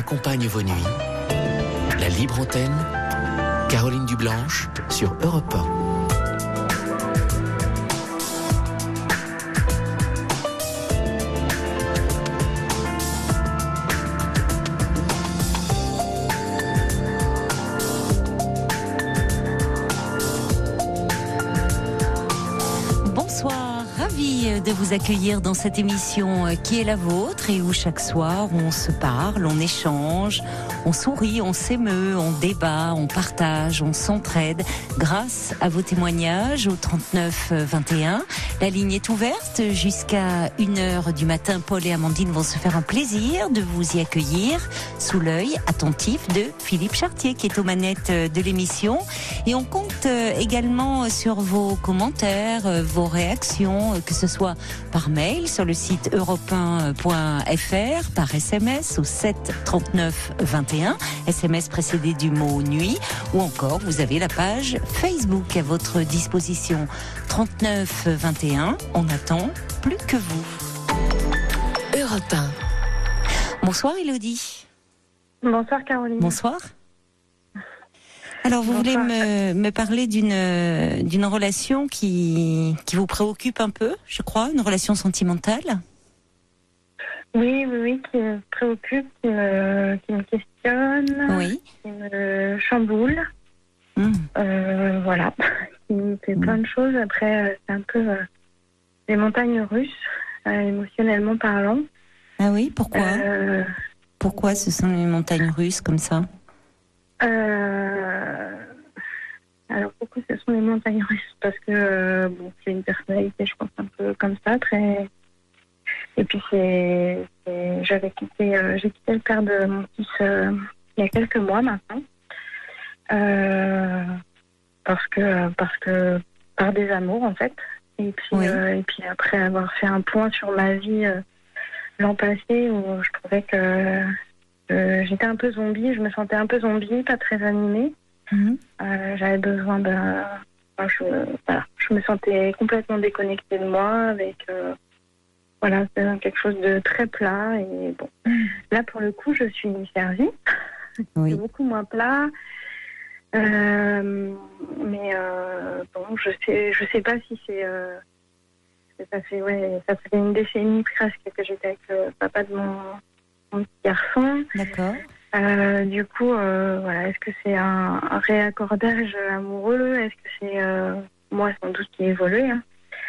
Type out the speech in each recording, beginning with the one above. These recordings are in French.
accompagne vos nuits. La libre antenne, Caroline Dublanche sur Europe 1. De vous accueillir dans cette émission qui est la vôtre et où chaque soir on se parle, on échange, on sourit, on s'émeut, on débat, on partage, on s'entraide grâce à vos témoignages au 39 21. La ligne est ouverte jusqu'à 1h du matin. Paul et Amandine vont se faire un plaisir de vous y accueillir sous l'œil attentif de Philippe Chartier qui est aux manettes de l'émission. Et on compte également sur vos commentaires, vos réactions, que ce soit par mail sur le site europe1.fr, par SMS au 7 39 21, SMS précédé du mot nuit, ou encore vous avez la page Facebook à votre disposition. 39 21, on attend plus que vous. Europe 1. Bonsoir Élodie. Bonsoir Caroline. Bonsoir. Alors, vous voulez me parler d'une relation qui vous préoccupe un peu, je crois, une relation sentimentale? Oui, qui me préoccupe, qui me questionne, oui. Qui me chamboule. Voilà, qui me fait plein de choses. Après, c'est un peu des montagnes russes, émotionnellement parlant. Ah oui, pourquoi Pourquoi ce sont les montagnes russes comme ça? Alors pourquoi ce sont les montagnes russes? Parce que j'ai une personnalité, je pense, un peu comme ça, très. Et puis j'ai quitté le père de mon fils il y a quelques mois maintenant, parce que par désamour en fait. Et puis oui. Et puis après avoir fait un point sur ma vie l'an passé où je trouvais que j'étais un peu zombie, je me sentais un peu zombie, pas très animée. J'avais besoin je me sentais complètement déconnectée de moi, avec quelque chose de très plat. Et bon, là pour le coup, je suis servie. Oui. C'est beaucoup moins plat. Mais je sais pas si c'est. Ça fait une décennie presque que j'étais avec le papa de mon petit garçon. D'accord. Du coup, est-ce que c'est un réaccordage amoureux? Est-ce que c'est moi sans doute qui ai évolué, hein.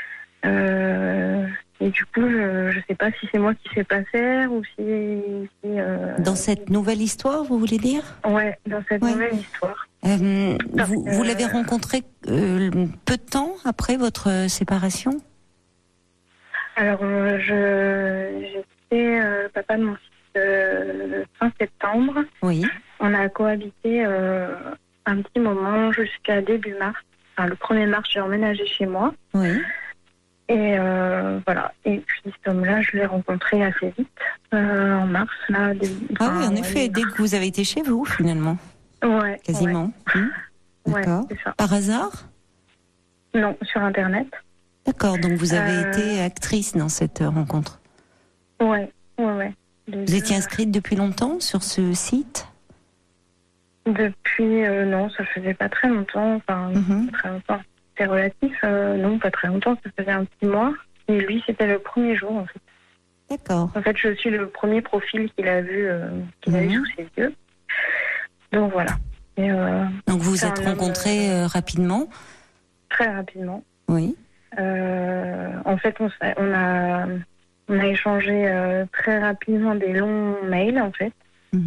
Et du coup, je sais pas si c'est moi qui sais pas faire ou si Dans cette nouvelle histoire, vous voulez dire? Ouais, dans cette nouvelle histoire. Vous l'avez rencontré peu de temps après votre séparation? Alors, j'étais papa de mon fils fin septembre. Oui. On a cohabité un petit moment jusqu'à début mars. Enfin, le 1er mars, j'ai emménagé chez moi. Oui. Et voilà. Et puis cet homme-là, je l'ai rencontré assez vite, en mars. Là, en effet, dès que vous avez été chez vous, finalement. Ouais. Quasiment. Ouais. D'accord. Ouais, c'est ça. Par hasard? Non, sur Internet. D'accord, donc vous avez été actrice dans cette rencontre. Ouais. Vous étiez inscrite depuis longtemps sur ce site? Depuis, non, ça faisait pas très longtemps. Enfin, pas très longtemps. C'est relatif, non, pas très longtemps, ça faisait un petit mois. Et lui, c'était le premier jour, en fait. D'accord. En fait, je suis le premier profil qu'il a vu sous ses yeux. Donc voilà. Et, donc vous vous êtes rencontrés rapidement? Très rapidement. Oui. En fait, on a échangé très rapidement des longs mails, en fait.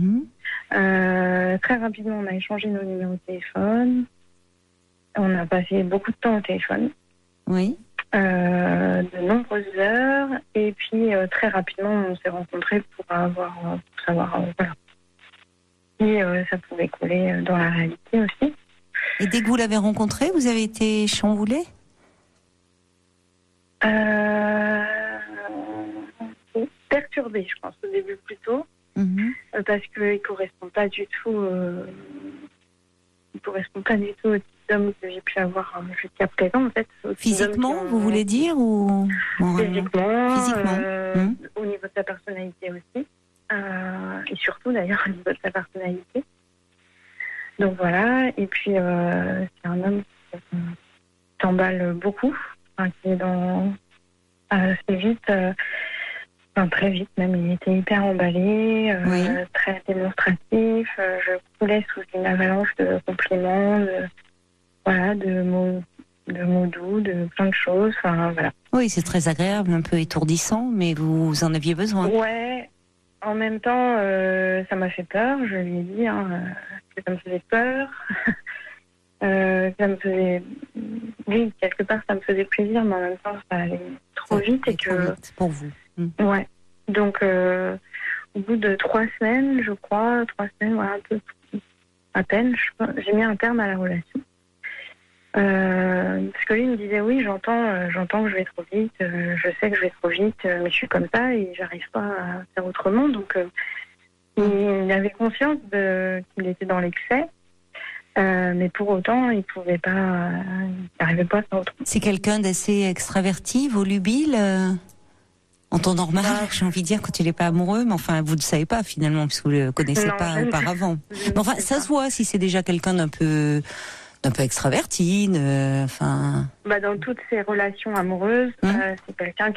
Très rapidement, on a échangé nos numéros de téléphone. On a passé beaucoup de temps au téléphone. Oui. De nombreuses heures. Et puis, très rapidement, on s'est rencontrés pour savoir si ça pouvait coller dans la réalité aussi. Et dès que vous l'avez rencontré, vous avez été chamboulée? Perturbée, je pense, au début plutôt. Parce qu'il ne correspond pas du tout au type d'homme que j'ai pu avoir jusqu'à présent, en fait. Physiquement, vous voulez dire, ou Physiquement. Physiquement. Au niveau de sa personnalité aussi. Et surtout tout d'ailleurs au niveau de sa personnalité. Donc voilà, et puis c'est un homme qui s'emballe beaucoup, enfin, qui est dans assez vite, enfin très vite même, il était hyper emballé, très démonstratif, je coulais sous une avalanche de compliments, de mots doux, de plein de choses, enfin voilà. Oui, c'est très agréable, un peu étourdissant, mais vous en aviez besoin. Ouais, en même temps, ça m'a fait peur, je lui ai dit que ça me faisait peur. Ça me faisait, oui, quelque part ça me faisait plaisir, mais en même temps ça allait trop vite et que. Trop vite pour vous. Ouais. Donc au bout de 3 semaines, je crois, 3 semaines, voilà, un peu à peine, j'ai mis un terme à la relation. Parce que lui me disait oui, j'entends que je vais trop vite, je sais que je vais trop vite, mais je suis comme ça et j'arrive pas à faire autrement. Donc il avait conscience qu'il était dans l'excès. Mais pour autant, il n'arrivait pas à faire autrement. C'est quelqu'un d'assez extraverti, volubile, en temps normal, j'ai envie de dire, quand il n'est pas amoureux, mais enfin, vous ne le savez pas finalement, puisque vous ne le connaissez pas auparavant. Mais enfin, ça se voit si c'est déjà quelqu'un d'un peu extraverti, dans toutes ses relations amoureuses, c'est quelqu'un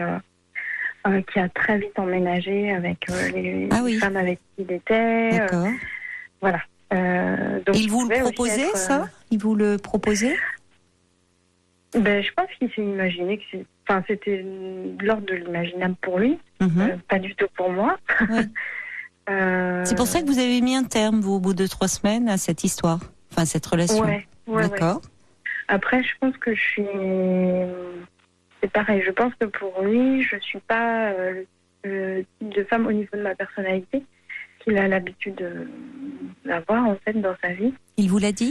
qui a très vite emménagé avec les femmes avec qui il était. D'accord. Voilà. Donc il vous le proposait, ça ? Il vous le proposait ? Je pense qu'il s'est imaginé que c'était de l'ordre de l'imaginable pour lui, pas du tout pour moi. Oui. C'est pour ça que vous avez mis un terme, vous, au bout de 3 semaines, à cette histoire, enfin cette relation. Ouais, d'accord. Ouais. Après, je pense que c'est pareil. Je pense que pour lui, je suis pas le type de femme au niveau de ma personnalité qu'il a l'habitude d'avoir en fait dans sa vie. Il vous l'a dit ?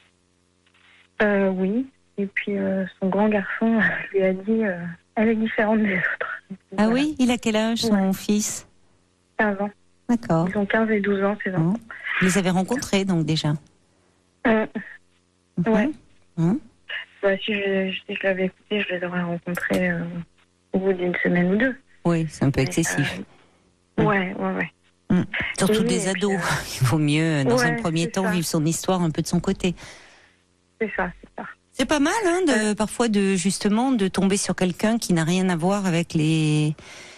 Oui. Et puis son grand garçon lui a dit elle est différente des autres. Ah voilà. Oui, il a quel âge son fils ? 15 ans. D'accord. Ils ont 15 et 12 ans, ces enfants. Vous les avez rencontrés donc déjà ? Ouais. Si je l'avais écouté, je les aurais rencontrés au bout d'une semaine ou 2. Oui, c'est un peu excessif. Ouais. Surtout des ados. Il vaut mieux, dans un premier temps, vivre son histoire un peu de son côté. C'est ça. C'est pas mal, parfois, justement, de tomber sur quelqu'un qui n'a rien à voir avec le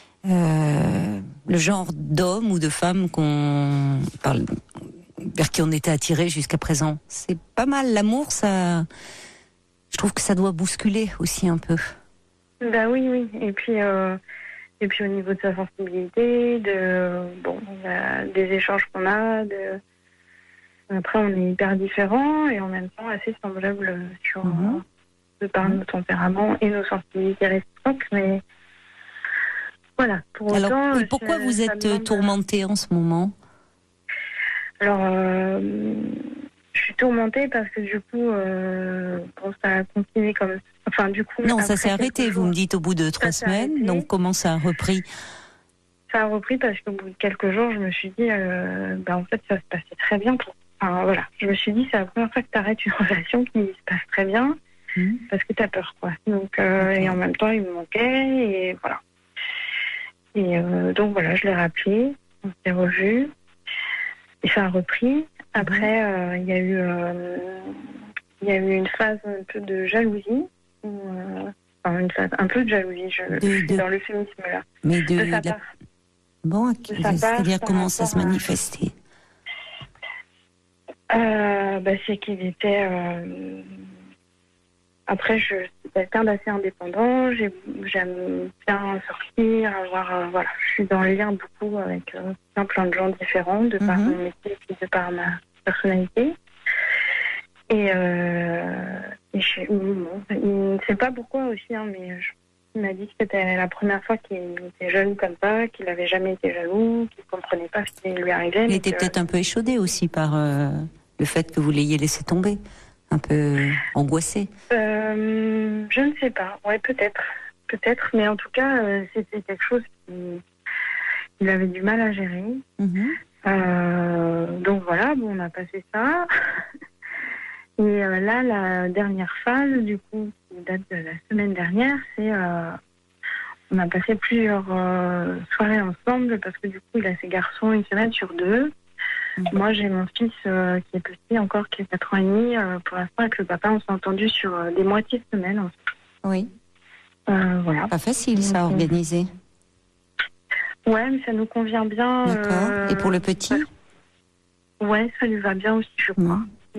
genre d'homme ou de femme vers qui on était attiré jusqu'à présent. C'est pas mal. L'amour, ça, je trouve que ça doit bousculer aussi un peu. Oui. Et puis au niveau de sa sensibilité, des échanges qu'on a, après on est hyper différents et en même temps assez semblables de par nos tempéraments et nos sensibilités réciproques, mais voilà. Pour autant, et pourquoi vous êtes tourmentée en ce moment ? Alors, je suis tourmentée parce que du coup, ça a continué comme... Enfin, du coup... Non, ça s'est arrêté, vous me dites, au bout de 3 semaines. Donc, comment ça a repris ? Ça a repris parce qu'au bout de quelques jours, je me suis dit, en fait, ça se passait très bien. Je me suis dit, c'est la première fois que tu arrêtes une relation qui se passe très bien parce que tu as peur, quoi. Donc, et en même temps, il me manquait et voilà. Et donc, voilà, je l'ai rappelé, on s'est revus. Et ça a repris. Après, il y a eu une phase un peu de jalousie. Une phase un peu de jalousie. Je suis dans l'euphémisme là. Mais Bon, c'est-à-dire comment ça se manifestait ? C'est qu'il était... Après, je suis quelqu'un d'assez indépendant. J'aime bien sortir, je suis dans le lien beaucoup avec plein de gens différents, de par mon métier et de par ma personnalité. Et il ne sait pas pourquoi aussi, mais il m'a dit que c'était la première fois qu'il était jaloux comme ça, qu'il n'avait jamais été jaloux, qu'il ne comprenait pas ce qui lui arrivait. Il était peut-être un peu échaudé aussi par le fait que vous l'ayez laissé tomber. Un peu angoissé. Je ne sais pas. Ouais, peut-être, mais en tout cas, c'était quelque chose qu'il avait du mal à gérer. Donc voilà, on a passé ça. Et là, la dernière phase, du coup, qui date de la semaine dernière, c'est On a passé plusieurs soirées ensemble parce que du coup, il a ses garçons une semaine sur 2. Moi, j'ai mon fils qui est petit encore, qui a 4 ans et demi. Pour l'instant, avec le papa, on s'est entendu sur des moitiés de semaine. En fait. Oui. Voilà. Pas facile, ça, à organiser. Ouais, mais ça nous convient bien. D'accord. Et pour le petit? Ouais, ça lui va bien aussi, je crois.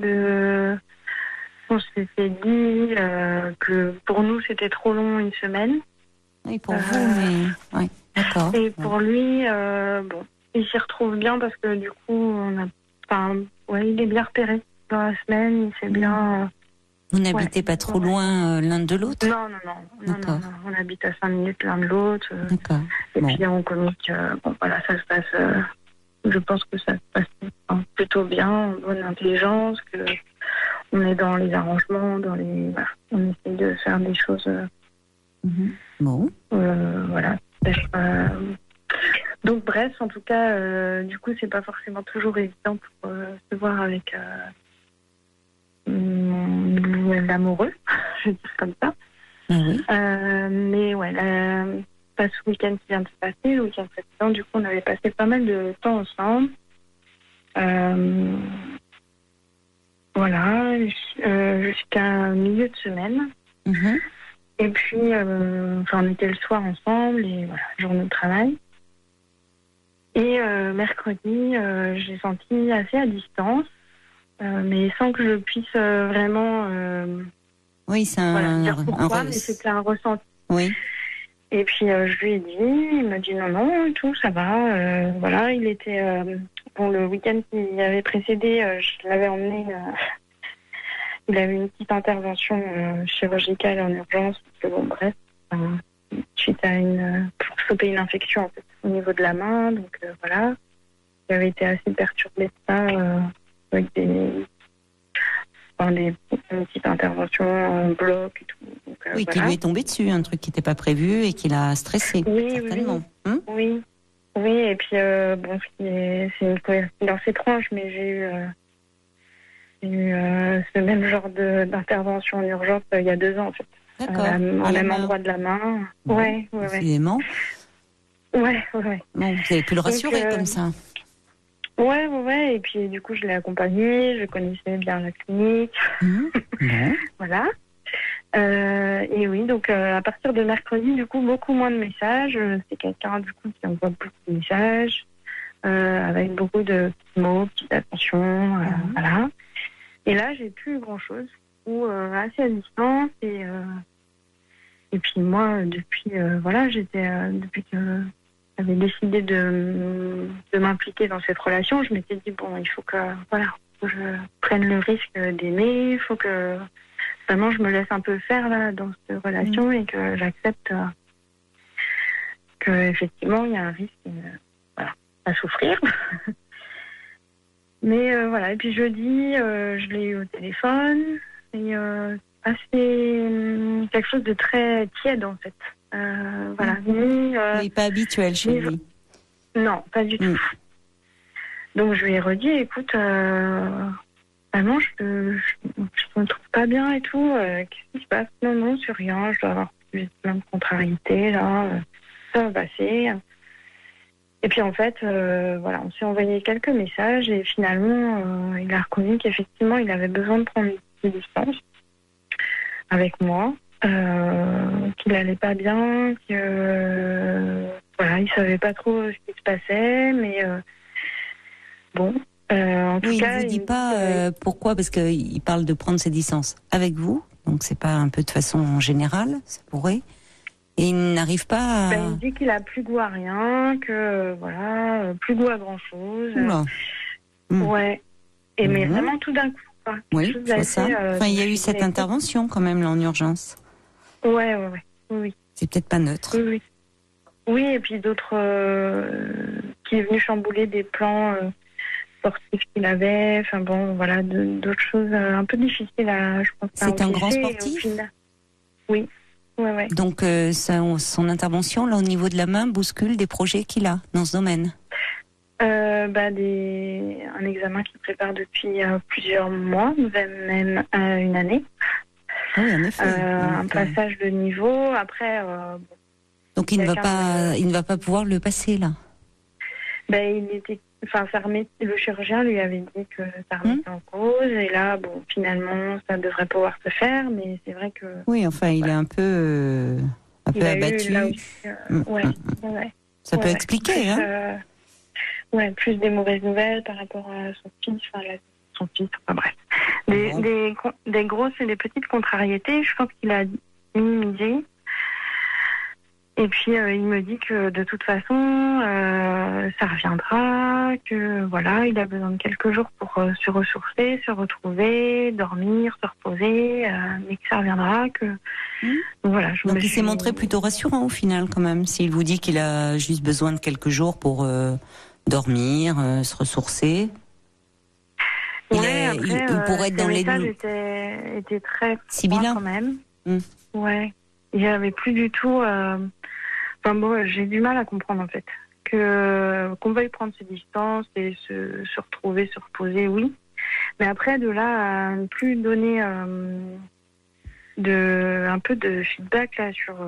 On s'était dit que pour nous, c'était trop long, une semaine. Oui, pour vous, mais... Ouais, d'accord. Et pour lui, bon, il s'y retrouve bien parce que du coup, il est bien repéré dans la semaine, il sait bien... Vous n'habitez pas trop loin l'un de l'autre? Non. On habite à 5 minutes l'un de l'autre. D'accord. Et puis on communique. Voilà, ça se passe. Je pense que ça se passe plutôt bien, en bonne intelligence. Que on est dans les arrangements, on essaie de faire des choses. Bon. Voilà. Donc bref, en tout cas, du coup, c'est pas forcément toujours évident pour se voir avec. L'amoureux, je veux dire comme ça. Oui. Mais ouais, pas ce week-end qui vient de se passer, le week-end précédent, du coup, on avait passé pas mal de temps ensemble. Voilà, jusqu'à milieu de semaine. Et puis, on était le soir ensemble, et voilà, journée de travail. Et mercredi, je l'ai senti assez à distance. Mais sans que je puisse vraiment dire pourquoi, mais c'était un ressenti. Oui. Et puis je lui ai dit, il m'a dit non, tout, ça va. Voilà, il était le week-end qui avait précédé, je l'avais emmené. Il avait une petite intervention chirurgicale en urgence, parce que bref, suite à pour stopper une infection en fait, au niveau de la main, donc voilà, il avait été assez perturbé de ça. Avec une petite intervention en bloc et tout. Donc, oui, qui lui est tombé dessus, un truc qui n'était pas prévu et qui l'a stressé, certainement. Oui, et puis, c'est une coïncidence étrange, mais j'ai eu ce même genre d'intervention en urgence il y a 2 ans, en fait. D'accord. Au même endroit de la main. Ouais. Décidément. Ouais. Bon, vous avez pu le rassurer comme ça. Ouais, et puis du coup je l'ai accompagné, je connaissais bien la clinique, voilà. Et oui, donc à partir de mercredi, du coup beaucoup moins de messages. C'est quelqu'un du coup qui envoie beaucoup de messages, avec beaucoup de petits mots, petites attentions, voilà. Et là j'ai plus grand chose, ou assez à distance et puis moi depuis depuis que j'avais décidé de m'impliquer dans cette relation, je m'étais dit, bon, il faut que je prenne le risque d'aimer, il faut que vraiment je me laisse un peu faire là, dans cette relation et que j'accepte qu'effectivement il y a un risque à souffrir. Mais voilà, et puis jeudi, je l'ai eu au téléphone, et assez quelque chose de très tiède en fait. Voilà. Oui, pas habituel chez lui. Non, pas du tout. Donc je lui ai redit, écoute, vraiment, je me trouve pas bien et tout. Qu'est-ce qui se passe? Non, sur rien. Je dois avoir plein de contrariétés là. Ça va passer. Et puis en fait, on s'est envoyé quelques messages et finalement, il a reconnu qu'effectivement, il avait besoin de prendre des distances avec moi. Qu'il allait pas bien, que il savait pas trop ce qui se passait, mais en tout cas, il vous dit pas pourquoi, parce qu'il parle de prendre ses distances avec vous, donc c'est pas un peu de façon générale, ça pourrait. Et il n'arrive pas à... il dit qu'il a plus goût à rien, que plus goût à grand chose. Ouais. Et mais vraiment tout d'un coup. Oui, je vois ça. Il y a eu cette intervention quand même là en urgence. Oui. C'est peut-être pas neutre. Oui, et puis d'autres qui est venu chambouler des plans sportifs qu'il avait. Enfin d'autres choses un peu difficiles à, je pense. C'est un grand sportif. Oui. Ouais. Donc son intervention là au niveau de la main bouscule des projets qu'il a dans ce domaine. Un examen qu'il prépare depuis plusieurs mois, même une année. Oui, en effet. Un passage de niveau. Après, Donc il ne va pas pouvoir le passer là. Ben, le chirurgien lui avait dit que ça remettait en cause, et là, bon, finalement, ça devrait pouvoir se faire, mais c'est vrai que... Oui, enfin, il est un peu abattu. Ouais. Ça peut expliquer, hein. Plus des mauvaises nouvelles par rapport à son fils, bref. Des grosses et des petites contrariétés, je pense qu'il a minimisé. Et puis, il me dit que de toute façon, ça reviendra, que voilà, il a besoin de quelques jours pour se ressourcer, se retrouver, dormir, se reposer, mais que ça reviendra, que... Voilà, donc il s'est montré plutôt rassurant au final quand même, s'il vous dit qu'il a juste besoin de quelques jours pour dormir, se ressourcer. Il pourrait être dans les... Le message était très sibyllin quand même. Ouais. Il n'y avait plus du tout... j'ai du mal à comprendre en fait. Qu'on veuille prendre ses distances et se retrouver, se reposer, oui. Mais après, de là à ne plus donner un peu de feedback là sur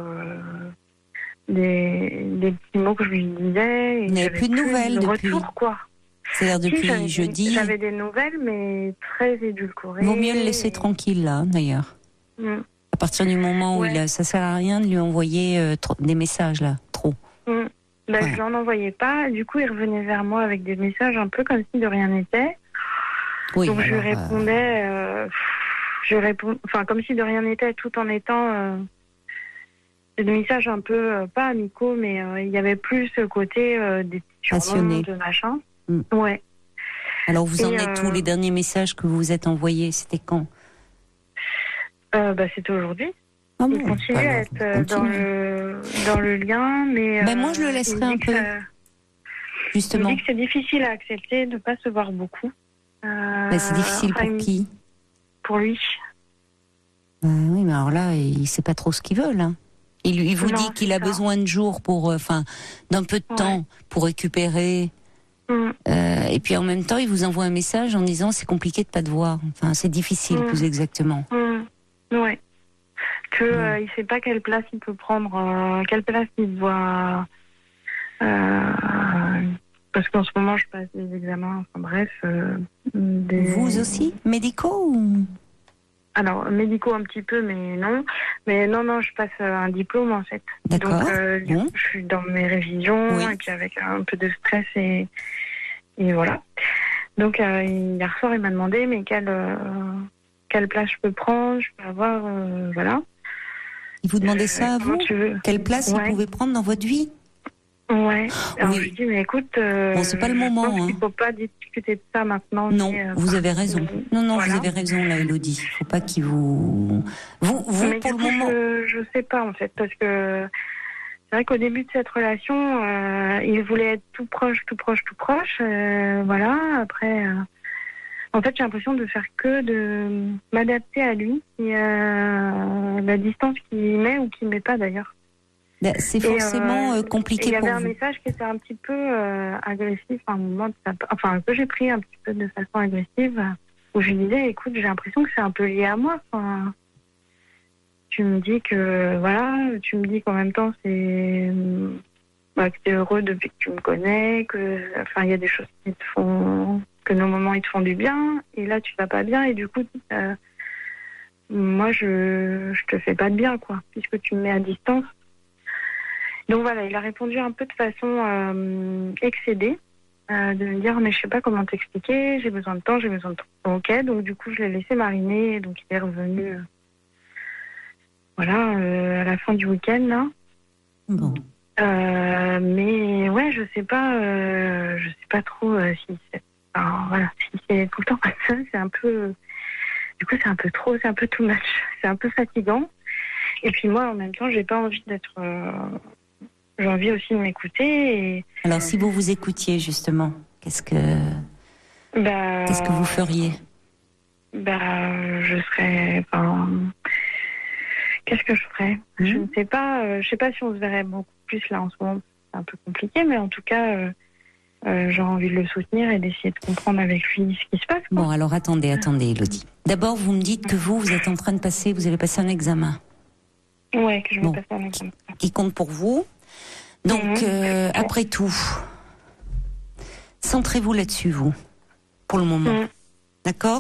des petits mots que je lui disais. Il n'y avait plus de nouvelles depuis. Retour, quoi. C'est-à-dire depuis jeudi. J'avais des nouvelles, mais très édulcorées. Vaut mieux le laisser tranquille là, d'ailleurs. À partir du moment où ça sert à rien de lui envoyer des messages là, trop. Je n'en envoyais pas. Du coup, il revenait vers moi avec des messages un peu comme si de rien n'était. Oui, donc je répondais, comme si de rien n'était, tout en étant des messages un peu pas amicaux, mais il y avait plus ce côté des passionnés, de machin. Ouais. Alors vous en êtes tous les derniers messages que vous vous êtes envoyés, c'était quand? C'était aujourd'hui. Il continue à être dans le lien, mais... moi, je le laisserai un peu, justement. Il dit que c'est difficile à accepter de ne pas se voir beaucoup. C'est difficile pour qui? Pour lui. Oui, mais alors là, il ne sait pas trop ce qu'il veut, là. Il vous dit qu'il a besoin de jours d'un peu de temps pour récupérer. Et puis en même temps, il vous envoie un message en disant c'est compliqué de ne pas te voir. Enfin, c'est difficile, plus exactement. Ouais. Il ne sait pas quelle place il peut prendre, quelle place il doit... parce qu'en ce moment, je passe des examens, Vous aussi? Médicaux ou... Alors, médicaux un petit peu, mais non. Mais non, je passe un diplôme, en fait. D'accord. Donc, je suis dans mes révisions, et puis avec un peu de stress, et voilà. Donc, hier soir, il m'a demandé, mais quelle place je peux prendre, je peux avoir, voilà. Il vous demandait ça à vous? Quelle place il pouvait prendre dans votre vie? Ouais. Alors je lui dis, mais écoute, c'est pas le moment. Il ne faut pas discuter de ça maintenant. Non, vous avez raison. Non, voilà. Vous avez raison, là, Élodie. Il ne faut pas qu'il vous... Mais pour du le coup, moment... je sais pas, en fait, parce que c'est vrai qu'au début de cette relation, il voulait être tout proche. Voilà, après... En fait, j'ai l'impression de faire que de m'adapter à lui et la distance qu'il met ou qu'il met pas d'ailleurs. C'est forcément compliqué pour vous. Il y avait un message qui était un petit peu agressif à un moment, que j'ai pris un petit peu de façon agressive, où je lui disais, écoute, j'ai l'impression que c'est un peu lié à moi. Tu me dis que, tu me dis qu'en même temps, que t'es heureux depuis que tu me connais, il y a des choses qui te font... que nos moments ils te font du bien, et là tu vas pas bien, et du coup moi je te fais pas de bien, quoi, puisque tu me mets à distance. Donc voilà, il a répondu un peu de façon excédée, de me dire mais je sais pas comment t'expliquer, j'ai besoin de temps, j'ai besoin de temps. Ok, donc du coup je l'ai laissé mariner, donc il est revenu à la fin du week-end là. Bon. Mais ouais, je sais pas trop si c'est... si c'est tout le temps comme ça, c'est un peu... Du coup, c'est un peu trop, c'est un peu too much. C'est un peu fatigant. Et puis moi, en même temps, j'ai pas envie d'être... j'ai envie aussi de m'écouter. Et... Alors, si vous vous écoutiez, justement, qu'est-ce que vous feriez? Je serais... qu'est-ce que je ferais? Je ne sais pas. Je sais pas si on se verrait beaucoup plus là en ce moment. C'est un peu compliqué, mais en tout cas... j'ai envie de le soutenir et d'essayer de comprendre avec lui ce qui se passe, quoi. Bon, alors attendez, Élodie. D'abord, vous me dites que vous êtes en train de vous allez passer un examen. Ouais, que je vais passer un examen. Qui compte pour vous. Donc, après tout, centrez-vous là-dessus, vous, pour le moment. D'accord ?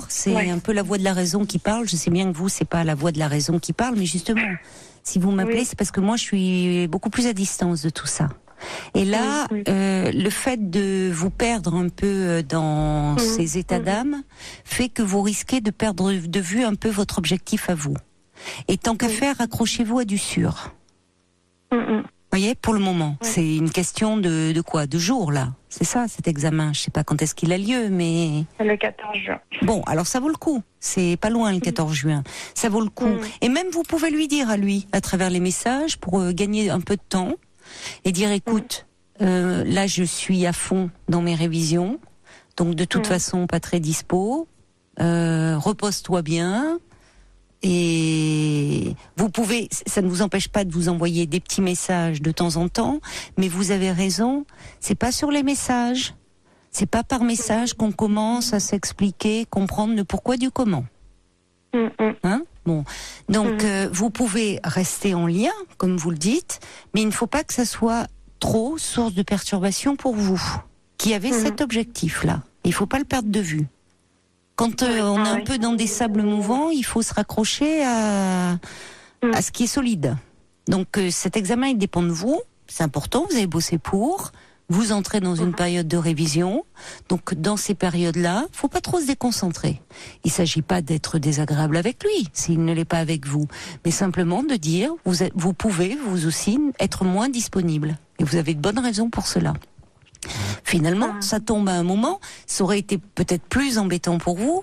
C'est un peu la voix de la raison qui parle. Je sais bien que vous, c'est pas la voix de la raison qui parle, mais justement, si vous m'appelez, c'est parce que moi, je suis beaucoup plus à distance de tout ça. Et là, le fait de vous perdre un peu dans ces états d'âme fait que vous risquez de perdre de vue un peu votre objectif à vous. Et tant qu'à faire, accrochez-vous à du sûr. Vous voyez, pour le moment, c'est une question de quoi ? De jours, là. C'est ça, cet examen. Je sais pas quand est-ce qu'il a lieu, mais... C'est le 14 juin. Bon, alors ça vaut le coup. C'est pas loin, le 14 juin. Ça vaut le coup. Et même, vous pouvez lui dire à lui, à travers les messages, pour gagner un peu de temps, et dire, écoute, là, je suis à fond dans mes révisions, donc de toute façon, pas très dispo. Repose-toi bien. Et vous pouvez, ça ne vous empêche pas de vous envoyer des petits messages de temps en temps, mais vous avez raison, c'est pas sur les messages, c'est pas par message qu'on commence à s'expliquer, comprendre le pourquoi du comment. Hein ? Bon, donc vous pouvez rester en lien, comme vous le dites, mais il ne faut pas que ça soit trop source de perturbation pour vous, qui avez cet objectif-là. Il faut pas le perdre de vue. Quand on est un peu dans des sables mouvants, il faut se raccrocher à ce qui est solide. Donc cet examen, il dépend de vous. C'est important, vous avez bossé pour. Vous entrez dans une période de révision. Donc dans ces périodes-là, faut pas trop se déconcentrer. Il s'agit pas d'être désagréable avec lui, s'il ne l'est pas avec vous. Mais simplement de dire, vous pouvez, vous aussi, être moins disponible. Et vous avez de bonnes raisons pour cela. Finalement, ça tombe à un moment. Ça aurait été peut-être plus embêtant pour vous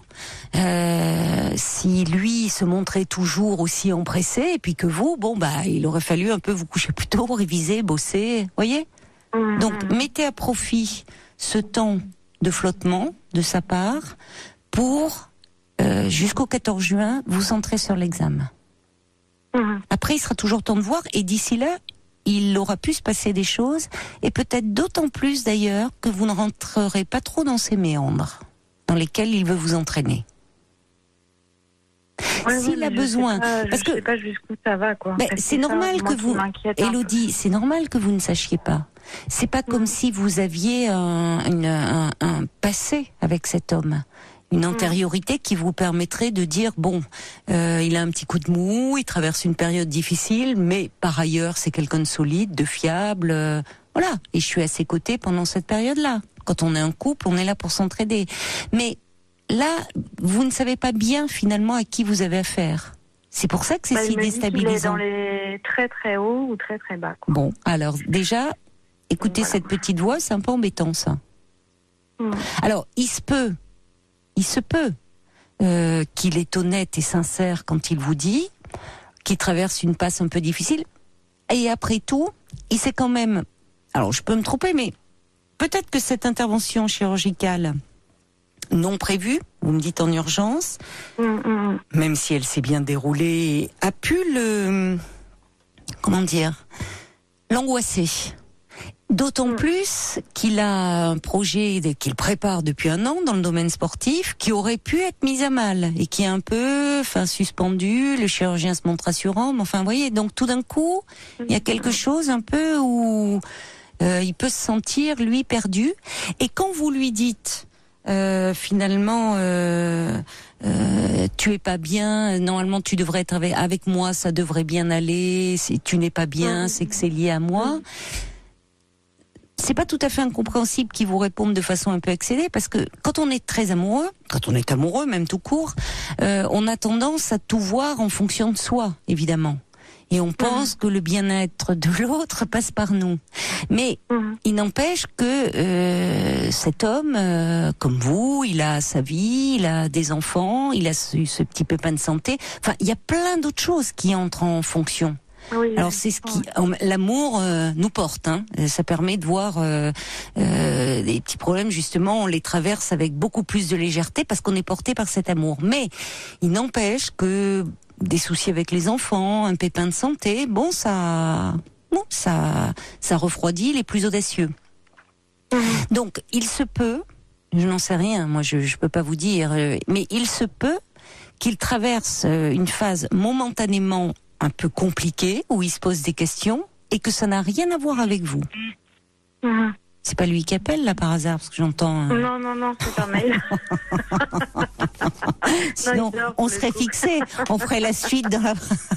si lui se montrait toujours aussi empressé, et puis que vous, il aurait fallu un peu vous coucher plus tôt, réviser, bosser, voyez. Donc, mettez à profit ce temps de flottement de sa part pour jusqu'au 14 juin vous centrer sur l'examen. Après, il sera toujours temps de voir, et d'ici là, il aura pu se passer des choses, et peut-être d'autant plus d'ailleurs que vous ne rentrerez pas trop dans ces méandres dans lesquels il veut vous entraîner. S'il a besoin, parce que je sais pas jusqu'où ça va, quoi. C'est normal que vous, Élodie, c'est normal que vous ne sachiez pas. C'est pas comme si vous aviez un passé avec cet homme. Une antériorité qui vous permettrait de dire il a un petit coup de mou, il traverse une période difficile, mais par ailleurs c'est quelqu'un de solide, de fiable, voilà. Et je suis à ses côtés pendant cette période-là. Quand on est un couple, on est là pour s'entraider. Mais là, vous ne savez pas bien finalement à qui vous avez affaire. C'est pour ça que c'est si déstabilisant. Il est dans les très très hauts ou très très bas, quoi. Bon, alors déjà, écoutez cette petite voix, c'est un peu embêtant ça. Alors, il se peut qu'il est honnête et sincère quand il vous dit qu'il traverse une passe un peu difficile. Et après tout, il sait quand même... Alors, je peux me tromper, mais peut-être que cette intervention chirurgicale non prévue, vous me dites en urgence, même si elle s'est bien déroulée, a pu l'angoisser. D'autant plus qu'il a un projet qu'il prépare depuis un an dans le domaine sportif qui aurait pu être mis à mal et qui est un peu suspendu. Le chirurgien se montre rassurant, mais vous voyez, donc tout d'un coup, il y a quelque chose un peu où il peut se sentir, lui, perdu. Et quand vous lui dites, finalement, tu es pas bien, normalement tu devrais être avec moi, ça devrait bien aller, si tu n'es pas bien, c'est que c'est lié à moi. C'est pas tout à fait incompréhensible qu'ils vous répondent de façon un peu excédée, parce que quand on est très amoureux, même tout court, on a tendance à tout voir en fonction de soi, évidemment. Et on pense que le bien-être de l'autre passe par nous. Mais il n'empêche que cet homme, comme vous, il a sa vie, il a des enfants, il a ce petit pépin de santé. Enfin, il y a plein d'autres choses qui entrent en fonction. Oui, alors c'est ce qui l'amour nous porte, ça permet de voir des petits problèmes, justement on les traverse avec beaucoup plus de légèreté parce qu'on est porté par cet amour. Mais il n'empêche que des soucis avec les enfants, un pépin de santé, ça refroidit les plus audacieux. Donc il se peut, je n'en sais rien, moi je peux pas vous dire, mais il se peut qu'il traverse une phase momentanément un peu compliqué, où il se pose des questions, et que ça n'a rien à voir avec vous. C'est pas lui qui appelle là par hasard, parce que j'entends. Non, c'est un mail. Sinon, on serait fixé, on ferait la suite dans la.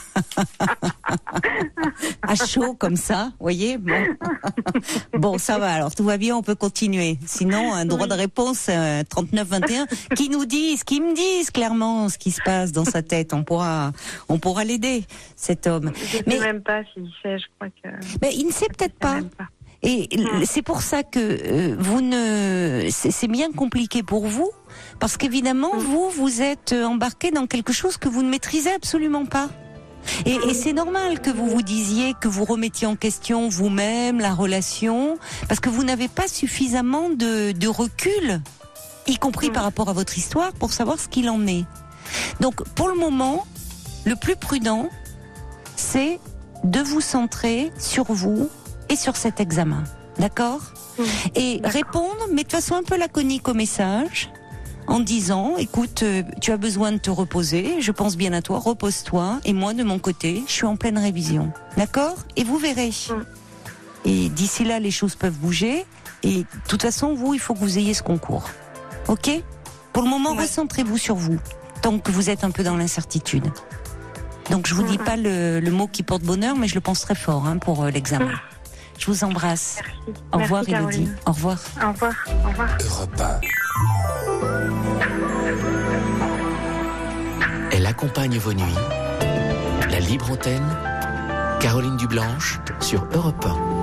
À chaud comme ça, voyez. Bon, ça va. Alors tout va bien, on peut continuer. Sinon, un droit de réponse 3921 qui me disent clairement ce qui se passe dans sa tête. On pourra l'aider, cet homme. Je ne sais même pas s'il sait. Je crois que. Mais il ne sait peut-être pas. Et c'est pour ça que c'est bien compliqué pour vous, parce qu'évidemment vous êtes embarqué dans quelque chose que vous ne maîtrisez absolument pas. Et c'est normal que vous vous disiez, que vous remettiez en question vous-même la relation, parce que vous n'avez pas suffisamment de recul, y compris par rapport à votre histoire, pour savoir ce qu'il en est. Donc pour le moment, le plus prudent, c'est de vous centrer sur vous et sur cet examen, d'accord ? Et répondre, mais de façon un peu laconique au message, en disant, écoute, tu as besoin de te reposer, je pense bien à toi, repose-toi, et moi de mon côté, je suis en pleine révision, d'accord ? Et vous verrez. Et d'ici là, les choses peuvent bouger, et de toute façon, vous, il faut que vous ayez ce concours, ok ? Pour le moment, recentrez-vous sur vous, tant que vous êtes un peu dans l'incertitude. Donc je vous dis pas le mot qui porte bonheur, mais je le pense très fort pour l'examen. Je vous embrasse. Merci. Au revoir, Merci, Élodie. Au revoir. Au revoir. Au revoir. Europe 1. Elle accompagne vos nuits. La libre antenne, Caroline Dublanche sur Europe 1.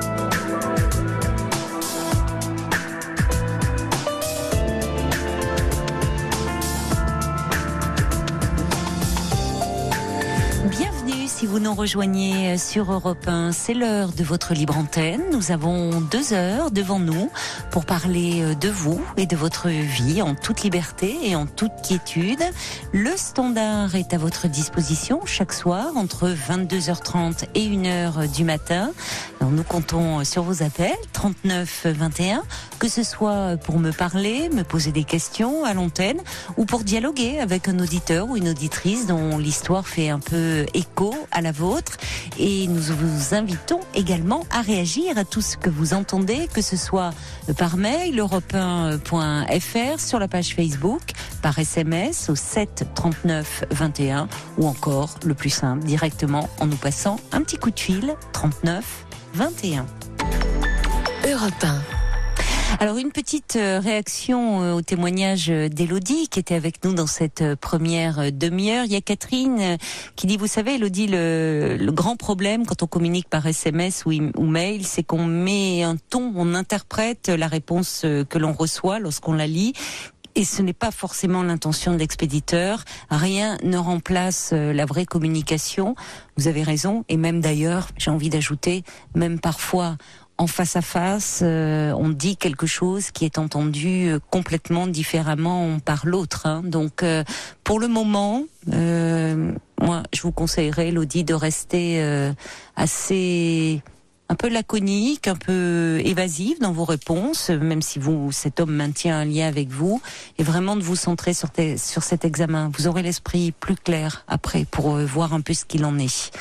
Si vous nous rejoignez sur Europe 1, c'est l'heure de votre libre antenne. Nous avons 2 heures devant nous pour parler de vous et de votre vie en toute liberté et en toute quiétude. Le standard est à votre disposition chaque soir entre 22h30 et 1h du matin. Alors nous comptons sur vos appels 39 21, que ce soit pour me parler, me poser des questions à l'antenne ou pour dialoguer avec un auditeur ou une auditrice dont l'histoire fait un peu écho à la vôtre, et nous vous invitons également à réagir à tout ce que vous entendez, que ce soit par mail europe1.fr, sur la page Facebook, par SMS au 7 39 21 ou encore le plus simple directement en nous passant un petit coup de fil 39 21. Europe 1. Alors une petite réaction au témoignage d'Élodie qui était avec nous dans cette première demi-heure. Il y a Catherine qui dit, vous savez Élodie, le grand problème quand on communique par SMS ou mail, c'est qu'on met un ton, on interprète la réponse que l'on reçoit lorsqu'on la lit. Et ce n'est pas forcément l'intention de l'expéditeur. Rien ne remplace la vraie communication. Vous avez raison. Et même d'ailleurs, j'ai envie d'ajouter, même parfois en face à face, on dit quelque chose qui est entendu complètement différemment par l'autre. Donc, pour le moment, moi, je vous conseillerais, Élodie, de rester assez un peu laconique, un peu évasive dans vos réponses, même si cet homme maintient un lien avec vous, et vraiment de vous centrer sur cet examen. Vous aurez l'esprit plus clair après pour voir un peu ce qu'il en est.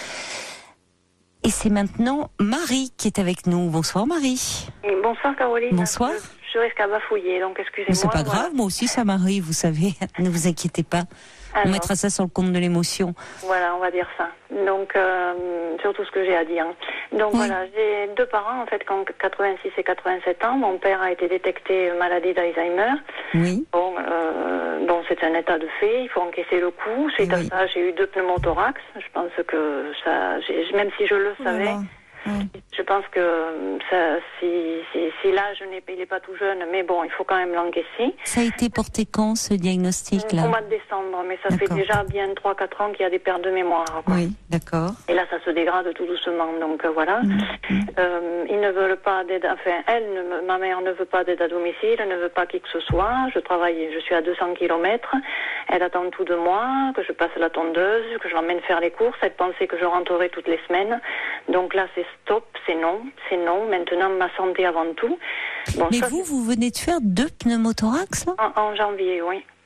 Et c'est maintenant Marie qui est avec nous. Bonsoir Marie. Bonsoir Caroline. Bonsoir. Je risque à bafouiller, donc excusez-moi. Mais c'est pas grave, moi aussi ça m'arrive, vous savez. Ne vous inquiétez pas. Alors, on mettra ça sur le compte de l'émotion. Voilà, on va dire ça. Donc, surtout ce que j'ai à dire. Donc voilà, j'ai 2 parents, en fait, qui ont 86 et 87 ans. Mon père a été détecté maladie d'Alzheimer. Oui. Bon, c'est un état de fait, il faut encaisser le coup. Suite à ça, j'ai eu 2 pneumothorax. Je pense que ça, même si je le savais, je pense que ça, si l'âge il n'est pas tout jeune, mais bon, il faut quand même l'encaisser. Ça a été porté quand, ce diagnostic-là ? Au mois de décembre, mais ça fait déjà bien 3-4 ans qu'il y a des pertes de mémoire. Quoi. Oui, d'accord. Et là, ça se dégrade tout doucement, donc voilà. Ils ne veulent pas d'aide, enfin, ma mère ne veut pas d'aide à domicile, elle ne veut pas qui que ce soit. Je suis à 200 km, elle attend tout de moi, que je passe la tondeuse, que je l'emmène faire les courses, elle pensait que je rentrerai toutes les semaines. Donc là, c'est stop, c'est non. Maintenant, ma santé avant tout. Bon, mais vous venez de faire 2 pneumothorax, là ? En janvier, oui.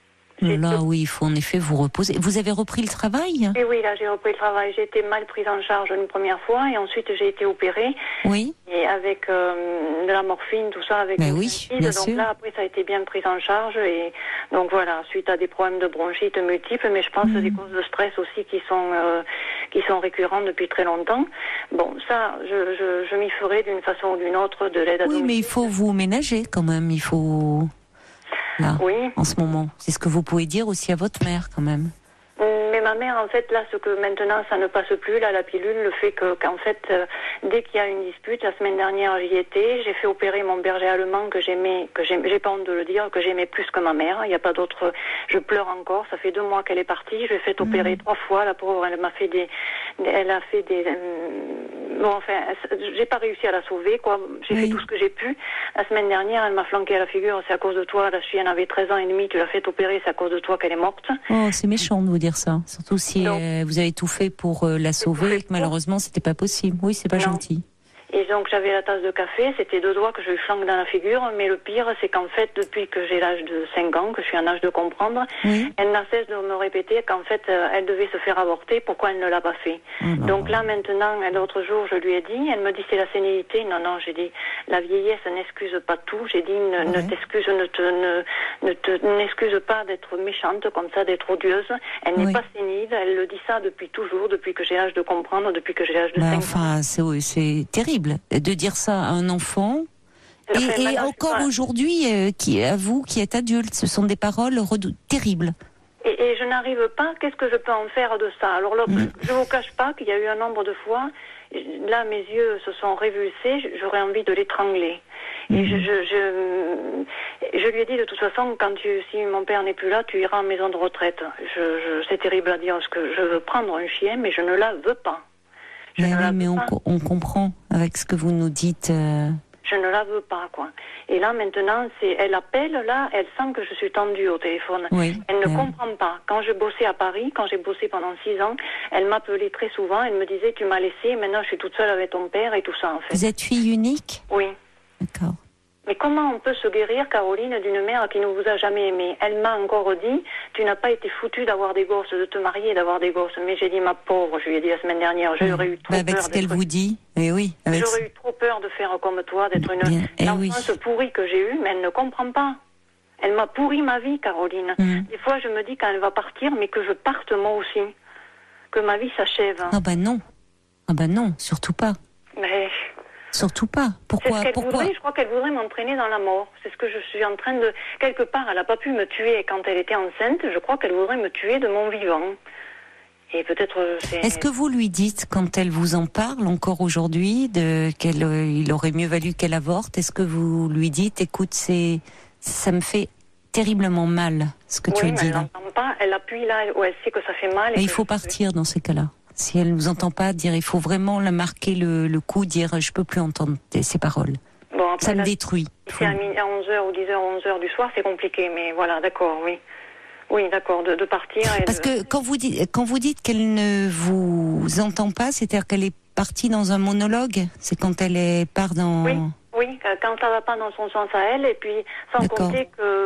Là, oui, il faut en effet vous reposer. Vous avez repris le travail ? Et oui, là, j'ai repris le travail. J'ai été mal prise en charge une première fois et ensuite j'ai été opérée. Oui. Et avec de la morphine, tout ça, avec ben oui, bien donc sûr. là, après, ça a été bien pris en charge. Et donc voilà, suite à des problèmes de bronchite multiples, mais je pense des causes de stress aussi qui sont récurrentes depuis très longtemps. Bon, ça, je m'y ferai d'une façon ou d'une autre de l'aide à domicile. Oui, mais il faut vous ménager quand même. Il faut... Là, oui. En ce moment. C'est ce que vous pouvez dire aussi à votre mère quand même. Mais ma mère, en fait, là, ce que maintenant, ça ne passe plus, là, la pilule, le fait qu'en fait, dès qu'il y a une dispute, la semaine dernière, j'y étais, j'ai fait opérer mon berger allemand que j'aimais, j'ai pas honte de le dire, que j'aimais plus que ma mère. Il n'y a pas d'autre, je pleure encore. Ça fait 2 mois qu'elle est partie. Je l'ai fait opérer 3 fois. La pauvre, elle a fait des, bon, enfin, j'ai pas réussi à la sauver, quoi. J'ai fait tout ce que j'ai pu. La semaine dernière, elle m'a flanqué à la figure. C'est à cause de toi. La chienne avait 13 ans et demi. Tu l'as fait opérer. C'est à cause de toi qu'elle est morte. Oh, c'est méchant de vous dire ça. Surtout si vous avez tout fait pour la sauver et que malheureusement c'était pas possible. Oui, c'est pas gentil. Et donc j'avais la tasse de café, c'était 2 doigts que je lui flanque dans la figure, mais le pire c'est qu'en fait depuis que j'ai l'âge de 5 ans, que je suis en âge de comprendre, elle n'a cesse de me répéter qu'en fait elle devait se faire avorter, pourquoi elle ne l'a pas fait. Donc là maintenant, l'autre jour je lui ai dit, elle me dit c'est la sénilité, non, j'ai dit la vieillesse n'excuse pas tout, j'ai dit n'excuse pas d'être méchante comme ça, d'être odieuse, elle n'est pas sénile, elle le dit ça depuis toujours, depuis que j'ai l'âge de comprendre, depuis que j'ai l'âge de 5 ans. Enfin, c'est terrible de dire ça à un enfant. Et encore aujourd'hui, qui êtes adulte, ce sont des paroles terribles. Et je n'arrive pas, qu'est-ce que je peux en faire de ça? Alors là, je vous cache pas qu'il y a eu un nombre de fois, là mes yeux se sont révulsés, j'aurais envie de l'étrangler. Et je lui ai dit de toute façon, si mon père n'est plus là, tu iras en maison de retraite. C'est terrible à dire, parce que je veux prendre un chien, mais je ne la veux pas. Mais on comprend avec ce que vous nous dites. Je ne la veux pas, quoi. Et là, maintenant, elle appelle, là, elle sent que je suis tendue au téléphone. Elle ne comprend pas. Quand je bossais à Paris, quand j'ai bossé pendant 6 ans, elle m'appelait très souvent, elle me disait, tu m'as laissé, maintenant je suis toute seule avec ton père et tout ça, en fait. Vous êtes fille unique ? Oui. D'accord. Mais comment on peut se guérir, Caroline, d'une mère qui ne vous a jamais aimé? Elle m'a encore dit, tu n'as pas été foutue d'avoir des gosses, de te marier et d'avoir des gosses. Mais j'ai dit, ma pauvre, je lui ai dit la semaine dernière, j'aurais eu trop peur. Avec ce qu'elle vous dit, oui. J'aurais eu trop peur de faire comme toi, d'être une enfance pourrie que j'ai eue, mais elle ne comprend pas. Elle m'a pourri ma vie, Caroline. Des fois, je me dis quand elle va partir, mais que je parte moi aussi. Que ma vie s'achève. Ah ben non, surtout pas. Mais... Surtout pas. Pourquoi Je crois qu'elle voudrait m'entraîner dans la mort. C'est ce que je suis en train de... Quelque part, elle n'a pas pu me tuer quand elle était enceinte. Je crois qu'elle voudrait me tuer de mon vivant. Et peut-être... Est-ce que vous lui dites, quand elle vous en parle encore aujourd'hui, il aurait mieux valu qu'elle avorte, est-ce que vous lui dites, écoute, ça me fait terriblement mal, ce que tu as dit là. Elle n'entend pas. Elle appuie là où elle sait que ça fait mal. Et il faut partir dans ces cas-là. Si elle ne vous entend pas dire, il faut vraiment la marquer le coup, dire je peux plus entendre ces paroles. Bon, après, ça me détruit. Si à 11h ou 10h, 11h du soir, c'est compliqué, mais voilà, d'accord, oui. Oui, d'accord, de partir. Parce que quand vous dites qu'elle ne vous entend pas, c'est-à-dire qu'elle est partie dans un monologue, c'est quand elle part dans... Oui, quand ça va pas dans son sens à elle, et puis sans compter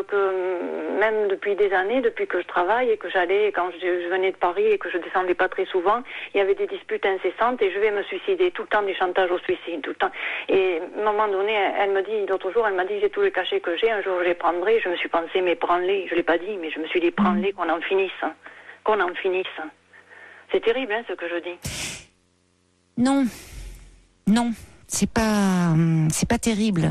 que même depuis des années, depuis que je travaille et que j'allais, quand je venais de Paris et que je descendais pas très souvent, il y avait des disputes incessantes et je vais me suicider, tout le temps des chantages au suicide, tout le temps. Et à un moment donné, elle me dit, l'autre jour, elle m'a dit, j'ai tous les cachets que j'ai, un jour je les prendrai, je me suis pensé, mais prends-les, je l'ai pas dit, mais je me suis dit, prends-les, qu'on en finisse. C'est terrible, ce que je dis. Non. C'est pas terrible.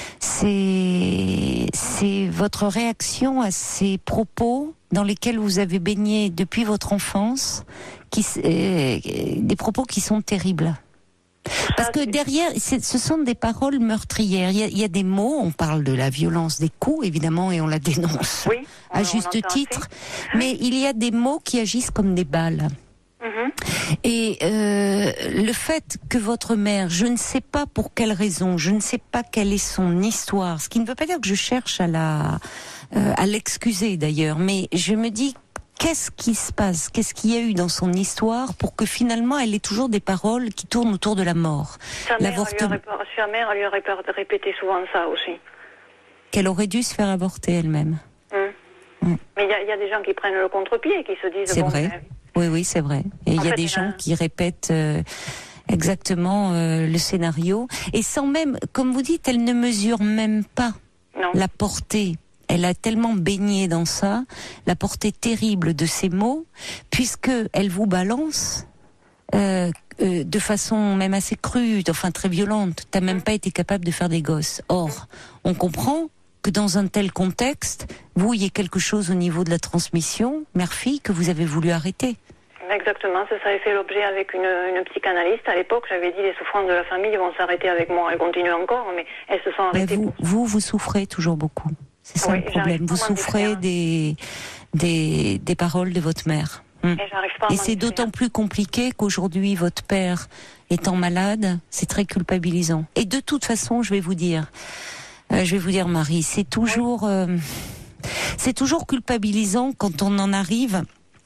C'est votre réaction à ces propos dans lesquels vous avez baigné depuis votre enfance, des propos qui sont terribles. Parce que derrière, ce sont des paroles meurtrières. Il y a des mots, on parle de la violence des coups, évidemment, et on la dénonce à juste titre. Mais il y a des mots qui agissent comme des balles. Et le fait que votre mère, je ne sais pas pour quelle raison, je ne sais pas quelle est son histoire, ce qui ne veut pas dire que je cherche à l'excuser d'ailleurs, mais je me dis, qu'est-ce qui se passe? Qu'est-ce qu'il y a eu dans son histoire pour que finalement elle ait toujours des paroles qui tournent autour de la mort? Sa mère lui aurait répété souvent ça aussi. Qu'elle aurait dû se faire avorter elle-même. Mais il y a des gens qui prennent le contre-pied et qui se disent... C'est vrai. Oui, c'est vrai. Et il y a des gens qui répètent exactement le scénario. Et sans même, comme vous dites, elle ne mesure même pas la portée. Elle a tellement baigné dans ça, la portée terrible de ces mots, puisque elle vous balance de façon même assez crue, enfin très violente. T'as même pas été capable de faire des gosses. Or, on comprend que dans un tel contexte, il y ait quelque chose au niveau de la transmission mère-fille que vous avez voulu arrêter. Exactement, ça avait fait l'objet avec une psychanalyste. À l'époque, j'avais dit les souffrances de la famille vont s'arrêter avec moi. Elles continuent encore, mais elles se sont arrêtées. Vous souffrez toujours beaucoup. C'est ça le problème. Vous souffrez des paroles de votre mère. Et c'est d'autant plus compliqué qu'aujourd'hui, votre père étant malade, c'est très culpabilisant. Et de toute façon, je vais vous dire, Marie, c'est toujours culpabilisant quand on en arrive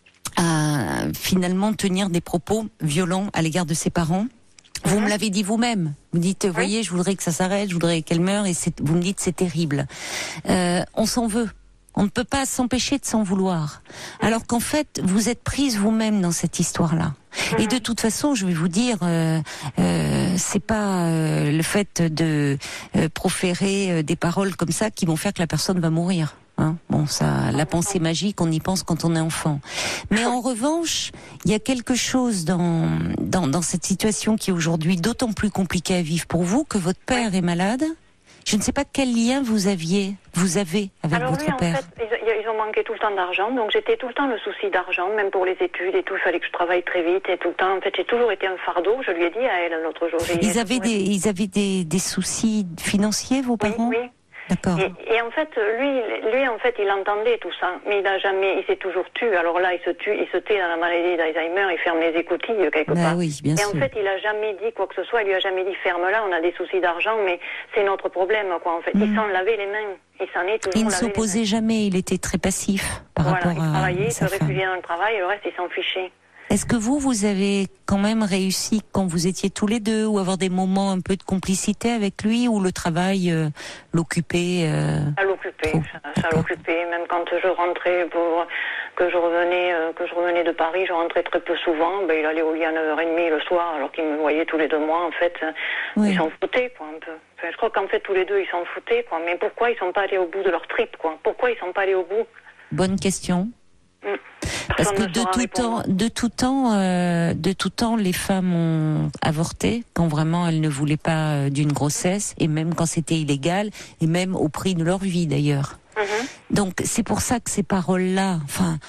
à finalement tenir des propos violents à l'égard de ses parents. Vous me l'avez dit vous-même. Vous dites, voyez, je voudrais que ça s'arrête, je voudrais qu'elle meure, et vous me dites c'est terrible. On s'en veut. On ne peut pas s'empêcher de s'en vouloir. Alors qu'en fait, vous êtes prise vous-même dans cette histoire-là. Et de toute façon, je vais vous dire, c'est pas le fait de proférer des paroles comme ça qui vont faire que la personne va mourir. Bon, ça, la pensée magique, on y pense quand on est enfant. Mais en revanche, il y a quelque chose dans cette situation qui est aujourd'hui d'autant plus compliquée à vivre pour vous que votre père est malade. Je ne sais pas quel lien vous avez avec votre père. En fait, ils ont manqué tout le temps d'argent, donc j'étais tout le temps le souci d'argent, même pour les études et tout, il fallait que je travaille très vite et tout le temps. En fait, j'ai toujours été un fardeau, je lui ai dit à elle l'autre jour. Ils avaient des soucis financiers, vos parents? Oui. D'accord. Et en fait, lui, en fait, il entendait tout ça, mais il s'est toujours tué. Alors là, il se tait dans la maladie d'Alzheimer, il ferme les écoutilles quelque part. Oui, bien sûr. En fait, il a jamais dit quoi que ce soit, il lui a jamais dit ferme-la, on a des soucis d'argent, mais c'est notre problème, quoi, en fait. Il s'en lavait les mains, il s'en est toujours Il ne lavé s'opposait jamais, il était très passif par rapport à il travaillait, sa se réfugiait dans le travail, et le reste, il s'en fichait. Est-ce que vous avez quand même réussi quand vous étiez tous les deux, ou avoir des moments un peu de complicité avec lui, ou le travail l'occupait Ça l'occupait, même quand je rentrais que je revenais de Paris, je rentrais très peu souvent, il allait au lit à 9h30 le soir, alors qu'il me voyait tous les 2 mois, en fait. Oui. Ils s'en foutaient, quoi, un peu. Enfin, je crois qu'en fait, tous les deux, ils s'en foutaient, quoi. Mais pourquoi ils sont pas allés au bout de leur trip, quoi? Pourquoi ils sont pas allés au bout? Bonne question. Parce que de tout temps, les femmes ont avorté quand vraiment elles ne voulaient pas d'une grossesse, et même quand c'était illégal, et même au prix de leur vie d'ailleurs. Donc c'est pour ça que ces paroles-là,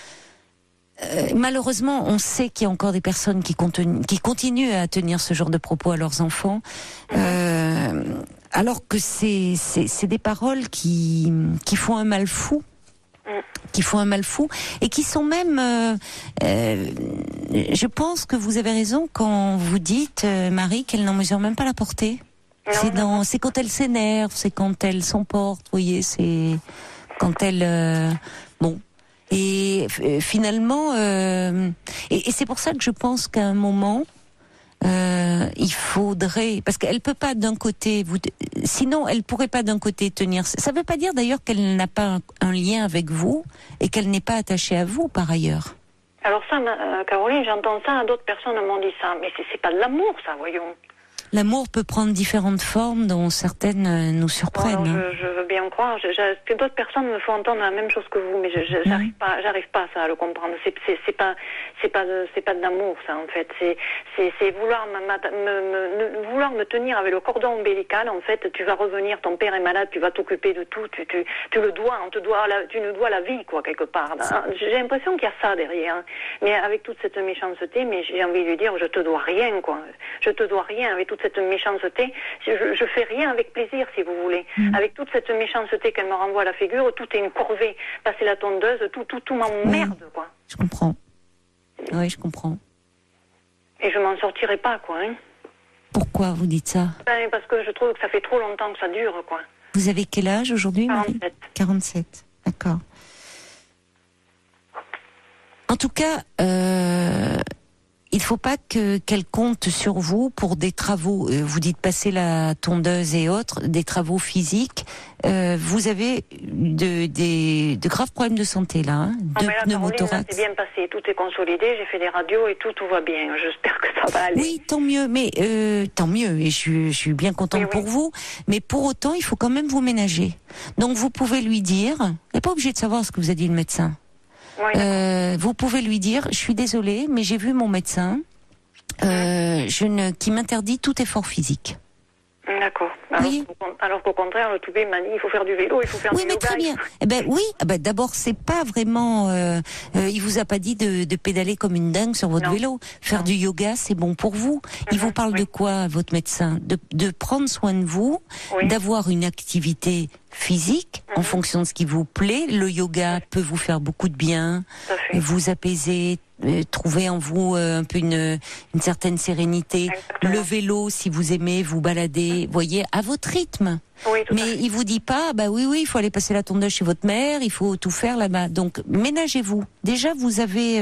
malheureusement, on sait qu'il y a encore des personnes qui continuent à tenir ce genre de propos à leurs enfants, alors que c'est des paroles qui font un mal fou. Et qui sont même je pense que vous avez raison quand vous dites, Marie, qu'elle n'en mesure même pas la portée. C'est quand elle s'énerve, c'est quand elle s'emporte, vous voyez, c'est quand elle et finalement et c'est pour ça que je pense qu'à un moment il faudrait, parce qu'elle peut pas d'un côté sinon elle pourrait pas d'un côté tenir. Ça veut pas dire d'ailleurs qu'elle n'a pas un lien avec vous et qu'elle n'est pas attachée à vous par ailleurs. Alors ça, Caroline, j'entends ça, d'autres personnes m'ont dit ça, mais c'est pas de l'amour, ça, voyons. L'amour peut prendre différentes formes, dont certaines nous surprennent. Je veux bien croire. Que d'autres personnes me font entendre la même chose que vous, mais j'arrive pas ça à le comprendre. C'est pas de l'amour, ça, en fait. C'est vouloir vouloir me tenir avec le cordon ombilical. En fait, tu vas revenir, ton père est malade, tu vas t'occuper de tout. Tu le dois, tu nous dois la vie, quoi, quelque part. J'ai l'impression qu'il y a ça derrière. Hein. Mais avec toute cette méchanceté, mais j'ai envie de lui dire, je te dois rien, quoi. Je te dois rien avec toute cette méchanceté. Je fais rien avec plaisir, si vous voulez. Avec toute cette méchanceté qu'elle me renvoie à la figure, tout est une corvée. Passer la tondeuse, tout m'emmerde, quoi. Je comprends. Oui, je comprends. Et je m'en sortirai pas, quoi. Hein. Pourquoi vous dites ça? Parce que je trouve que ça fait trop longtemps que ça dure, quoi. Vous avez quel âge aujourd'hui, Marie? 47. D'accord. En tout cas, il faut pas qu'elle compte sur vous pour des travaux. Vous dites passer la tondeuse et autres, des travaux physiques. Vous avez de graves problèmes de santé là, hein, de pneumothorax. C'est bien passé, tout est consolidé. J'ai fait des radios et tout va bien. J'espère que ça va aller. Oui, tant mieux. Mais tant mieux. Et je suis bien contente pour vous. Mais pour autant, il faut quand même vous ménager. Donc vous pouvez lui dire. Vous n'êtes pas obligé de savoir ce que vous a dit le médecin. Oui, vous pouvez lui dire, je suis désolée, mais j'ai vu mon médecin qui m'interdit tout effort physique. D'accord. Alors qu'au contraire, le Toubé m'a dit, il faut faire du vélo, il faut faire du yoga. Oui, mais très bien. Eh ben oui. D'abord, c'est pas vraiment. Il vous a pas dit de pédaler comme une dingue sur votre vélo. Faire du yoga, c'est bon pour vous. Il vous parle de quoi, votre médecin? De prendre soin de vous, d'avoir une activité physique en fonction de ce qui vous plaît. Le yoga peut vous faire beaucoup de bien, vous apaiser, trouver en vous un peu une certaine sérénité. Exactement. Le vélo, si vous aimez vous balader, voyez, à votre rythme. Oui, mais il vous dit pas, il faut aller passer la tondeuse chez votre mère, il faut tout faire là-bas. Donc ménagez-vous. Déjà, vous avez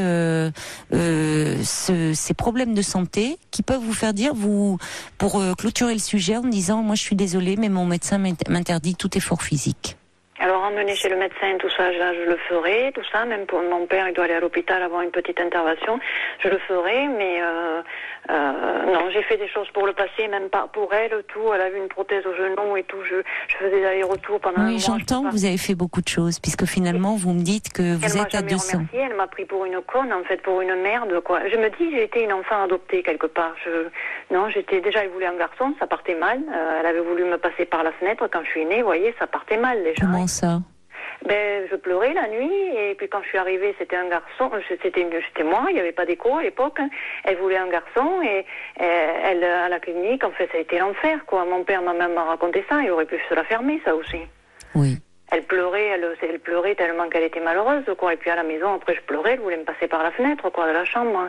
ces problèmes de santé qui peuvent vous faire dire, pour clôturer le sujet en disant, moi je suis désolée, mais mon médecin m'interdit tout effort physique. Alors emmener chez le médecin, tout ça, là, je le ferai, tout ça, même pour mon père, il doit aller à l'hôpital avoir une petite intervention, je le ferai, mais non, j'ai fait des choses pour le passé, même pas pour elle, tout, elle a eu une prothèse au genou et tout, je faisais des allers-retours pendant un mois. Oui, j'entends que vous avez fait beaucoup de choses, puisque finalement, vous me dites que vous êtes à 200. Elle m'a pris pour une conne, en fait, pour une merde, quoi. Je me dis, j'ai été une enfant adoptée quelque part. Elle voulait un garçon, ça partait mal, elle avait voulu me passer par la fenêtre quand je suis née, vous voyez, ça partait mal déjà. Comment ça? Je pleurais la nuit et puis quand je suis arrivée, c'était un garçon, c'était moi, il n'y avait pas d'écho à l'époque. Elle voulait un garçon et elle à la clinique, en fait, ça a été l'enfer, quoi. Mon père m'a même raconté ça, il aurait pu se la fermer, ça aussi. Oui. Elle pleurait tellement qu'elle était malheureuse, quoi. Et puis à la maison, après je pleurais, elle voulait me passer par la fenêtre, quoi, de la chambre.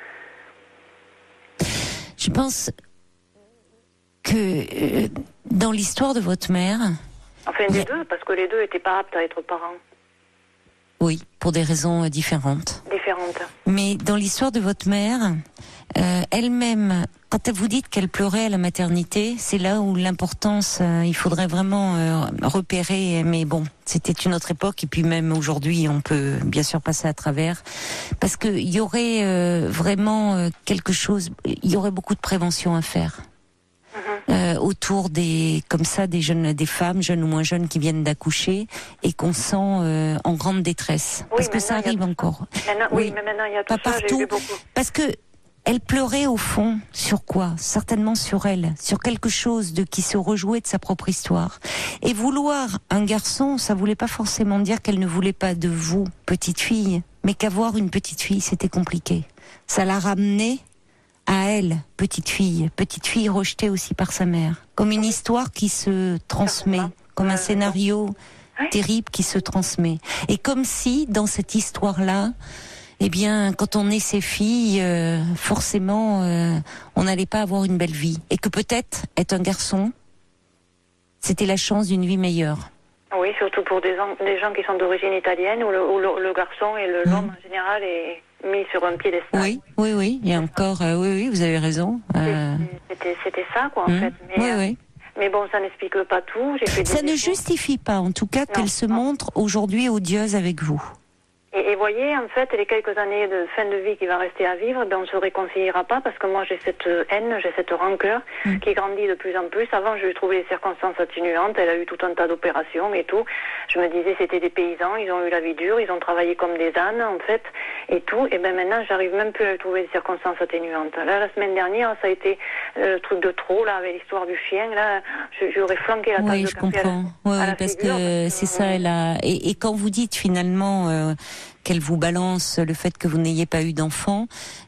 Je pense que dans l'histoire de votre mère. Enfin, des deux, parce que les deux n'étaient pas aptes à être parents. Oui, pour des raisons différentes. Mais dans l'histoire de votre mère, elle-même, quand vous dites qu'elle pleurait à la maternité, c'est là où l'importance, il faudrait vraiment repérer. Mais bon, c'était une autre époque, et puis même aujourd'hui, on peut bien sûr passer à travers, parce que il y aurait vraiment quelque chose, il y aurait beaucoup de prévention à faire. Autour des femmes jeunes ou moins jeunes qui viennent d'accoucher et qu'on sent en grande détresse, parce que ça arrive encore. Mais maintenant il y a tout pas ça, partout, j'ai vu beaucoup. Parce que elle pleurait au fond sur quoi? Certainement sur elle, sur quelque chose qui se rejouait de sa propre histoire. Et vouloir un garçon, ça voulait pas forcément dire qu'elle ne voulait pas de vous, petite fille, mais qu'avoir une petite fille, c'était compliqué. Ça la ramenait à elle, petite fille rejetée aussi par sa mère, comme une histoire qui se transmet, comme un scénario terrible qui se transmet. Et comme si, dans cette histoire-là, eh bien, quand on est ses filles, forcément, on n'allait pas avoir une belle vie. Et que peut-être, être un garçon, c'était la chance d'une vie meilleure. Oui, surtout pour des gens qui sont d'origine italienne, où le garçon et l'homme en général est mis sur un piédestal. Oui, il y a encore, oui, vous avez raison. C'était ça, quoi, en fait. Mais, mais bon, ça n'explique pas tout. Ça ne justifie pas, en tout cas, qu'elle se montre aujourd'hui odieuse avec vous. Et voyez, en fait, les quelques années de fin de vie qui va rester à vivre, on ne se réconciliera pas, parce que moi j'ai cette haine, j'ai cette rancœur qui grandit de plus en plus. Avant, je lui trouvais les circonstances atténuantes, elle a eu tout un tas d'opérations et tout. Je me disais, c'était des paysans, ils ont eu la vie dure, ils ont travaillé comme des ânes, en fait, et tout. Et ben maintenant, j'arrive même plus à lui trouver des circonstances atténuantes. Là, la semaine dernière, ça a été le truc de trop, là, avec l'histoire du chien. Là, j'aurais flanqué la tasse de café. Oui, je comprends. Parce que c'est ça, elle a... Et quand vous dites finalement... qu'elle vous balance le fait que vous n'ayez pas eu d'enfant,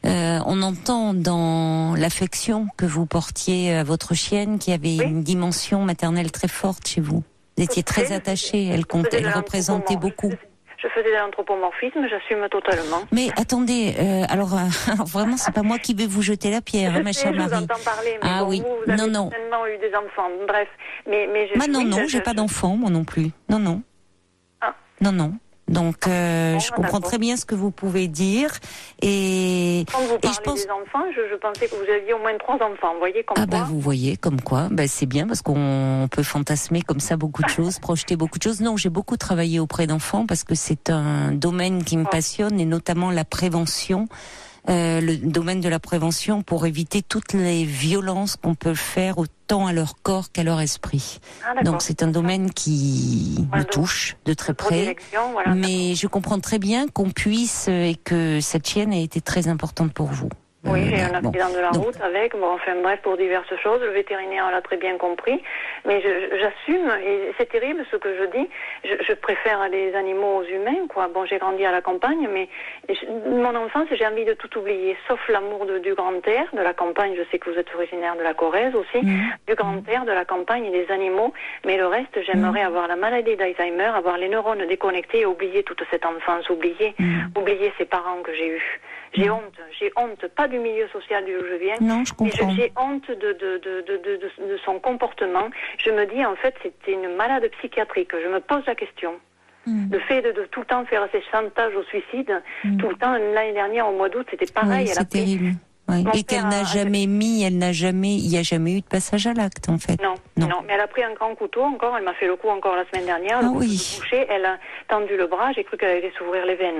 on entend dans l'affection que vous portiez à votre chienne qui avait une dimension maternelle très forte chez vous. Vous étiez très attachée, elle représentait beaucoup. Je faisais de l'anthropomorphisme, j'assume totalement. Mais attendez, alors vraiment, c'est pas moi qui vais vous jeter la pierre, ma chère Marie. Je vous entends parler, mais vous avez certainement eu des enfants, bref. Mais non, j'ai pas d'enfants, moi non plus. Non. Donc, je comprends très bien ce que vous pouvez dire. Et quand vous parlez je pense... des enfants, je pensais que vous aviez au moins 3 enfants. Vous voyez comme quoi. Vous voyez comme quoi. C'est bien parce qu'on peut fantasmer comme ça beaucoup de choses, projeter beaucoup de choses. Non, j'ai beaucoup travaillé auprès d'enfants parce que c'est un domaine qui me passionne et notamment la prévention. Le domaine de la prévention pour éviter toutes les violences qu'on peut faire autant à leur corps qu'à leur esprit. Donc c'est un domaine qui me touche de très près. Voilà, mais je comprends très bien qu'on puisse et que cette chienne ait été très importante pour vous. Oui, j'ai eu un accident de la route avec, bref, pour diverses choses. Le vétérinaire l'a très bien compris. Mais j'assume, et c'est terrible ce que je dis, je préfère les animaux aux humains, quoi. Bon, j'ai grandi à la campagne, mais mon enfance, j'ai envie de tout oublier, sauf l'amour du grand air, de la campagne. Je sais que vous êtes originaire de la Corrèze aussi, du grand air, de la campagne et des animaux. Mais le reste, j'aimerais avoir la maladie d'Alzheimer, avoir les neurones déconnectés et oublier toute cette enfance, oublier ces parents que j'ai eus. J'ai honte, pas du milieu social d'où je viens. Non, je comprends. J'ai honte de son comportement. Je me dis, en fait, c'était une malade psychiatrique. Je me pose la question. Le fait de tout le temps faire ces chantages au suicide, tout le temps, l'année dernière, au mois d'août, c'était pareil. Oui, c'est terrible. Oui. Et qu'elle n'a jamais il n'y a jamais eu de passage à l'acte, en fait. Non. Mais elle a pris un grand couteau encore, elle m'a fait le coup encore la semaine dernière. Le couteau de boucher, elle a tendu le bras, j'ai cru qu'elle allait s'ouvrir les veines.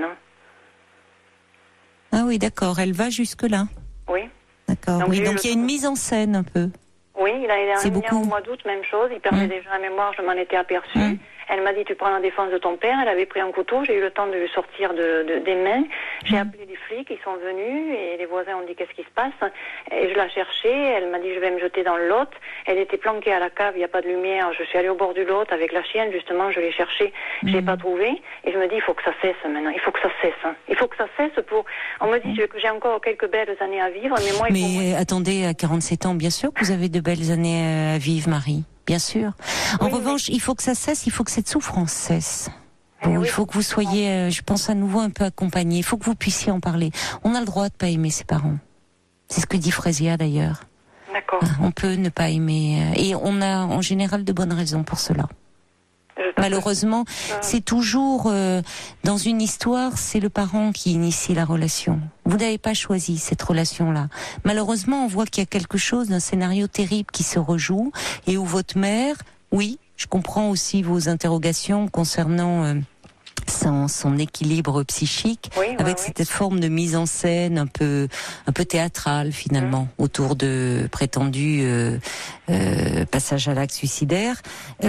Ah oui, d'accord, elle va jusque-là. Oui. D'accord, donc il y a une mise en scène un peu. Oui, l'année dernière, au mois d'août, même chose, il perdait déjà la mémoire, je m'en étais aperçue. Elle m'a dit, tu prends la défense de ton père. Elle avait pris un couteau. J'ai eu le temps de lui sortir des mains. J'ai appelé les flics. Ils sont venus et les voisins ont dit, qu'est-ce qui se passe? Et je l'ai cherchée. Elle m'a dit, je vais me jeter dans le Lot. Elle était planquée à la cave. Il n'y a pas de lumière. Je suis allée au bord du Lot avec la chienne. Justement, je l'ai cherchée. Je l'ai pas trouvée. Et je me dis, il faut que ça cesse maintenant. Il faut que ça cesse. Il faut que ça cesse pour... On me dit que j'ai encore quelques belles années à vivre. Mais moi, attendez, à 47 ans, bien sûr que vous avez de belles années à vivre, Marie. Bien sûr. En revanche, il faut que ça cesse, il faut que cette souffrance cesse. Bon, il faut que vous soyez, je pense, à nouveau un peu accompagné. Il faut que vous puissiez en parler. On a le droit de pas aimer ses parents. C'est ce que dit Frésia d'ailleurs. D'accord. On peut ne pas aimer. Et on a en général de bonnes raisons pour cela. Malheureusement, c'est toujours dans une histoire, c'est le parent qui initie la relation. Vous n'avez pas choisi cette relation-là. Malheureusement, on voit qu'il y a quelque chose d'un scénario terrible qui se rejoue et où votre mère, oui, je comprends aussi vos interrogations concernant son équilibre psychique, avec cette forme de mise en scène un peu théâtrale finalement autour de prétendus passages à l'acte suicidaire.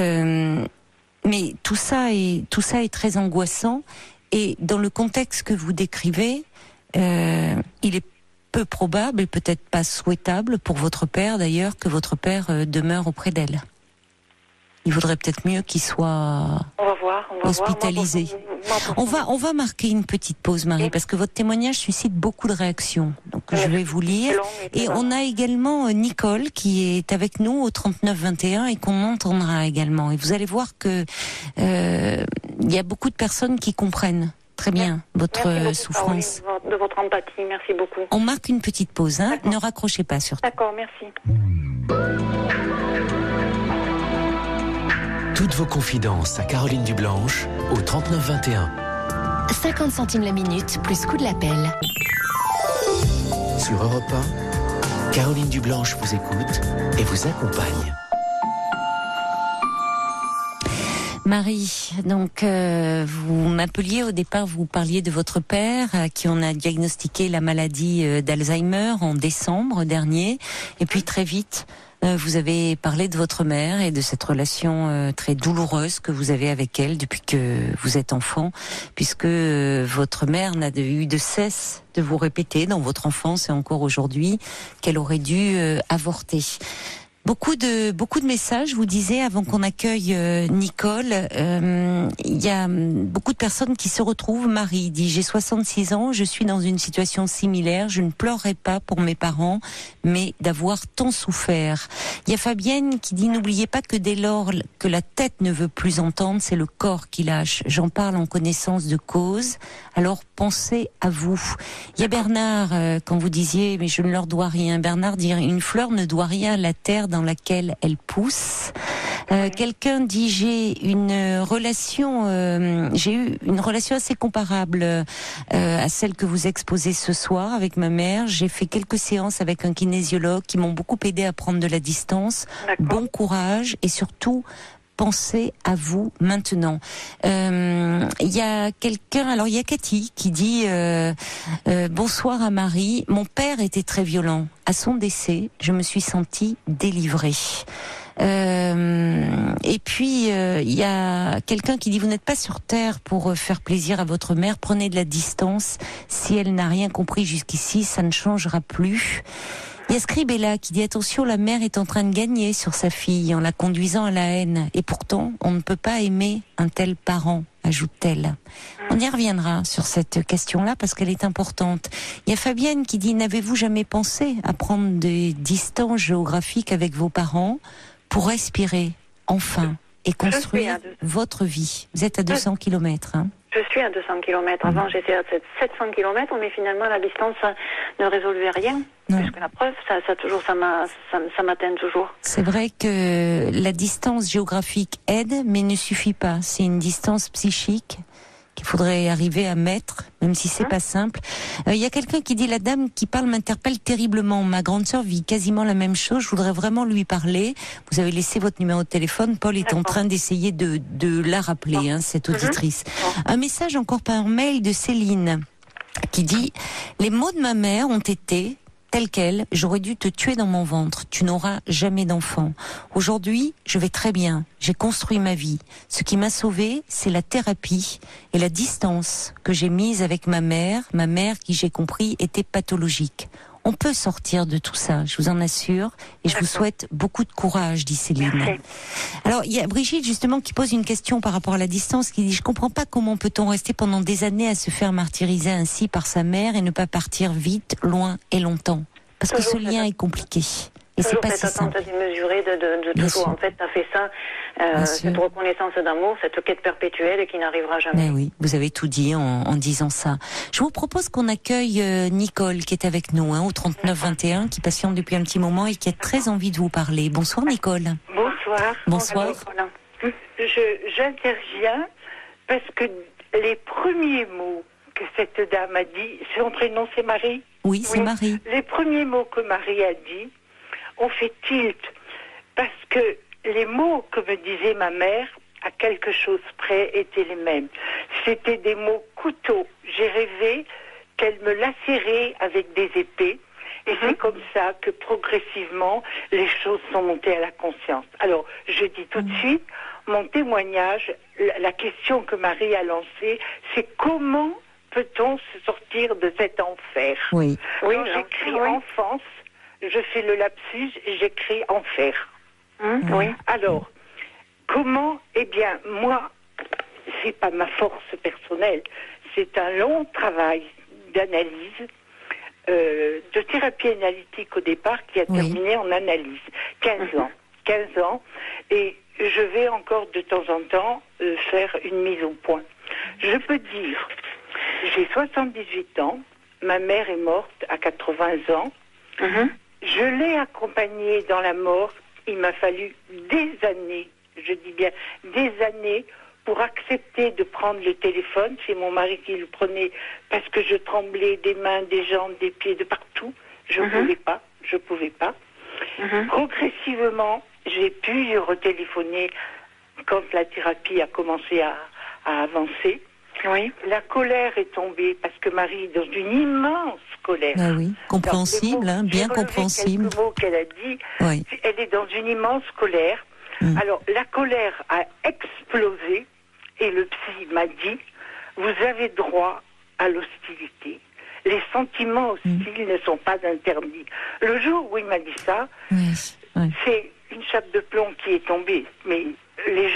Mais tout ça est très angoissant et dans le contexte que vous décrivez, il est peu probable et peut-être pas souhaitable pour votre père d'ailleurs que votre père demeure auprès d'elle. Il vaudrait peut-être mieux qu'il soit hospitalisé. On va marquer une petite pause, Marie, parce que votre témoignage suscite beaucoup de réactions. Donc je vais vous lire. Et on a également Nicole qui est avec nous au 3921 et qu'on entendra également. Et vous allez voir que il y a beaucoup de personnes qui comprennent très bien votre souffrance. De votre empathie, merci beaucoup. On marque une petite pause, hein. Ne raccrochez pas surtout. D'accord, merci. Toutes vos confidences à Caroline Dublanche au 3921. 50 centimes la minute, plus coût de l'appel. Sur Europe 1, Caroline Dublanche vous écoute et vous accompagne. Marie, donc vous m'appeliez au départ, vous parliez de votre père à qui on a diagnostiqué la maladie d'Alzheimer en décembre dernier, et puis très vite vous avez parlé de votre mère et de cette relation très douloureuse que vous avez avec elle depuis que vous êtes enfant, puisque votre mère n'a eu de cesse de vous répéter dans votre enfance et encore aujourd'hui qu'elle aurait dû avorter. Beaucoup de messages, vous disiez, avant qu'on accueille Nicole, il y a beaucoup de personnes qui se retrouvent. Marie dit, j'ai 66 ans, je suis dans une situation similaire, je ne pleurerai pas pour mes parents, mais d'avoir tant souffert. Il y a Fabienne qui dit, n'oubliez pas que dès lors que la tête ne veut plus entendre, c'est le corps qui lâche. J'en parle en connaissance de cause, alors pensez à vous. Il y a Bernard, quand vous disiez, mais je ne leur dois rien. Bernard dit, une fleur ne doit rien à la terre d'un dans laquelle elle pousse. Quelqu'un dit j'ai eu une relation assez comparable à celle que vous exposez ce soir avec ma mère. J'ai fait quelques séances avec un kinésiologue qui m'ont beaucoup aidé à prendre de la distance. D'accord. Bon courage et surtout pensez à vous maintenant. Il y a Cathy qui dit bonsoir à Marie. Mon père était très violent. À son décès, je me suis sentie délivrée. Et puis il y a quelqu'un qui dit vous n'êtes pas sur terre pour faire plaisir à votre mère, prenez de la distance. Si elle n'a rien compris jusqu'ici, ça ne changera plus. Il y a Scribella qui dit attention, la mère est en train de gagner sur sa fille en la conduisant à la haine. Et pourtant, on ne peut pas aimer un tel parent, ajoute-t-elle. On y reviendra sur cette question-là parce qu'elle est importante. Il y a Fabienne qui dit n'avez-vous jamais pensé à prendre des distances géographiques avec vos parents pour respirer enfin et construire votre vie? Vous êtes à 200 km, hein? Je suis à 200 km. Avant, j'étais à 700 km, mais finalement, la distance ne résolvait rien. Non. Puisque la preuve, ça m'atteint toujours. C'est vrai que la distance géographique aide, mais ne suffit pas. C'est une distance psychique qu'il faudrait arriver à mettre, même si c'est pas simple. Il y a quelqu'un qui dit la dame qui parle m'interpelle terriblement. Ma grande sœur vit quasiment la même chose. Je voudrais vraiment lui parler. Vous avez laissé votre numéro de téléphone. Paul est en train d'essayer de la rappeler, cette auditrice. Un message encore par mail de Céline qui dit les mots de ma mère ont été telle quelle, j'aurais dû te tuer dans mon ventre. Tu n'auras jamais d'enfant. Aujourd'hui, je vais très bien. J'ai construit ma vie. Ce qui m'a sauvée, c'est la thérapie et la distance que j'ai mise avec ma mère qui, j'ai compris, était pathologique. On peut sortir de tout ça, je vous en assure, et je vous souhaite beaucoup de courage, dit Céline. Merci. Alors, il y a Brigitte, justement, qui pose une question par rapport à la distance, qui dit « Je comprends pas comment peut-on rester pendant des années à se faire martyriser ainsi par sa mère et ne pas partir vite, loin et longtemps. Parce que ce lien est compliqué. » Et c'est pas si simple. Cette attente démesurée de toujours. En fait, t'as fait ça, cette reconnaissance d'amour, cette quête perpétuelle qui n'arrivera jamais. Mais oui, vous avez tout dit en disant ça. Je vous propose qu'on accueille Nicole qui est avec nous, au 3921, qui patiente depuis un petit moment et qui a très envie de vous parler. Bonsoir Nicole. Bonsoir. Bonsoir. J'interviens parce que les premiers mots que cette dame a dit, son prénom c'est Marie? Oui, c'est Marie. Les premiers mots que Marie a dit ont fait tilt, parce que les mots que me disait ma mère, à quelque chose près, étaient les mêmes. C'était des mots couteau. J'ai rêvé qu'elle me lacérait avec des épées, et c'est comme ça que progressivement, les choses sont montées à la conscience. Alors, je dis tout de suite, mon témoignage, la question que Marie a lancée, c'est comment peut-on se sortir de cet enfer? Oui. Quand j'écris enfance, je fais le lapsus et j'écris enfer. Oui. Alors, comment? Eh bien, moi, c'est pas ma force personnelle, c'est un long travail d'analyse, de thérapie analytique au départ, qui a terminé en analyse. 15 ans. 15 ans. Et je vais encore de temps en temps faire une mise au point. Je peux dire, j'ai 78 ans, ma mère est morte à 80 ans. Je l'ai accompagnée dans la mort. Il m'a fallu des années, je dis bien des années, pour accepter de prendre le téléphone. C'est mon mari qui le prenait parce que je tremblais des mains, des jambes, des pieds, de partout. Je pouvais pas. Progressivement, j'ai pu retéléphoner quand la thérapie a commencé à avancer. Oui. La colère est tombée parce que Marie est dans une immense colère. Ah oui, compréhensible, bien compréhensible. Quelques mots qu'elle a dit, elle est dans une immense colère. Alors, la colère a explosé et le psy m'a dit, vous avez droit à l'hostilité. Les sentiments hostiles ne sont pas interdits. Le jour où il m'a dit ça, c'est une chape de plomb qui est tombée, mais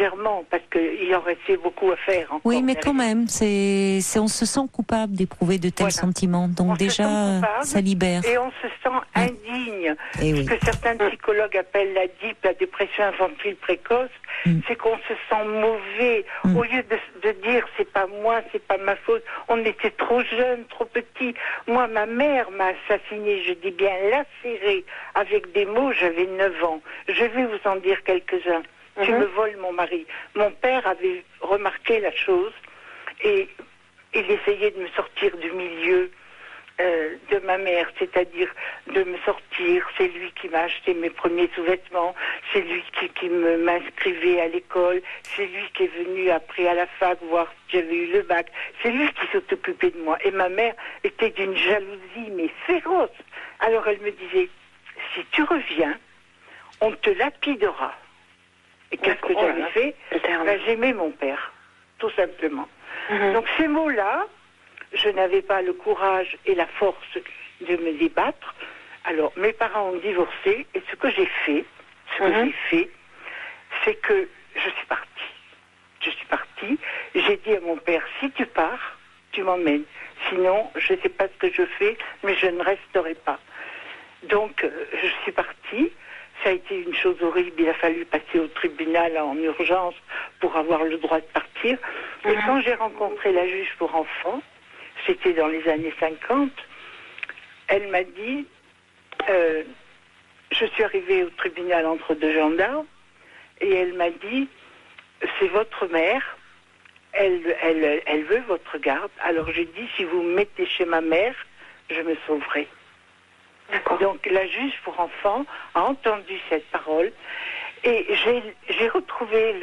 légèrement, parce qu'il en restait beaucoup à faire encore. Oui, mais quand même, on se sent coupable d'éprouver de tels sentiments. Donc déjà, ça libère. Et on se sent indigne. Et ce que certains psychologues appellent la DIP, la dépression infantile précoce, c'est qu'on se sent mauvais. Au lieu de dire c'est pas moi, c'est pas ma faute, on était trop jeunes, trop petits. Moi, ma mère m'a assassiné, je dis bien lacéré, avec des mots, j'avais 9 ans. Je vais vous en dire quelques-uns. Tu me voles mon mari. Mon père avait remarqué la chose et il essayait de me sortir du milieu de ma mère, c'est-à-dire de me sortir. C'est lui qui m'a acheté mes premiers sous-vêtements, c'est lui qui m'inscrivait à l'école, c'est lui qui est venu après à la fac voir si j'avais eu le bac, c'est lui qui s'est occupé de moi. Et ma mère était d'une jalousie mais féroce. Alors elle me disait, si tu reviens, on te lapidera. Et qu'est-ce que j'avais fait? J'aimais mon père, tout simplement. Donc ces mots-là, je n'avais pas le courage et la force de me débattre. Alors mes parents ont divorcé et ce que j'ai fait, c'est que je suis partie. Je suis partie. J'ai dit à mon père, si tu pars, tu m'emmènes. Sinon, je ne sais pas ce que je fais, mais je ne resterai pas. Donc je suis partie. Ça a été une chose horrible, il a fallu passer au tribunal en urgence pour avoir le droit de partir. Et quand j'ai rencontré la juge pour enfants, c'était dans les années 50, elle m'a dit, je suis arrivée au tribunal entre 2 gendarmes, et elle m'a dit, c'est votre mère, elle veut votre garde. Alors j'ai dit, si vous me mettez chez ma mère, je me sauverai. Donc la juge pour enfants a entendu cette parole et j'ai retrouvé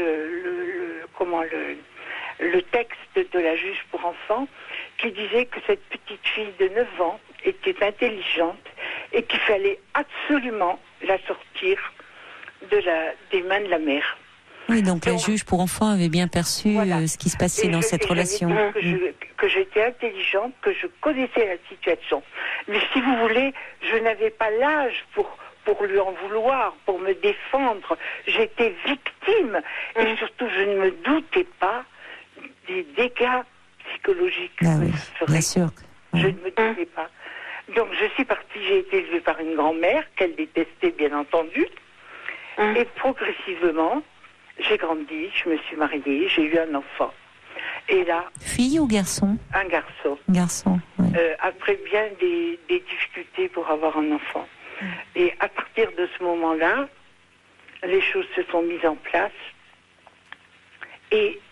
le texte de la juge pour enfants qui disait que cette petite fille de 9 ans était intelligente et qu'il fallait absolument la sortir des mains de la mère. Oui, donc la juge pour enfants avait bien perçu ce qui se passait dans cette relation. Que j'étais intelligente, que je connaissais la situation. Mais si vous voulez, je n'avais pas l'âge pour lui en vouloir, pour me défendre. J'étais victime. Et surtout, je ne me doutais pas des dégâts psychologiques que ce serait. Bien sûr. Je ne me doutais pas. Donc je suis partie, j'ai été élevée par une grand-mère qu'elle détestait bien entendu. Et progressivement, j'ai grandi, je me suis mariée, j'ai eu un enfant. Et là... Fille ou garçon? Un garçon. Garçon, oui. Après bien des difficultés pour avoir un enfant. Et à partir de ce moment-là, les choses se sont mises en place. Et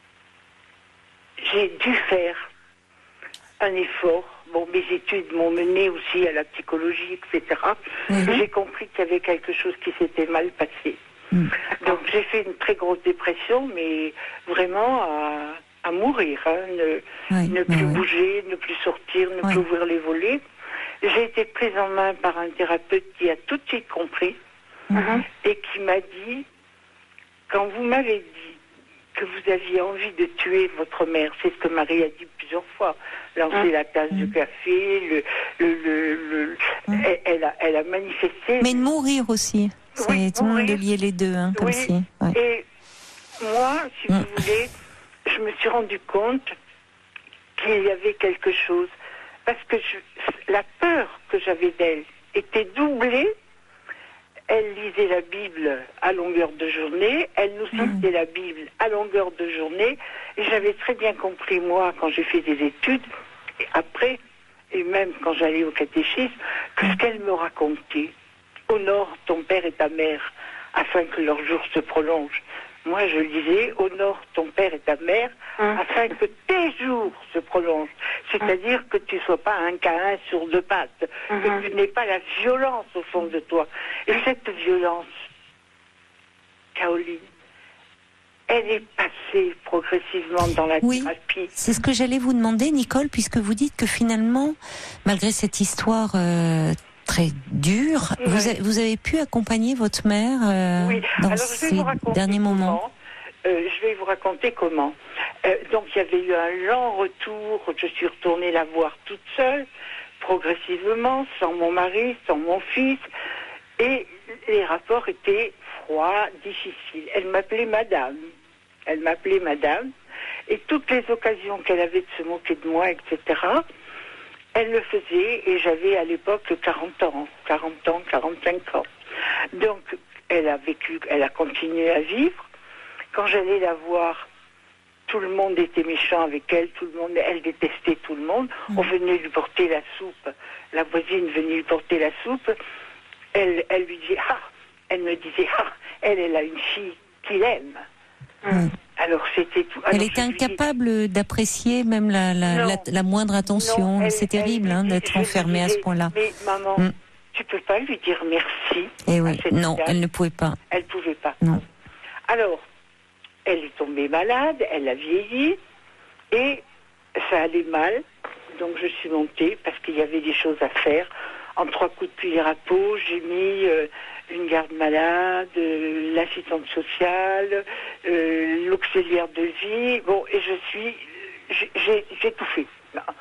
j'ai dû faire un effort. Bon, mes études m'ont mené aussi à la psychologie, etc. J'ai compris qu'il y avait quelque chose qui s'était mal passé. Donc j'ai fait une très grosse dépression, mais vraiment à mourir, ne plus bouger, ne plus sortir, ne plus ouvrir les volets. J'ai été prise en main par un thérapeute qui a tout de suite compris et qui m'a dit, quand vous m'avez dit que vous aviez envie de tuer votre mère, c'est ce que Marie a dit plusieurs fois, lancer la tasse de café, elle a manifesté... Mais de mourir aussi. C'est tout le monde de lier les deux, comme si... Ouais. Et moi, si vous voulez, je me suis rendu compte qu'il y avait quelque chose. Parce que la peur que j'avais d'elle était doublée. Elle lisait la Bible à longueur de journée. Elle nous citait la Bible à longueur de journée. Et j'avais très bien compris, moi, quand j'ai fait des études, et après, et même quand j'allais au catéchisme, que ce qu'elle me racontait, honore ton père et ta mère, afin que leur jour se prolonge. Moi, je disais, honore ton père et ta mère, afin que tes jours se prolongent. C'est-à-dire que tu ne sois pas un Caïn sur 2 pattes, que tu n'aies pas la violence au fond de toi. Et cette violence, Caroline, elle est passée progressivement dans la thérapie. C'est ce que j'allais vous demander, Nicole, puisque vous dites que finalement, malgré cette histoire... très dur. Vous avez pu accompagner votre mère dans ces derniers moments? Je vais vous raconter comment. Donc il y avait eu un lent retour. Je suis retournée la voir toute seule, progressivement, sans mon mari, sans mon fils. Et les rapports étaient froid, difficile. Elle m'appelait madame. Et toutes les occasions qu'elle avait de se moquer de moi, etc., elle le faisait, et j'avais à l'époque 40 ans, 45 ans. Donc, elle a continué à vivre. Quand j'allais la voir, tout le monde était méchant avec elle, elle détestait tout le monde. On venait lui porter la soupe, la voisine venait lui porter la soupe. Elle lui disait, elle me disait, elle a une fille qu'il aime. Alors c'était tout. Elle était incapable d'apprécier même la moindre attention. C'est terrible d'être enfermée à ce point-là. Mais maman, tu peux pas lui dire merci. Et oui, non, elle ne pouvait pas. Elle pouvait pas. Non. Alors, elle est tombée malade, elle a vieilli, et ça allait mal. Donc je suis montée parce qu'il y avait des choses à faire. En 3 coups de cuillère à peau, j'ai mis une garde malade, l'assistante sociale, l'auxiliaire de vie. Bon, et j'ai tout fait.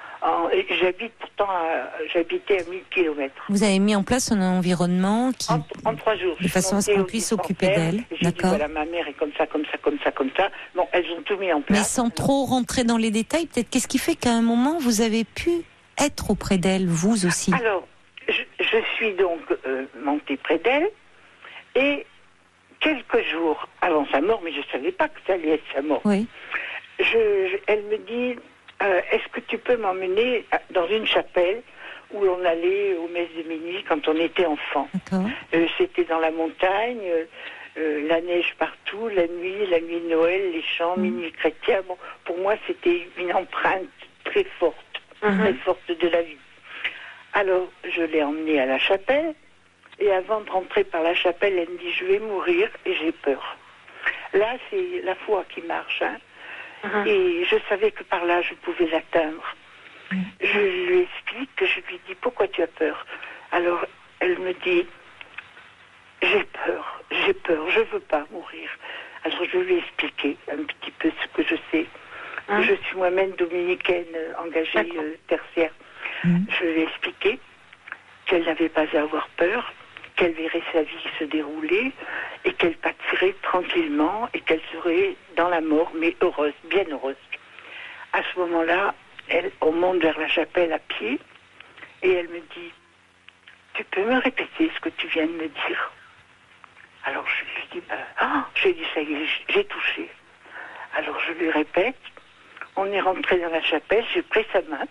J'habitais à 1000 km. Vous avez mis en place un environnement qui... En 3 jours. De façon à ce qu'on puisse s'occuper d'elle. D'accord. Voilà, ma mère est comme ça. Bon, elles ont tout mis en place. Mais sans trop rentrer dans les détails, peut-être, qu'est-ce qui fait qu'à un moment, vous avez pu être auprès d'elle, vous aussi? Alors, je suis donc montée près d'elle, et quelques jours avant sa mort, mais je ne savais pas que ça allait être sa mort, oui. Elle me dit, est-ce que tu peux m'emmener dans une chapelle où on allait aux messes de minuit quand on était enfant. C'était dans la montagne, la neige partout, la nuit de Noël, les chants, minuit chrétien. Bon, pour moi, c'était une empreinte très forte de la vie. Alors, je l'ai emmenée à la chapelle, et avant de rentrer par la chapelle, elle me dit, je vais mourir et j'ai peur. Là, c'est la foi qui marche, et je savais que par là, je pouvais l'atteindre. Je lui explique, je lui dis, pourquoi tu as peur? Alors, elle me dit, j'ai peur, je veux pas mourir. Alors, je lui ai expliqué un petit peu ce que je sais. Je suis moi-même dominicaine, engagée tertiaire. Je lui ai expliqué qu'elle n'avait pas à avoir peur, qu'elle verrait sa vie se dérouler et qu'elle partirait tranquillement et qu'elle serait dans la mort, mais heureuse, bien heureuse. À ce moment-là, on monte vers la chapelle à pied et elle me dit, tu peux me répéter ce que tu viens de me dire? Alors je lui dis, j'ai dit, ça y est, j'ai touché. Alors je lui répète, on est rentré dans la chapelle, j'ai pris sa main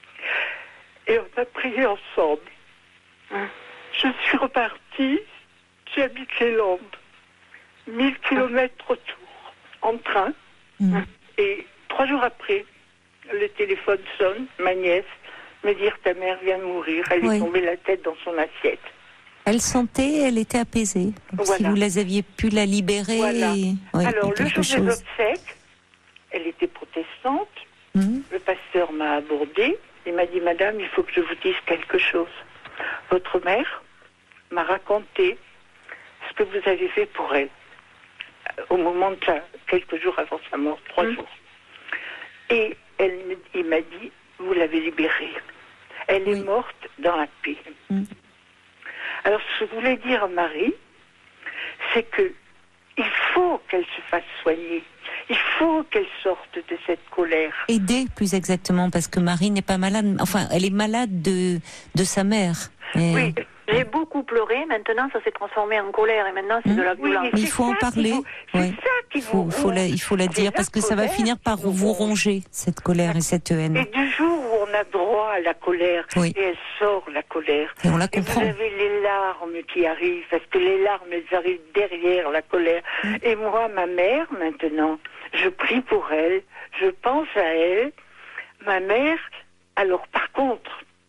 et on a prié ensemble. Je suis repartie, j'habite les Landes, 1000 km retour, en train, et 3 jours après, le téléphone sonne, ma nièce me dit, ta mère vient de mourir, elle est tombée la tête dans son assiette. Elle sentait, elle était apaisée. Voilà. Si vous les aviez pu la libérer. Voilà. Alors, le jour des obsèques, elle était protestante. Le pasteur m'a abordé et m'a dit, madame, il faut que je vous dise quelque chose. Votre mère m'a raconté ce que vous avez fait pour elle au moment de quelques jours avant sa mort, 3 jours. Et il m'a dit, vous l'avez libérée. Elle est morte dans la paix. Alors, ce que je voulais dire à Marie, c'est que il faut qu'elle se fasse soigner. Il faut qu'elle sorte de cette colère. Aider, plus exactement, parce que Marie n'est pas malade. Enfin, elle est malade de sa mère. Oui, j'ai beaucoup pleuré. Maintenant, ça s'est transformé en colère. Et maintenant, c'est de la violence. Mais il faut en parler. Il faut la dire, parce que ça va finir par vous ronger, cette colère et cette haine. Et du jour où on a droit à la colère, et elle sort la colère, et on la comprend. Et vous avez les larmes qui arrivent, parce que les larmes, elles arrivent derrière la colère. Et moi, ma mère, maintenant, je prie pour elle, je pense à elle. Ma mère, alors par contre,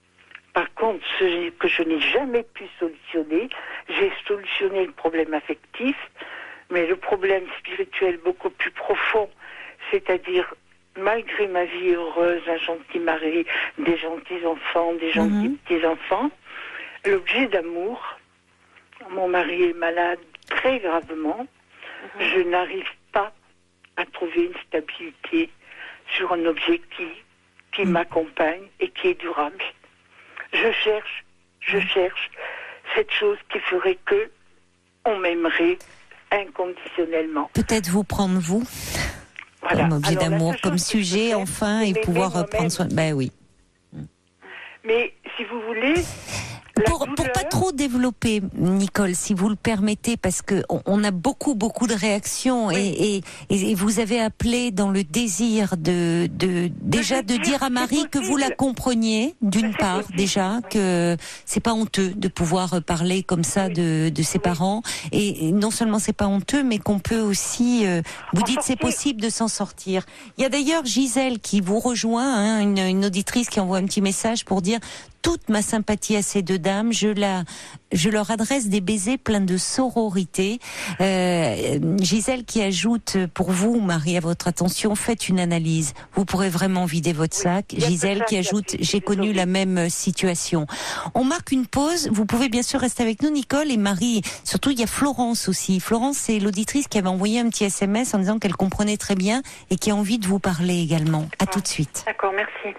ce que je n'ai jamais pu solutionner, j'ai solutionné le problème affectif, mais le problème spirituel beaucoup plus profond, c'est-à-dire, malgré ma vie heureuse, un gentil mari, des gentils enfants, des gentils petits-enfants, l'objet d'amour, mon mari est malade très gravement, je n'arrive pas à trouver une stabilité sur un objet qui m'accompagne et qui est durable. Je cherche cette chose qui ferait que on m'aimerait inconditionnellement. Peut-être vous prendre vous, comme objet d'amour, comme sujet, enfin, et pouvoir prendre soin. Ben oui. Mais si vous voulez... Pour pas trop développer, Nicole, si vous le permettez, parce que on a beaucoup de réactions et vous avez appelé dans le désir de dire à Marie que vous la compreniez, d'une part déjà, que c'est pas honteux de pouvoir parler comme ça de ses parents, et non seulement c'est pas honteux, mais qu'on peut aussi, vous dites c'est possible de s'en sortir. Il y a d'ailleurs Gisèle qui vous rejoint, une auditrice qui envoie un petit message pour dire toute ma sympathie à ces deux dames, je leur adresse des baisers pleins de sororité. Gisèle qui ajoute pour vous, Marie, à votre attention, faites une analyse. Vous pourrez vraiment vider votre sac. Gisèle qui ajoute, j'ai connu la même situation. On marque une pause. Vous pouvez bien sûr rester avec nous, Nicole et Marie. Surtout, il y a Florence aussi. Florence, c'est l'auditrice qui avait envoyé un petit SMS en disant qu'elle comprenait très bien et qui a envie de vous parler également. À tout de suite. D'accord, merci.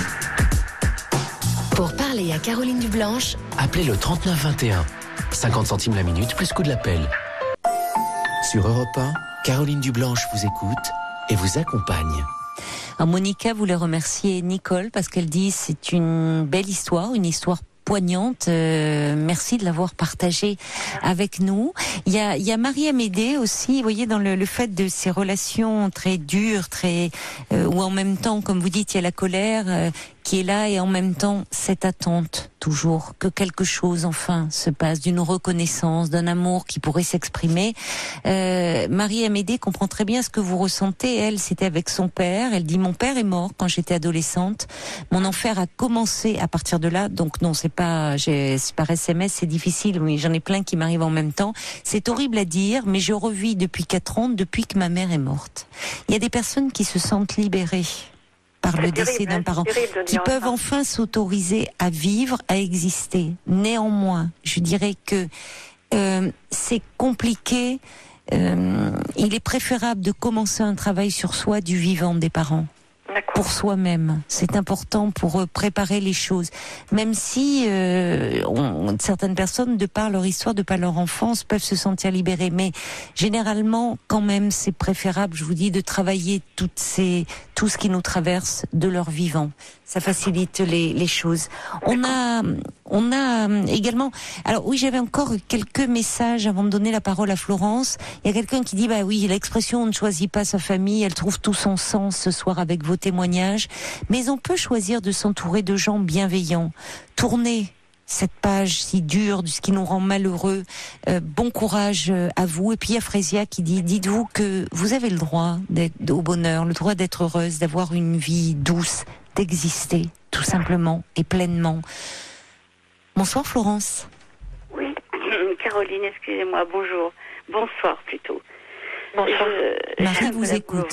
Pour parler à Caroline Dublanche, appelez le 3921. 50 centimes la minute, plus coût de l'appel. Sur Europe 1, Caroline Dublanche vous écoute et vous accompagne. Alors Monica voulait remercier Nicole parce qu'elle dit c'est une belle histoire, une histoire poignante. Merci de l'avoir partagée avec nous. Il y a Marie-Amédée aussi, vous voyez, dans le fait de ces relations très dures, très où en même temps, comme vous dites, il y a la colère qui est là et en même temps cette attente toujours que quelque chose enfin se passe, d'une reconnaissance, d'un amour qui pourrait s'exprimer. Marie-Amédée comprend très bien ce que vous ressentez. Elle, c'était avec son père. Elle dit mon père est mort quand j'étais adolescente. Mon enfer a commencé à partir de là. Donc non, c'est par SMS, c'est difficile. Oui, j'en ai plein qui m'arrivent en même temps. C'est horrible à dire, mais je revis depuis 4 ans, depuis que ma mère est morte. Il y a des personnes qui se sentent libérées par le décès d'un parent, qui peuvent enfin s'autoriser à vivre, à exister. Néanmoins, je dirais que c'est compliqué. Il est préférable de commencer un travail sur soi du vivant des parents. Pour soi-même, c'est important pour préparer les choses. Même si certaines personnes, de par leur histoire, de par leur enfance, peuvent se sentir libérées, mais généralement, quand même, c'est préférable, je vous dis, de travailler tout ce qui nous traverse de leur vivant. Ça facilite les choses. On a également. Alors oui, j'avais encore quelques messages avant de donner la parole à Florence. Il y a quelqu'un qui dit bah oui, l'expression on ne choisit pas sa famille, elle trouve tout son sens ce soir avec vos témoignages. Mais on peut choisir de s'entourer de gens bienveillants. Tournez cette page si dure de ce qui nous rend malheureux. Bon courage à vous. Et puis il y a Frésia qui dit dites-vous que vous avez le droit d'être au bonheur, le droit d'être heureuse, d'avoir une vie douce, d'exister tout simplement et pleinement. Bonsoir Florence. Oui, Caroline, excusez-moi, bonjour. Bonsoir plutôt. Bonsoir. Marie vous écoute.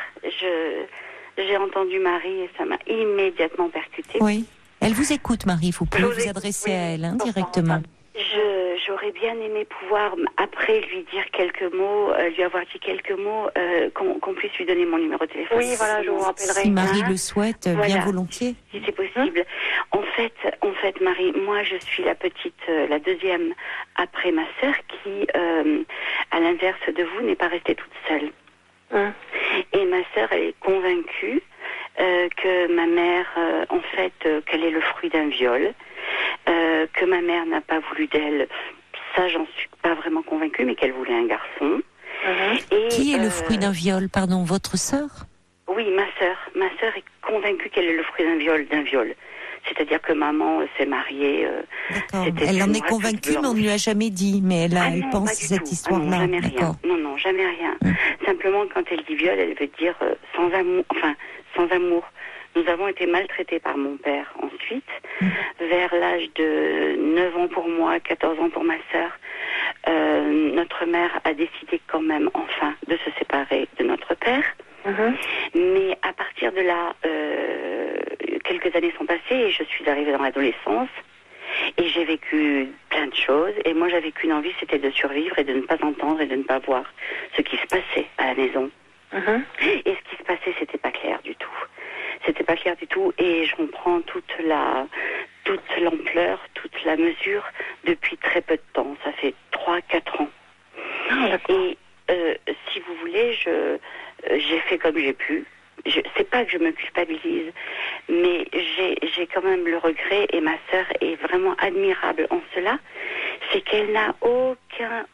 J'ai entendu Marie et ça m'a immédiatement percutée. Oui, elle vous écoute Marie, vous pouvez vous adresser à elle directement. J'aurais bien aimé pouvoir, après, lui dire quelques mots, lui avoir dit quelques mots, qu'on puisse lui donner mon numéro de téléphone. Oui, voilà, je vous rappellerai. Si Marie le souhaite, bien volontiers. Si c'est possible. En fait, Marie, moi, je suis la deuxième après ma sœur qui, à l'inverse de vous, n'est pas restée toute seule. Et ma sœur, elle est convaincue que ma mère, qu'elle est le fruit d'un viol. Que ma mère n'a pas voulu d'elle, ça j'en suis pas vraiment convaincue, mais qu'elle voulait un garçon. Et, qui est le fruit d'un viol, pardon, votre sœur? Oui, ma sœur. Ma sœur est convaincue qu'elle est le fruit d'un viol. C'est-à-dire que maman s'est mariée. D'accord. Elle en est convaincue, mais on ne lui a jamais dit. Mais elle pense cette histoire-là. Jamais rien. Non, jamais rien. Simplement, quand elle dit viol, elle veut dire sans amour. Nous avons été maltraités par mon père ensuite, vers l'âge de 9 ans pour moi, 14 ans pour ma sœur. Notre mère a décidé quand même, enfin, de se séparer de notre père. Mais à partir de là, quelques années sont passées et je suis arrivée dans l'adolescence. Et j'ai vécu plein de choses. Et moi, j'avais qu'une envie, c'était de survivre et de ne pas entendre et de ne pas voir ce qui se passait à la maison. Et ce qui se passait, c'était pas clair du tout. C'était pas clair du tout et je comprends toute l'ampleur, toute la mesure depuis très peu de temps. Ça fait 3-4 ans. fait comme j'ai pu. C'est pas que je me culpabilise, mais j'ai quand même le regret, et ma sœur est vraiment admirable en cela, c'est qu'elle n'a aucun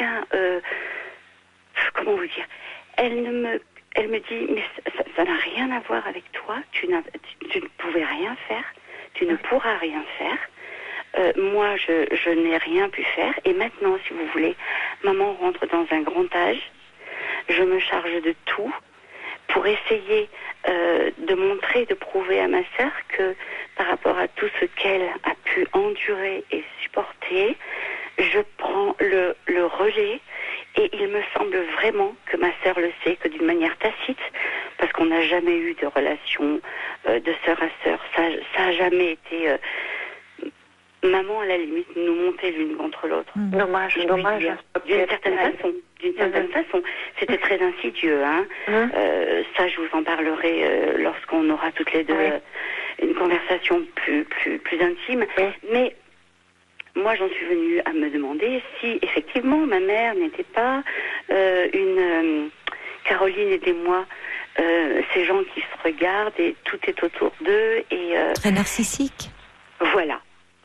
comment vous dire, elle me dit, mais ça n'a rien à voir avec toi, tu ne pouvais rien faire, tu ne pourras rien faire. Moi, je n'ai rien pu faire, et maintenant, si vous voulez, maman rentre dans un grand âge, je me charge de tout pour essayer de montrer, de prouver à ma sœur que par rapport à tout ce qu'elle a pu endurer et supporter, je prends le relais, et il me semble vraiment que ma sœur le sait, que d'une manière tacite, parce qu'on n'a jamais eu de relation de sœur à sœur, ça a jamais été... maman, à la limite, nous montait l'une contre l'autre. Dommage. D'une certaine façon. C'était très insidieux, hein. Ça, je vous en parlerai lorsqu'on aura toutes les deux une conversation plus intime. Mais moi, j'en suis venue à me demander si, effectivement, ma mère n'était pas une... Caroline, aidez-moi, ces gens qui se regardent et tout est autour d'eux. Et, très narcissique. Voilà.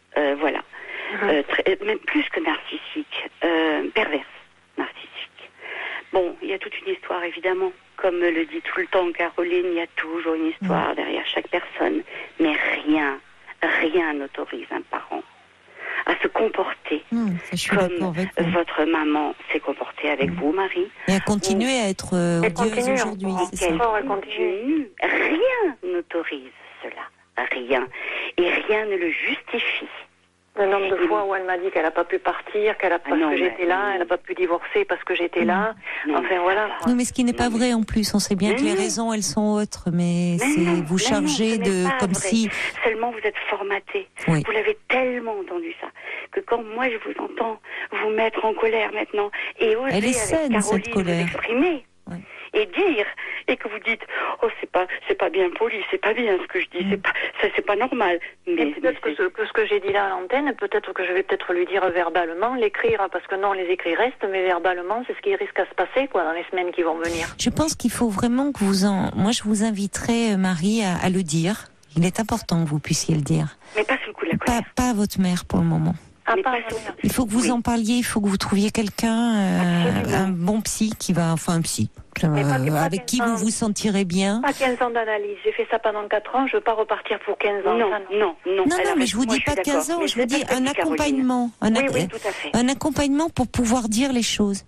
Même plus que narcissique, perverse, narcissique. Bon, il y a toute une histoire, évidemment. Comme le dit tout le temps Caroline, il y a toujours une histoire derrière chaque personne. Mais rien n'autorise un parent à se comporter comme votre maman s'est comportée avec vous, Marie. Et à continuer à être odieuse aujourd'hui, c'est ça. Rien n'autorise cela. Rien. Et rien ne le justifie. Le nombre de fois où elle m'a dit qu'elle n'a pas pu partir, parce que j'étais là, elle n'a pas pu divorcer parce que j'étais là. Enfin voilà. Non, mais ce qui n'est pas vrai en plus. On sait bien que les raisons, elles sont autres, mais vous chargez de comme vrai. si. Seulement vous êtes formaté. Oui. Vous l'avez tellement entendu ça que quand moi je vous entends vous mettre en colère maintenant et oser elle est saine, avec Caroline cette colère. vous exprimer. Ouais. Et dire, et que vous dites, oh c'est pas bien poli, c'est pas bien ce que je dis, c'est pas normal. Mais peut-être que ce que j'ai dit là à l'antenne, peut-être que je vais lui dire verbalement, l'écrire, parce que non, les écrits restent, mais verbalement, c'est ce qui risque à se passer, dans les semaines qui vont venir. Je pense qu'il faut vraiment que moi je vous inviterai, Marie, à le dire. Il est important que vous puissiez le dire. Mais pas sous le coup de la colère. Pas à votre mère pour le moment. Il faut que vous en parliez, il faut que vous trouviez quelqu'un, un bon psy un psy, avec qui vous vous sentirez bien. Pas 15 ans d'analyse, j'ai fait ça pendant 4 ans, je veux pas repartir pour 15 ans. Non, mais je vous dis pas 15 ans, je vous dis un accompagnement. Oui, tout à fait. Un accompagnement pour pouvoir dire les choses.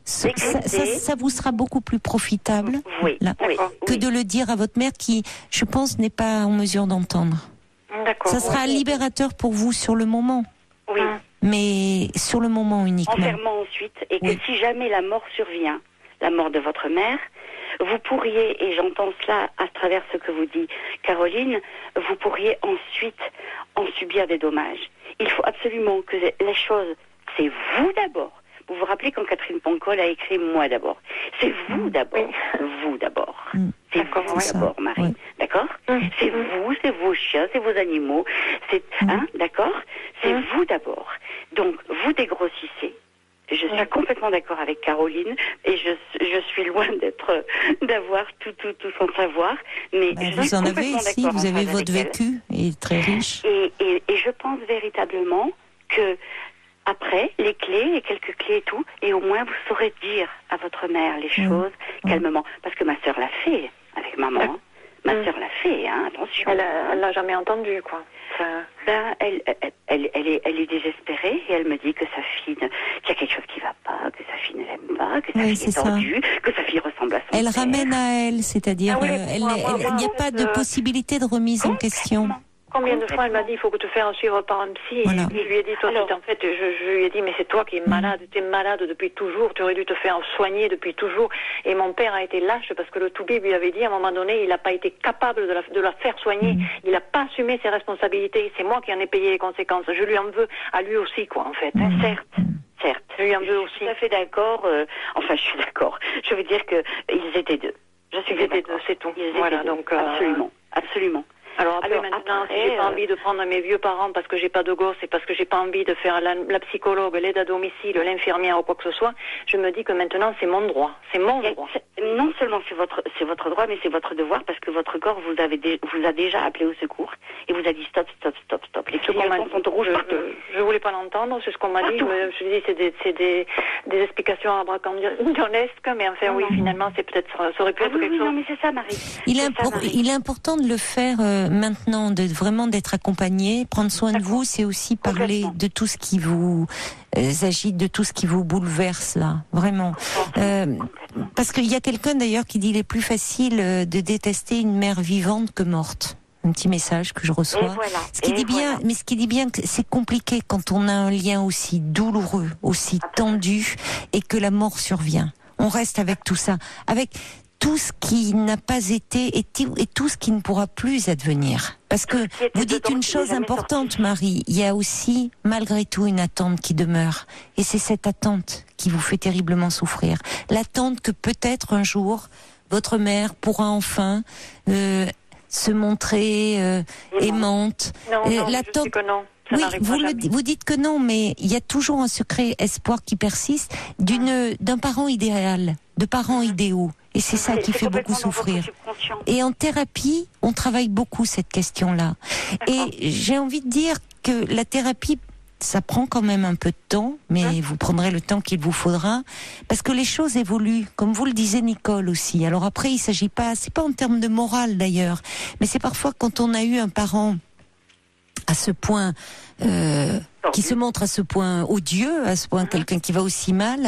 Ça vous sera beaucoup plus profitable que de le dire à votre mère qui, je pense, n'est pas en mesure d'entendre. D'accord. Ça sera libérateur pour vous sur le moment. Oui. Mais sur le moment uniquement. Enfermant ensuite, et que si jamais la mort survient, la mort de votre mère, vous pourriez, et j'entends cela à travers ce que vous dit Caroline, vous pourriez ensuite en subir des dommages. Il faut absolument que la chose, c'est vous d'abord. Vous vous rappelez quand Catherine Pancol a écrit « Moi d'abord ». C'est vous d'abord. Vous d'abord. C'est vous d'abord, Marie. Oui. D'accord ? C'est vous, c'est vos chiens, c'est vos animaux. D'accord ? C'est vous d'abord. Donc, vous dégrossissez. Je suis complètement d'accord avec Caroline et je suis loin d'avoir tout son savoir. Mais vous en avez ici, vous avez votre vécu, il est très riche. Et je pense véritablement que après, les quelques clés et tout, et au moins vous saurez dire à votre mère les choses calmement. Parce que ma sœur l'a fait avec maman. Ma sœur l'a fait, attention. Elle l'a jamais entendu, quoi. Elle est désespérée et elle me dit que sa fille, qu'il y a quelque chose qui va pas, que sa fille ne l'aime pas, que sa fille est tendue, que sa fille ressemble à son père. Elle ramène à elle, c'est-à-dire il n'y a pas de possibilité de remise en question. Combien de fois elle m'a dit il faut que tu fasses suivre par un psy. Et je lui ai dit en fait je lui ai dit mais c'est toi qui es malade, tu es malade depuis toujours, tu aurais dû te faire soigner depuis toujours. Et mon père a été lâche parce que le Toubib lui avait dit à un moment donné il n'a pas été capable de la faire soigner, il n'a pas assumé ses responsabilités, c'est moi qui en ai payé les conséquences. Je lui en veux à lui aussi quoi en fait. Certes. Je lui en veux aussi. Je suis tout à fait d'accord. Je suis d'accord. Je veux dire que ils étaient deux. Je suis ils étaient deux, c'est tout. Voilà donc absolument. Alors maintenant, si j'ai pas envie de prendre mes vieux parents parce que j'ai pas de gosse et parce que j'ai pas envie de faire la psychologue, l'aide à domicile, l'infirmière ou quoi que ce soit, je me dis que maintenant c'est mon droit. C'est mon droit. Non seulement c'est votre droit, mais c'est votre devoir parce que votre corps vous a déjà appelé au secours et vous a dit stop. Les clignotants sont rouges partout. Je voulais pas l'entendre, c'est ce qu'on m'a dit. Je me dis c'est des explications abracadabresques, mais enfin oui, finalement c'est peut-être ça aurait pu être quelque chose. Non mais c'est ça, Marie. Il est important de le faire maintenant, vraiment d'être accompagné, prendre soin de vous, c'est aussi parler de tout ce qui vous agite, de tout ce qui vous bouleverse là, vraiment. Parce qu'il y a quelqu'un d'ailleurs qui dit il est plus facile de détester une mère vivante que morte. Un petit message que je reçois. Ce qui dit bien que c'est compliqué quand on a un lien aussi douloureux, aussi tendu, et que la mort survient. On reste avec tout ça, avec tout ce qui n'a pas été et tout ce qui ne pourra plus advenir. Parce que vous dites une chose importante, Marie, il y a aussi, malgré tout, une attente qui demeure. Et c'est cette attente qui vous fait terriblement souffrir. L'attente que peut-être un jour, votre mère pourra enfin se montrer aimante. Non, je sais que non. Oui, vous dites que non, mais il y a toujours un secret espoir qui persiste d'un parent idéal, de parents idéaux. Et c'est ça qui fait beaucoup souffrir. Et en thérapie, on travaille beaucoup cette question-là. Et j'ai envie de dire que la thérapie, ça prend quand même un peu de temps, mais vous prendrez le temps qu'il vous faudra, parce que les choses évoluent, comme vous le disiez Nicole aussi. Alors après, il s'agit pas, c'est pas en termes de morale d'ailleurs, mais c'est parfois quand on a eu un parent à ce point, qui se montre à ce point odieux, à ce point quelqu'un qui va aussi mal,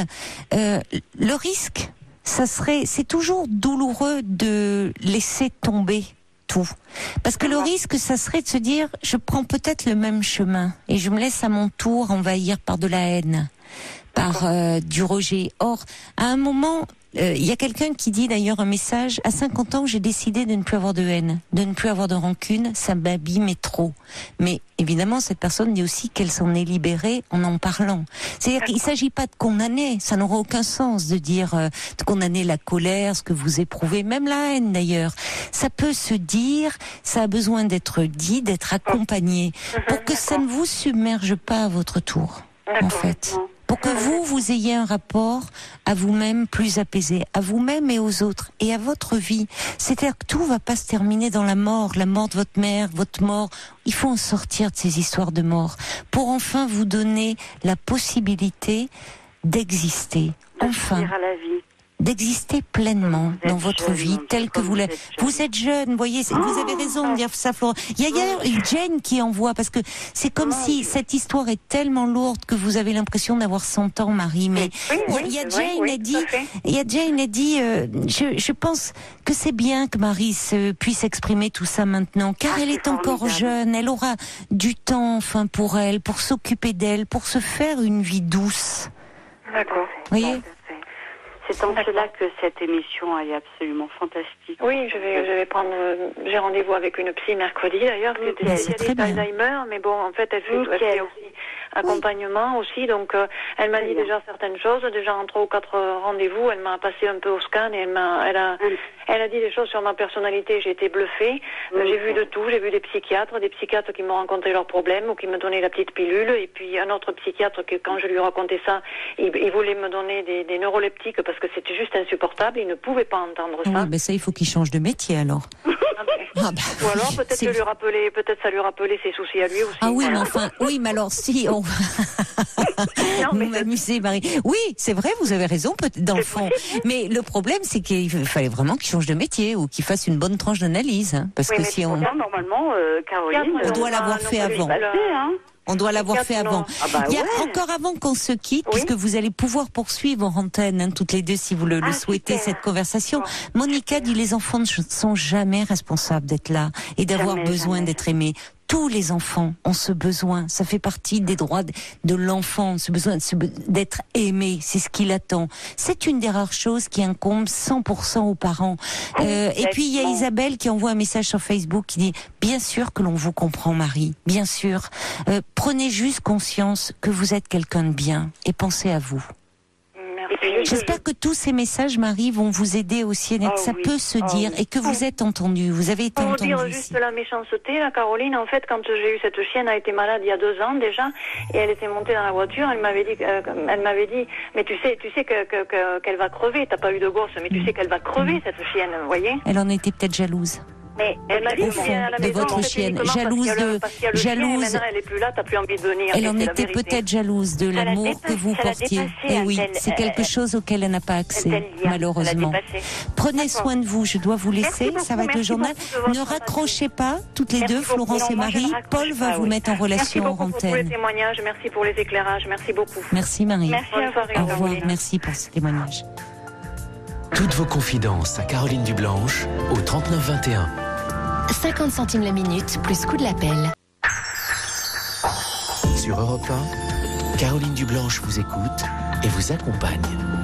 le risque, c'est toujours douloureux de laisser tomber tout. Parce que le risque, ça serait de se dire, je prends peut-être le même chemin et je me laisse à mon tour envahir par de la haine, par du rejet. Or, à un moment, il y a quelqu'un qui dit d'ailleurs un message, à 50 ans, j'ai décidé de ne plus avoir de haine, de ne plus avoir de rancune, ça m'abîmait trop. Mais évidemment, cette personne dit aussi qu'elle s'en est libérée en parlant. C'est-à-dire qu'il ne s'agit pas de condamner, ça n'aura aucun sens de dire, de condamner la colère, ce que vous éprouvez, même la haine d'ailleurs. Ça peut se dire, ça a besoin d'être dit, d'être accompagné, pour que ça ne vous submerge pas à votre tour, en fait. Pour que vous ayez un rapport à vous-même plus apaisé, à vous-même et aux autres, et à votre vie. C'est-à-dire que tout va pas se terminer dans la mort de votre mère, votre mort. Il faut en sortir de ces histoires de mort, pour enfin vous donner la possibilité d'exister, enfin. D'exister pleinement dans votre vie telle que vous l'êtes. Vous êtes jeune, vous voyez, vous avez raison de dire ça, Florent. Il y a Jane qui envoie, parce que c'est comme si cette histoire est tellement lourde que vous avez l'impression d'avoir 100 ans, Marie. Mais il y a Jane, elle dit, je pense que c'est bien que Marie puisse exprimer tout ça maintenant, car elle est encore jeune, elle aura du temps, enfin, pour elle, pour s'occuper d'elle, pour se faire une vie douce. D'accord. Vous voyez? C'est en cela que cette émission est absolument fantastique. Oui, je vais prendre. J'ai rendez-vous avec une psy mercredi d'ailleurs, qui est spécialiste Alzheimer, mais bon, en fait, elle fait aussi accompagnement aussi, donc elle m'a dit déjà certaines choses, déjà en 3 ou 4 rendez-vous, elle m'a passé un peu au scan et elle a dit des choses sur ma personnalité, j'ai été bluffée, j'ai vu de tout, j'ai vu des psychiatres qui m'ont raconté leurs problèmes ou qui me donnaient la petite pilule, et puis un autre psychiatre que quand je lui racontais ça, il voulait me donner des neuroleptiques parce que c'était juste insupportable, il ne pouvait pas entendre ça. Oui, ben ça, il faut qu'il change de métier alors. Ou alors peut-être ça lui rappelait ses soucis à lui aussi. Ah oui, mais enfin, oui, mais alors si on vous m'amusez, Marie. Oui, c'est vrai, vous avez raison, peut-être dans le fond. Mais le problème, c'est qu'il fallait vraiment qu'il change de métier ou qu'il fasse une bonne tranche d'analyse, hein, parce que si on normalement, Caroline, on doit l'avoir fait avant. On doit l'avoir fait avant. Il y a encore avant qu'on se quitte, puisque vous allez pouvoir poursuivre en antenne, toutes les deux, si vous le souhaitez, cette conversation. Monica dit les enfants ne sont jamais responsables d'être là et d'avoir besoin d'être aimés. Tous les enfants ont ce besoin, ça fait partie des droits de l'enfant, ce besoin d'être aimé, c'est ce qu'il attend. C'est une des rares choses qui incombe 100% aux parents. Et puis il y a Isabelle qui envoie un message sur Facebook qui dit « Bien sûr que l'on vous comprend, Marie, bien sûr. Prenez juste conscience que vous êtes quelqu'un de bien et pensez à vous. » J'espère que tous ces messages, Marie, vont vous aider aussi. Ça peut se dire et que vous êtes entendue. Vous avez été entendue. Pour dire juste la méchanceté, la Caroline, en fait, quand j'ai eu cette chienne, elle a été malade il y a 2 ans déjà, et elle était montée dans la voiture, elle m'avait dit, mais tu sais qu'elle va crever, t'as pas eu de gosse, mais tu sais qu'elle va crever, cette chienne, vous voyez. Elle en était peut-être jalouse. Mais elle m'a dit au fond de votre chienne, jalouse. Elle est plus là, t'as plus envie de venir. Elle en était peut-être jalouse de l'amour que vous portiez. Et oui, c'est quelque chose auquel elle n'a pas accès, malheureusement. Prenez soin de vous. Je dois vous laisser. Ça va être le journal. Ne raccrochez pas toutes les deux, Florence et Marie. Paul va vous mettre en relation en antenne. Merci pour les témoignages. Merci pour les éclairages. Merci beaucoup. Merci Marie. Merci. Au revoir. Merci pour ce témoignage. Toutes vos confidences à Caroline Dublanche au 3921. 50 centimes la minute, plus coût de l'appel. Sur Europe 1, Caroline Dublanche vous écoute et vous accompagne.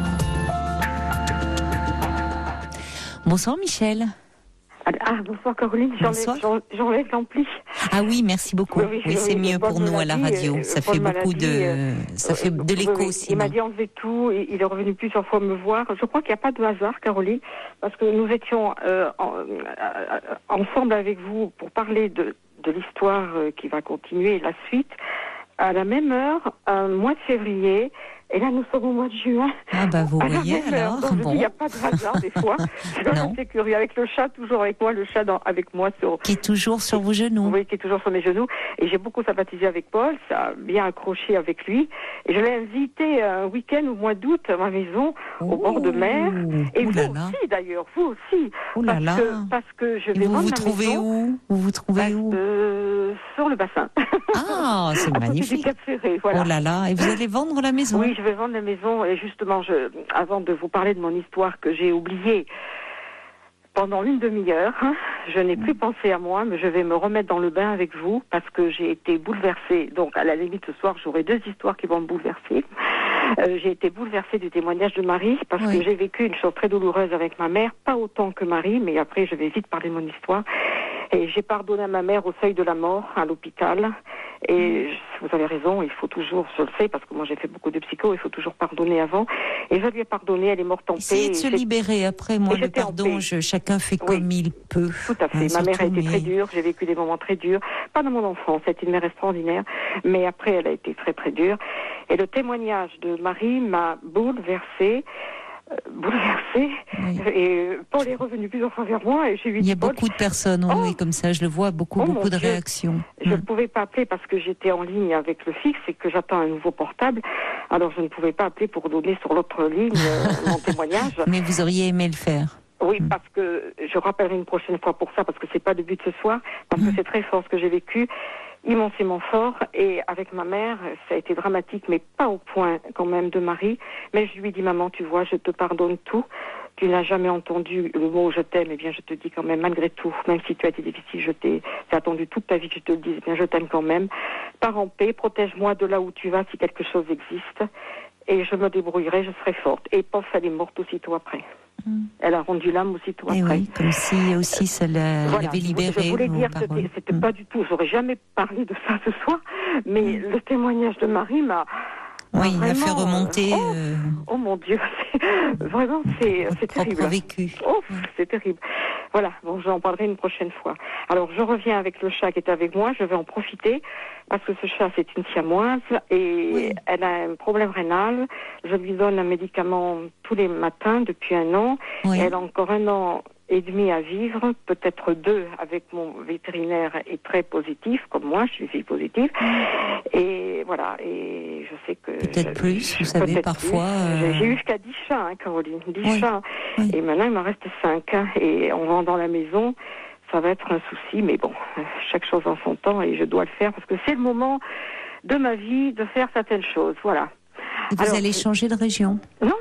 Bonsoir Michel. Bonsoir Caroline, j'enlève l'ampli. Ah oui, merci beaucoup. Oui, c'est mieux pour nous à la radio. Ça fait beaucoup ça fait de l'écho aussi. Il m'a dit enlever tout, il est revenu plusieurs fois me voir. Je crois qu'il n'y a pas de hasard, Caroline, parce que nous étions ensemble avec vous pour parler de l'histoire qui va continuer, la suite, à la même heure, mois de février. Et là, nous sommes au mois de juin. Ah bah vous voyez alors. Donc, il n'y a pas de hasard des fois. C'est curieux. Avec le chat, toujours avec moi, le chat avec moi. Qui est toujours sur vos genoux. Oui, qui est toujours sur mes genoux. Et j'ai beaucoup sympathisé avec Paul, ça a bien accroché avec lui. Et je l'ai invité un week-end au mois d'août à ma maison, au bord de mer. Et vous aussi d'ailleurs, vous aussi. Parce que je vais vendre ma maison. Vous vous trouvez où sur le bassin. Ah, c'est magnifique. Voilà. Oh là là, et vous allez vendre la maison? Oui, je vais vendre la maison. Et justement, avant de vous parler de mon histoire que j'ai oubliée pendant une demi-heure, je n'ai plus pensé à moi, mais je vais me remettre dans le bain avec vous parce que j'ai été bouleversée. Donc, à la limite, ce soir, j'aurai 2 histoires qui vont me bouleverser. J'ai été bouleversée du témoignage de Marie parce que j'ai vécu une chose très douloureuse avec ma mère, pas autant que Marie, mais après, je vais vite parler de mon histoire. Et j'ai pardonné à ma mère au seuil de la mort, à l'hôpital. Et vous avez raison, il faut toujours, je le sais, parce que moi j'ai fait beaucoup de psycho, il faut toujours pardonner avant. Et je lui ai pardonné, elle est morte en paix. Essayez de se libérer après, moi le pardon, chacun fait comme il peut. Tout à fait, ma mère a été très dure, j'ai vécu des moments très durs, pas dans mon enfance, c'était une mère extraordinaire, mais après elle a été très très dure. Et le témoignage de Marie m'a bouleversée. Et Paul est revenu plusieurs fois vers moi et j'ai eu il y a beaucoup de personnes oui, comme ça, je le vois, beaucoup de réactions. Je ne pouvais pas appeler parce que j'étais en ligne avec le fixe et que j'attends un nouveau portable, alors je ne pouvais pas appeler pour donner sur l'autre ligne mon témoignage. Mais vous auriez aimé le faire? Oui, parce que je rappellerai une prochaine fois pour ça, parce que c'est pas le but de ce soir, parce que c'est très fort ce que j'ai vécu, immensément fort, et avec ma mère, ça a été dramatique, mais pas au point quand même de Marie, mais je lui ai dit, maman, tu vois, je te pardonne tout, tu n'as jamais entendu le mot je t'aime, eh bien je te dis quand même, malgré tout, même si tu as été difficile, j'ai attendu toute ta vie que je te le dise, eh bien je t'aime quand même, pars en paix, protège-moi de là où tu vas si quelque chose existe, et je me débrouillerai, je serai forte. Et pof, elle est morte aussitôt après. Elle a rendu l'âme aussitôt après. Oui, comme si aussi ça l'avait libérée. Je voulais dire que c'était pas du tout, j'aurais jamais parlé de ça ce soir, mais le témoignage de Marie m'a a fait remonter. Oh mon Dieu, vraiment c'est terrible. Vécu. Oh, c'est terrible. Voilà, bon, j'en parlerai une prochaine fois. Alors, je reviens avec le chat qui est avec moi, je vais en profiter, parce que ce chat, c'est une siamoise, et elle a un problème rénal. Je lui donne un médicament tous les matins depuis 1 an, et elle a encore 1 an et demi à vivre, peut-être 2 avec mon vétérinaire est très positif, comme moi, je suis fille positive, et voilà, et je sais que... Peut-être plus, vous savez, parfois... J'ai eu jusqu'à 10 chats, Caroline, 10 chats, et maintenant il m'en reste 5, et en vendant la maison, ça va être un souci, mais bon, chaque chose en son temps, et je dois le faire, parce que c'est le moment de ma vie de faire certaines choses, voilà. Vous allez changer de région? Non,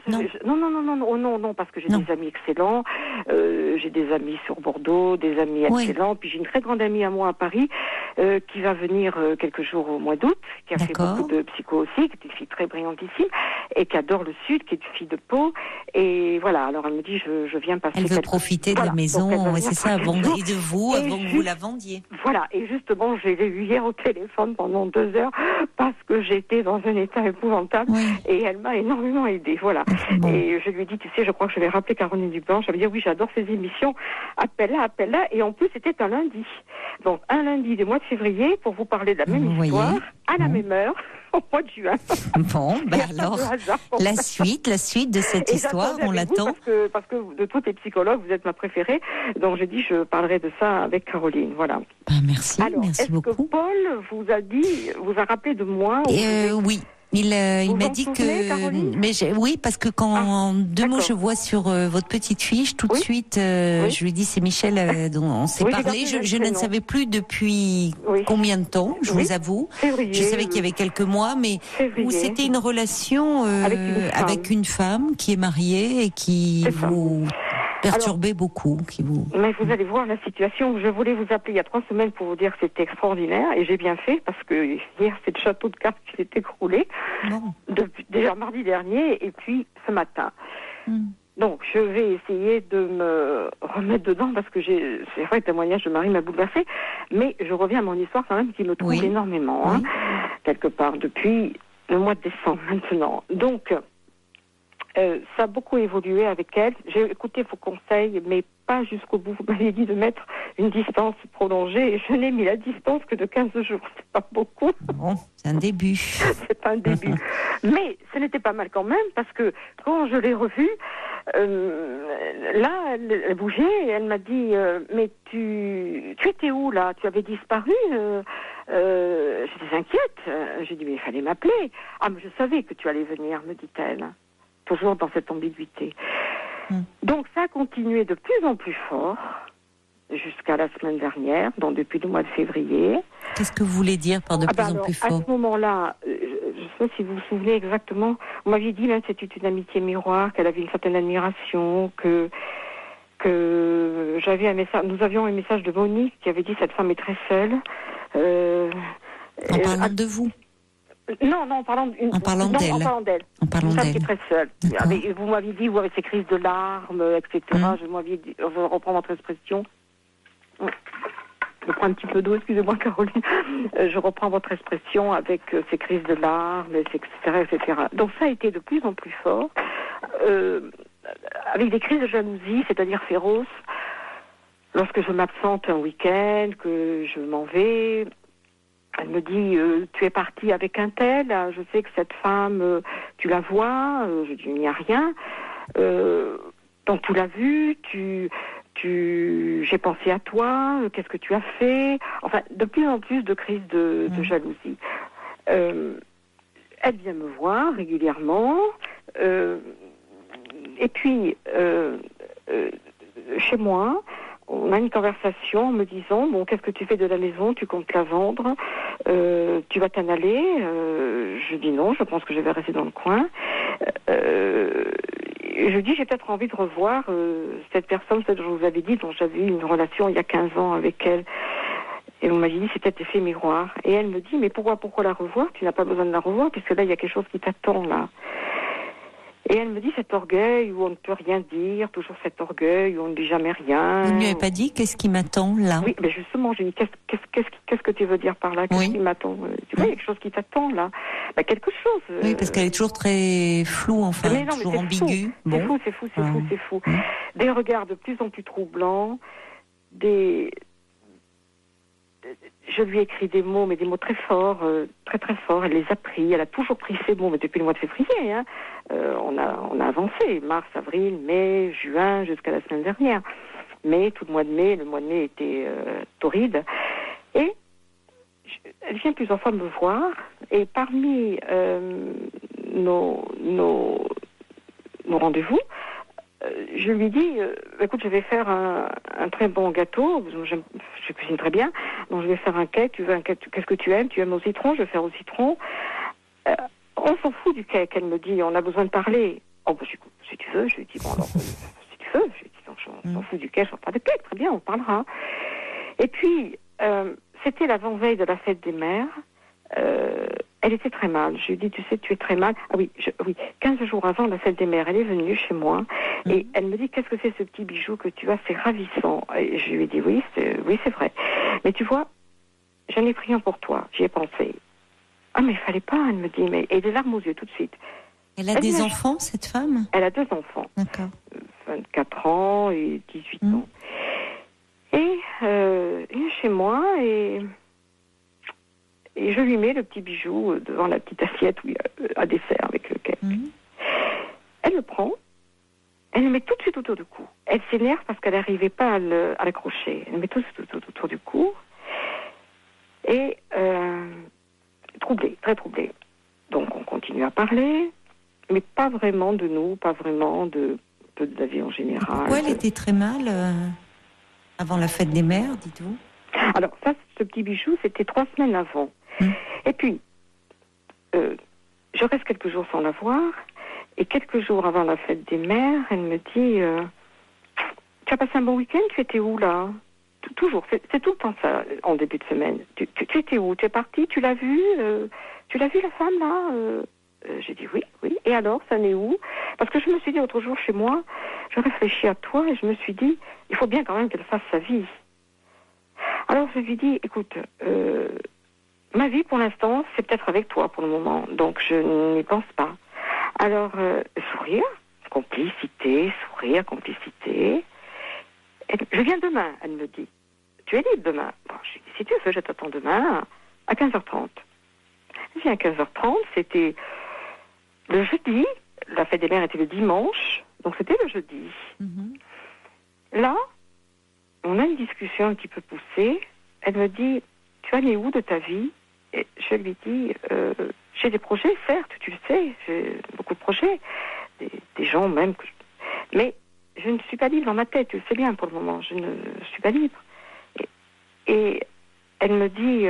Non, parce que j'ai des amis excellents. J'ai des amis sur Bordeaux, des amis excellents. Puis j'ai une très grande amie à moi à Paris qui va venir quelques jours au mois d'août, qui a fait beaucoup de psycho aussi, qui est une fille très brillantissime et qui adore le Sud, qui est une fille de Pau. Et voilà, alors elle me dit, je viens passer... Elle veut profiter de la maison, c'est ça, avant et de vous, avant que vous la vendiez. Voilà, et justement, je l'ai eu hier au téléphone pendant 2 heures parce que j'étais dans un état épouvantable et elle m'a énormément aidée, voilà. Bon. Et je lui ai dit, tu sais, je crois que je vais rappeler Caroline Dublanche, elle m'a dit, oui, j'adore ces émissions, appelle-la, et en plus, c'était un lundi. Donc, un lundi du mois de février pour vous parler de la même histoire, à la même heure, au mois de juin. Bon, alors, la suite de cette histoire, on l'attend. Parce que de toutes les psychologues, vous êtes ma préférée, donc j'ai dit, je parlerai de ça avec Caroline, voilà. Merci, alors, merci beaucoup. Est-ce que Paul vous a rappelé de moi oui. Il m'a dit que... Mais oui, parce que quand en 2 mots je vois sur votre petite fiche, tout de suite, je lui dis c'est Michel dont on s'est parlé. Je ne savais plus depuis combien de temps, je vous avoue. Je savais qu'il y avait quelques mois, mais où c'était une relation avec une femme qui est mariée et qui vous... perturbé beaucoup. Mais vous allez voir la situation. Je voulais vous appeler il y a 3 semaines pour vous dire que c'était extraordinaire et j'ai bien fait parce que hier c'est le château de cartes qui s'est écroulé. Déjà mardi dernier et puis ce matin. Donc je vais essayer de me remettre dedans parce que c'est vrai que le témoignage de Marie m'a bouleversée, mais je reviens à mon histoire quand même qui me trouble énormément, quelque part depuis le mois de décembre maintenant. Donc ça a beaucoup évolué avec elle. J'ai écouté vos conseils, mais pas jusqu'au bout. Vous m'avez dit de mettre une distance prolongée et je n'ai mis la distance que de 15 jours. C'est pas beaucoup. Bon, c'est un début. C'est un début. Mais ce n'était pas mal quand même parce que quand je l'ai revue, là, elle bougeait et elle m'a dit mais tu étais où là? Tu avais disparu J'étais inquiète. J'ai dit mais il fallait m'appeler. Ah mais je savais que tu allais venir, me dit-elle. Toujours dans cette ambiguïté. Donc ça a continué de plus en plus fort jusqu'à la semaine dernière, donc depuis le mois de février. Qu'est-ce que vous voulez dire par de plus en plus fort? À ce moment-là, je ne sais pas si vous vous souvenez exactement, on m'avait dit même que c'était une amitié miroir, qu'elle avait une certaine admiration, que j'avais un message, nous avions un message de Monique qui avait dit cette femme est très seule. En parlant de vous? Non, en parlant d'elle. En parlant d'elle. Une femme qui est très seule. Vous m'aviez dit, vous avez ces crises de larmes, etc. Je m'aviez dit, je reprends votre expression. Je prends un petit peu d'eau, excusez-moi Caroline. Je reprends votre expression avec ces crises de larmes, etc., etc. Donc ça a été de plus en plus fort, avec des crises de jalousie, c'est-à-dire féroces. Lorsque je m'absente un week-end, que je m'en vais... Elle me dit, tu es partie avec un tel, je sais que cette femme, tu la vois, je dis, il n'y a rien. Donc tu l'as vue, j'ai pensé à toi, qu'est-ce que tu as fait? Enfin, de plus en plus de crises de jalousie. Elle vient me voir régulièrement, et puis, chez moi, on a une conversation en me disant, bon, qu'est-ce que tu fais de la maison? Tu comptes la vendre? Tu vas t'en aller? Je dis non, je pense que je vais rester dans le coin. Je dis, j'ai peut-être envie de revoir cette personne, celle que je vous avais dit, dont j'avais eu une relation il y a 15 ans avec elle. Et on m'a dit, c'est peut-être effet miroir. Et elle me dit, mais pourquoi la revoir? Tu n'as pas besoin de la revoir, puisque là, il y a quelque chose qui t'attend, là. Et elle me dit cet orgueil où on ne peut rien dire, toujours cet orgueil où on ne dit jamais rien. Vous ne lui avez pas dit qu'est-ce qui m'attend là? Oui, mais justement, j'ai dit qu'est-ce que tu veux dire par là? Qu'est-ce qui m'attend? Tu vois, il y a quelque chose qui t'attend là. Quelque chose. Oui, parce qu'elle est toujours très floue, enfin, toujours ambiguë. C'est fou. Des regards de plus en plus troublants, Je lui ai écrit des mots, mais des mots très forts, très très forts. Elle les a pris, elle a toujours pris ces mots, mais depuis le mois de février. On a avancé, mars, avril, mai, juin, jusqu'à la semaine dernière. Mais tout le mois de mai était torride. Et elle vient plusieurs fois me voir, et parmi nos rendez-vous, je lui dis, écoute, je vais faire un très bon gâteau, je cuisine très bien, donc je vais faire un cake, tu veux un cake, qu'est-ce que tu aimes? Tu aimes au citron? Je vais faire au citron. On s'en fout du cake, elle me dit, on a besoin de parler. Oh, bah, si tu veux, je lui dis, bon, alors, si tu veux, je lui dis, non, je m'en fous du cash, on parle de cake, très bien, on parlera. Et puis, c'était l'avant-veille de la fête des mères. Elle était très mal. Je lui ai dit, tu sais, tu es très mal. Ah oui, 15 jours avant la fête des mères, elle est venue chez moi et elle me dit, qu'est-ce que c'est ce petit bijou que tu as? C'est ravissant. Et je lui ai dit, oui, c'est vrai. Mais tu vois, j'en ai pris un pour toi. J'y ai pensé. Ah, mais il fallait pas, elle me dit. Et des larmes aux yeux tout de suite. Elle a des enfants, cette femme? Elle a 2 enfants. D'accord. 24 ans et 18 ans. Et il est chez moi et je lui mets le petit bijou devant la petite assiette où il y a un dessert avec le cake. Elle le prend, elle le met tout de suite autour du cou. Elle s'énerve parce qu'elle n'arrivait pas à l'accrocher. Elle le met tout de suite autour du cou. Et troublée, très troublée. Donc on continue à parler, mais pas vraiment de nous, pas vraiment de la vie en général. Pourquoi elle était très mal avant la fête des mères, dites-vous? Alors ça, ce petit bijou, c'était 3 semaines avant. Et puis, je reste quelques jours sans la voir. Et quelques jours avant la fête des mères, elle me dit tu as passé un bon week-end? Tu étais où là? Toujours, c'est tout le temps ça en début de semaine. Tu étais où? Tu es partie? Tu l'as vue? Tu l'as vue la femme là? J'ai dit oui. Et alors, ça n'est où? Parce que je me suis dit l'autre jour chez moi, je réfléchis à toi et je me suis dit, il faut bien quand même qu'elle fasse sa vie. Alors je lui dis, écoute, ma vie pour l'instant, c'est peut-être avec toi pour le moment, donc je n'y pense pas. Alors, sourire, complicité. Je viens demain, elle me dit. Tu es libre demain? Bon, je lui dis, si tu veux, je t'attends demain à 15h30. Elle vient à 15h30, c'était le jeudi, la fête des mères était le dimanche, donc c'était le jeudi. Là, on a une discussion un petit peu poussée. Elle me dit, tu en es où de ta vie? Et je lui dis, j'ai des projets, certes, tu le sais, j'ai beaucoup de projets, des gens même, mais je ne suis pas libre dans ma tête, tu le sais bien pour le moment, je ne suis pas libre. Et elle me dit,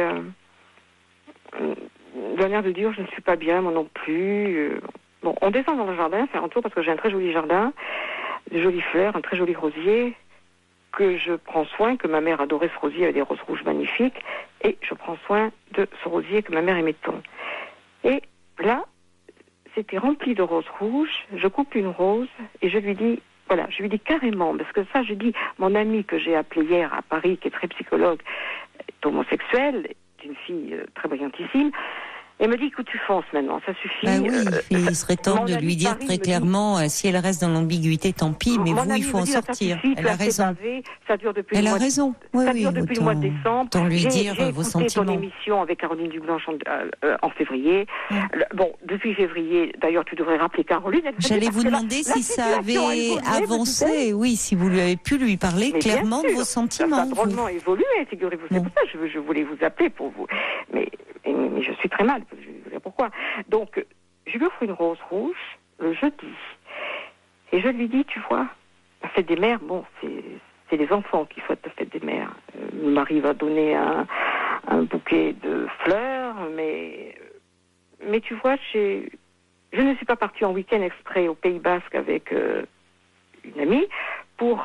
d'un air de dire, je ne suis pas bien, moi non plus. Bon, on descend dans le jardin, faire un tour, parce que j'ai un très joli jardin, de jolies fleurs, un très joli rosier, que je prends soin, que ma mère adorait ce rosier avec des roses rouges magnifiques, et je prends soin de ce rosier que ma mère aimait tant. Et là, c'était rempli de roses rouges, je coupe une rose, et je lui dis, voilà, je lui dis carrément, parce que ça, je dis, mon amie que j'ai appelée hier à Paris, qui est très psychologue, est homosexuelle, est une fille très brillantissime, et me dit, écoute, tu fonces maintenant, ça suffit. Bah oui, il serait temps de lui dire très clairement, si elle reste dans l'ambiguïté, tant pis, mais vous, il faut en sortir. Elle a raison. Ça dure depuis elle a raison. Ça dure depuis le mois de décembre. Autant lui dire vos sentiments. J'ai écouté ton émission avec Caroline Dublanche en février. Bon, depuis février, d'ailleurs, tu devrais rappeler Caroline. J'allais vous demander si ça avait avancé, oui, si vous lui avez pu lui parler clairement de vos sentiments. Ça a drôlement évolué, figurez-vous. C'est pour ça que je voulais vous appeler pour vous. Mais je suis très mal, je vais vous dire pourquoi. Donc, je lui offre une rose rouge le jeudi. Et je lui dis, tu vois, la fête des mères, bon, c'est les enfants qui souhaitent la fête des mères. Mon mari va donner un bouquet de fleurs, mais tu vois, je ne suis pas partie en week-end exprès au Pays Basque avec une amie pour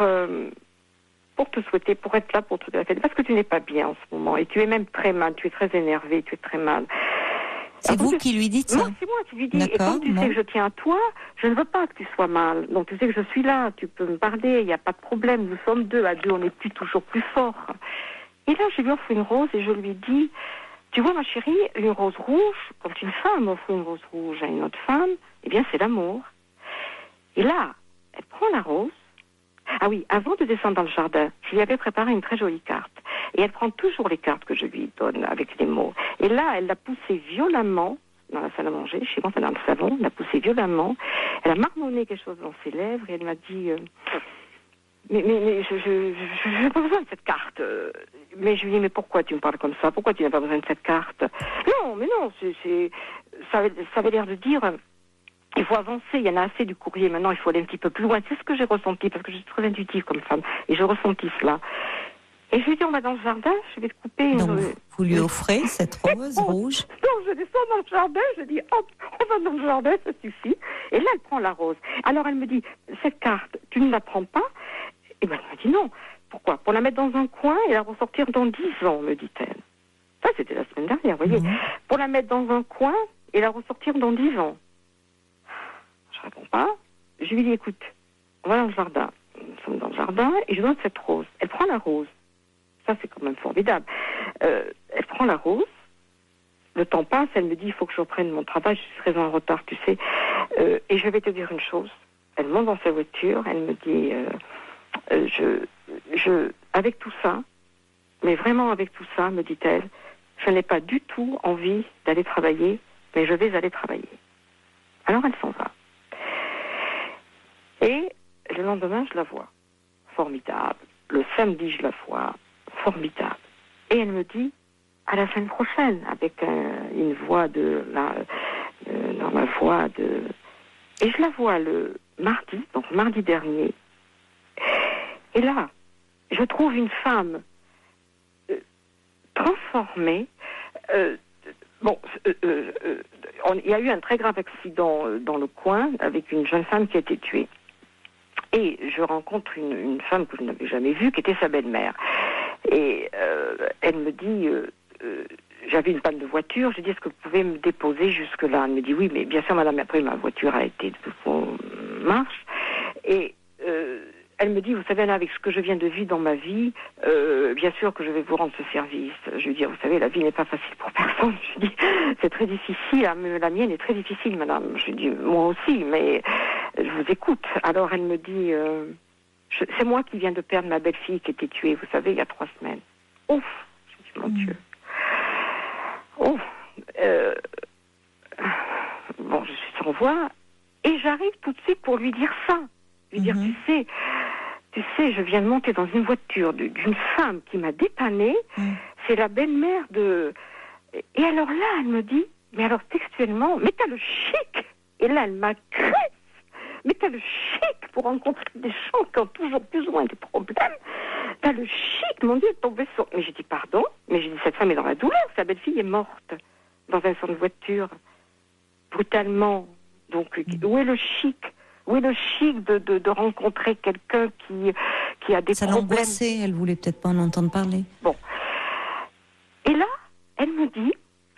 te souhaiter, pour être là pour toute la fête, parce que tu n'es pas bien en ce moment, et tu es même très mal, tu es très énervée, tu es très mal. C'est vous qui lui dites ça? Non, c'est moi qui lui dis. Et comme tu sais que je tiens à toi, je ne veux pas que tu sois mal. Donc tu sais que je suis là, tu peux me parler, il n'y a pas de problème, nous sommes deux, à deux on est toujours plus forts. Et là, je lui offre une rose et je lui dis, tu vois ma chérie, une rose rouge, quand une femme offre une rose rouge à une autre femme, eh bien c'est l'amour. Et là, elle prend la rose. Ah oui, avant de descendre dans le jardin, je lui avais préparé une très jolie carte. Et elle prend toujours les cartes que je lui donne avec les mots. Et là, elle l'a poussée violemment dans la salle à manger. Chez moi, c'est dans le salon. Elle l'a poussée violemment. Elle a marmonné quelque chose dans ses lèvres et elle m'a dit mais je n'ai pas besoin de cette carte. Mais je lui dis, mais pourquoi tu me parles comme ça? Pourquoi tu n'as pas besoin de cette carte? Non, mais non, ça avait l'air de dire... Il faut avancer, il y en a assez du courrier, maintenant il faut aller un petit peu plus loin. C'est ce que j'ai ressenti, parce que je suis très intuitive comme femme, et je ressentis cela. Et je lui dis, on va dans le jardin, je vais te couper une... Donc, vous lui offrez cette rose rouge? Donc, je descends dans le jardin, je dis, hop, on va dans le jardin, ça suffit. Et là, elle prend la rose. Alors, elle me dit, cette carte, tu ne la prends pas? Et ben, elle me dit non. Pourquoi? Pour la mettre dans un coin et la ressortir dans 10 ans, me dit-elle. Ça, c'était la semaine dernière, vous voyez. Pour la mettre dans un coin et la ressortir dans 10 ans. Je réponds pas. Je lui dis, écoute, on va dans le jardin. Nous sommes dans le jardin et je donne cette rose. Elle prend la rose. Ça, c'est quand même formidable. Elle prend la rose. Le temps passe, elle me dit, il faut que je reprenne mon travail, je suis très en retard, tu sais. Et je vais te dire une chose. Elle monte dans sa voiture, elle me dit, avec tout ça, mais vraiment avec tout ça, me dit-elle, je n'ai pas du tout envie d'aller travailler, mais je vais aller travailler. Alors elle s'en va. Et le lendemain, je la vois. Formidable. Le samedi, je la vois. Formidable. Et elle me dit, à la semaine prochaine, avec une voix dans ma voix de... Et je la vois le mardi, donc mardi dernier. Et là, je trouve une femme transformée. Il y a eu un très grave accident dans le coin avec une jeune femme qui a été tuée. Et je rencontre une femme que je n'avais jamais vue, qui était sa belle-mère. Et elle me dit, j'avais une panne de voiture, je dis, est-ce que vous pouvez me déposer jusque-là? Elle me dit, oui, mais bien sûr, madame, après, ma voiture a été en marche. Et elle me dit, vous savez, là, avec ce que je viens de vivre dans ma vie, bien sûr que je vais vous rendre ce service. Je lui dis, vous savez, la vie n'est pas facile pour personne. Je lui dis, c'est très difficile, la mienne est très difficile, madame. Je lui dis, moi aussi, mais je vous écoute. Alors elle me dit, c'est moi qui viens de perdre ma belle-fille qui était tuée, vous savez, il y a 3 semaines. Ouf, je dis, mon Dieu. Ouf. Bon, je suis sans voix, et j'arrive tout de suite pour lui dire ça. Lui dire, tu sais, je viens de monter dans une voiture d'une femme qui m'a dépannée. C'est la belle-mère de... Et alors là, elle me dit, mais alors textuellement, mais t'as le chic. Et là, elle m'agresse. Mais t'as le chic pour rencontrer des gens qui ont toujours plus ou moins des problèmes. T'as le chic, mon Dieu, tombé sur... Mais j'ai dit, pardon. Mais j'ai dit, cette femme est dans la douleur. Sa belle-fille est morte dans un centre de voiture, brutalement. Donc, où est le chic? Où est le chic de rencontrer quelqu'un qui a des problèmes? Ça l'angoissait, elle voulait peut-être pas en entendre parler. Bon. Et là, elle me dit,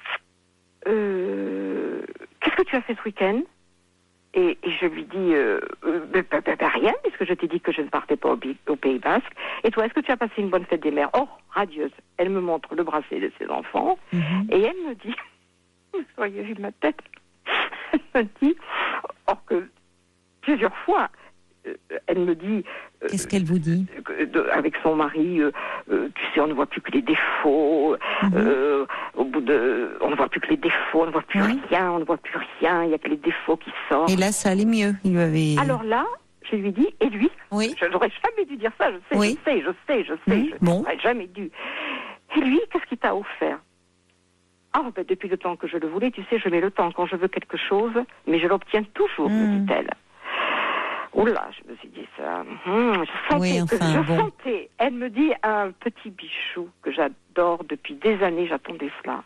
qu'est-ce que tu as fait ce week-end? Et je lui dis, rien, puisque je t'ai dit que je ne partais pas au Pays Basque. Et toi, est-ce que tu as passé une bonne fête des mères? Oh, radieuse. Elle me montre le bracelet de ses enfants. Et elle me dit, vous auriez vu ma tête, elle me dit, or que plusieurs fois, elle me dit... Qu'est-ce qu'elle vous dit? Avec son mari, tu sais, on ne voit plus que les défauts. Au bout de... On ne voit plus que les défauts, on ne voit plus rien, on ne voit plus rien, il n'y a que les défauts qui sortent. Et là, ça allait mieux, il lui avait... Alors là, je lui dis, et lui? Je n'aurais jamais dû dire ça, je sais, je n'aurais jamais dû. Et lui, qu'est-ce qu'il t'a offert? Depuis le temps que je le voulais, tu sais, je mets le temps quand je veux quelque chose, mais je l'obtiens toujours, me dit-elle. Oula, je me suis dit ça. Je sentais. Elle me dit un petit bichou que j'adore depuis des années, j'attendais cela.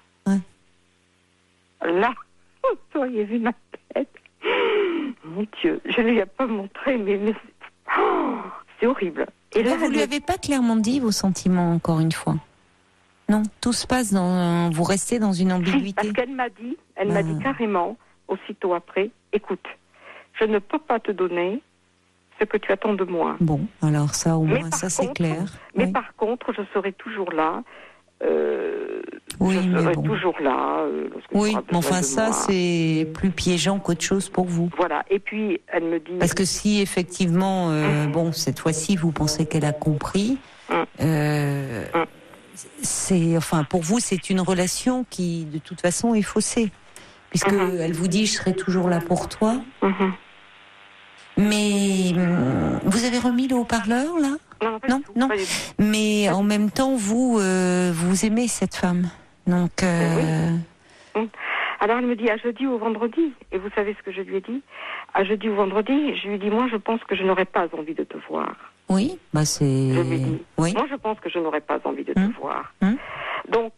Là, vous auriez vu ma tête. Mon Dieu, je ne lui ai pas montré, mais c'est horrible. Et là, vous ne lui avez pas clairement dit vos sentiments, encore une fois? Non, tout se passe vous restez dans une ambiguïté. Parce qu'elle m'a dit, carrément, aussitôt après, écoute, je ne peux pas te donner ce que tu attends de moi. Bon, alors ça, au moins, ça c'est clair. Mais par contre, je serai toujours là. Toujours là. Oui, mais enfin ça, c'est plus piégeant qu'autre chose pour vous. Voilà, et puis elle me dit... Parce que si effectivement, cette fois-ci, vous pensez qu'elle a compris, pour vous, c'est une relation qui, de toute façon, est faussée. Puisque elle vous dit, je serai toujours là pour toi. Mais vous avez remis le haut-parleur, là? Non. Mais en même temps, vous aimez cette femme. Donc. Oui. Alors elle me dit à jeudi ou vendredi. Et vous savez ce que je lui ai dit? À jeudi ou vendredi, je lui ai dit, moi, je pense que je n'aurais pas envie de te voir. Oui, c'est... Je lui dis. Oui. Moi, je pense que je n'aurais pas envie de te voir. Donc,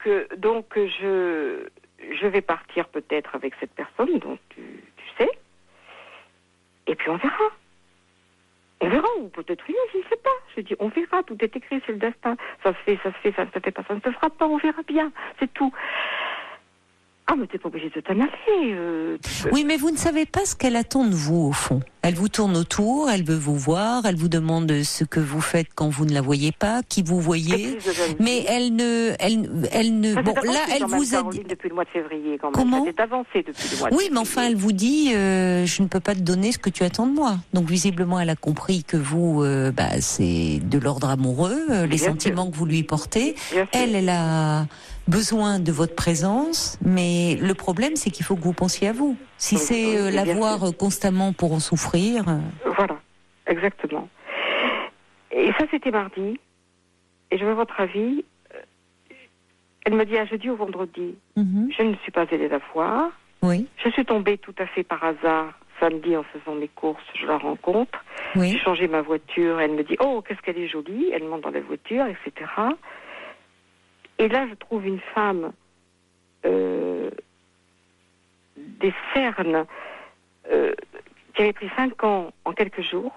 je vais partir peut-être avec cette personne dont tu sais. Et puis on verra. On verra, ou peut-être rien, je ne sais pas. Je dis, on verra, tout est écrit, c'est le destin. Ça se fait, ça ne se fait pas, ça ne se fera pas, on verra bien, c'est tout. Ah, mais t'es pas obligé de t'en aller. Oui, mais vous ne savez pas ce qu'elle attend de vous, au fond. Elle vous tourne autour, elle veut vous voir, elle vous demande ce que vous faites quand vous ne la voyez pas, qui vous voyez. Mais elle ne, bon, là, elle vous a dit... Depuis le mois de février, quand même. Comment ? Ça s'est avancé depuis le mois de février. Oui, mais enfin, elle vous dit, je ne peux pas te donner ce que tu attends de moi. Donc, visiblement, elle a compris que vous, c'est de l'ordre amoureux, les sentiments que vous lui portez. Elle a besoin de votre présence, mais le problème, c'est qu'il faut que vous pensiez à vous. Si c'est la voir constamment pour en souffrir... Voilà, exactement. Et ça, c'était mardi. Et je veux votre avis. Elle me dit à jeudi ou vendredi. Je ne suis pas allée la voir. Oui. Je suis tombée tout à fait par hasard, samedi, en faisant mes courses, je la rencontre. Oui. J'ai changé ma voiture. Elle me dit, oh, qu'est-ce qu'elle est jolie. Elle monte dans la voiture, etc. Et là, je trouve une femme, des cernes, qui avait pris 5 ans en quelques jours,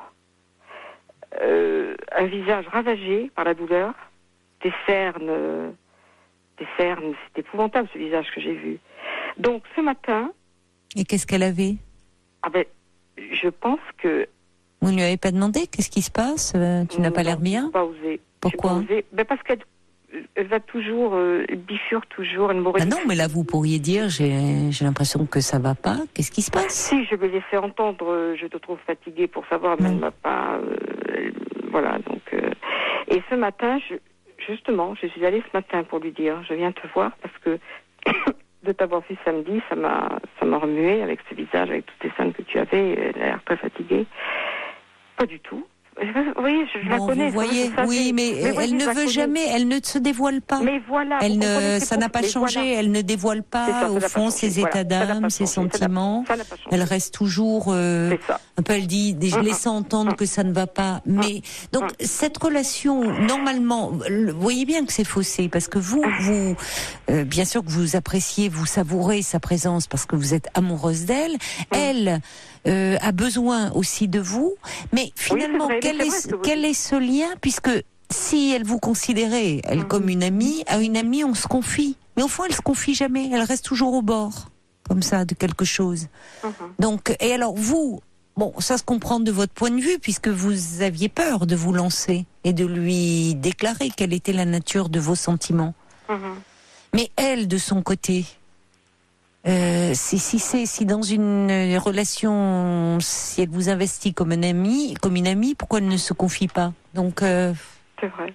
un visage ravagé par la douleur, des cernes, c'est épouvantable ce visage que j'ai vu. Donc ce matin... Et qu'est-ce qu'elle avait ? Je pense que... Vous ne lui avez pas demandé qu'est-ce qui se passe ? Tu n'as pas l'air bien ? Pas osé. Pourquoi ? Parce qu'elle va toujours, elle bifurque toujours, elle m'aurait... Ah non, mais là vous pourriez dire, j'ai l'impression que ça va pas. Qu'est-ce qui se passe ? Si, je vais laisser entendre, je te trouve fatiguée pour savoir, mais elle m'a pas... voilà, donc... Et ce matin, justement, je suis allée ce matin pour lui dire, je viens te voir parce que de t'avoir vu samedi, ça m'a remué avec ce visage, avec toutes les scènes que tu avais, elle a l'air très fatiguée. Pas du tout. Vous voyez, je la connais. Vous voyez, oui, mais elle ne veut jamais, elle ne se dévoile pas. Mais voilà. Ça n'a pas changé, voilà. Elle ne dévoile pas, au fond, ses états d'âme, ses sentiments. Elle reste toujours, un peu, elle dit, je laisse entendre que ça ne va pas. Mais, donc, cette relation, normalement, vous voyez bien que c'est faussé, parce que vous, bien sûr que vous appréciez, vous savourez sa présence parce que vous êtes amoureuse d'elle. Elle, a besoin aussi de vous, mais finalement, quel est ce lien, puisque si elle vous considérait, elle, comme une amie, à une amie, on se confie. Mais au fond, elle se confie jamais, elle reste toujours au bord, comme ça, de quelque chose. Donc, et alors vous, bon, ça se comprend de votre point de vue, puisque vous aviez peur de vous lancer et de lui déclarer quelle était la nature de vos sentiments. Mais elle, de son côté... si dans une relation, si elle vous investit comme une amie, pourquoi elle ne se confie pas ? Donc c'est vrai.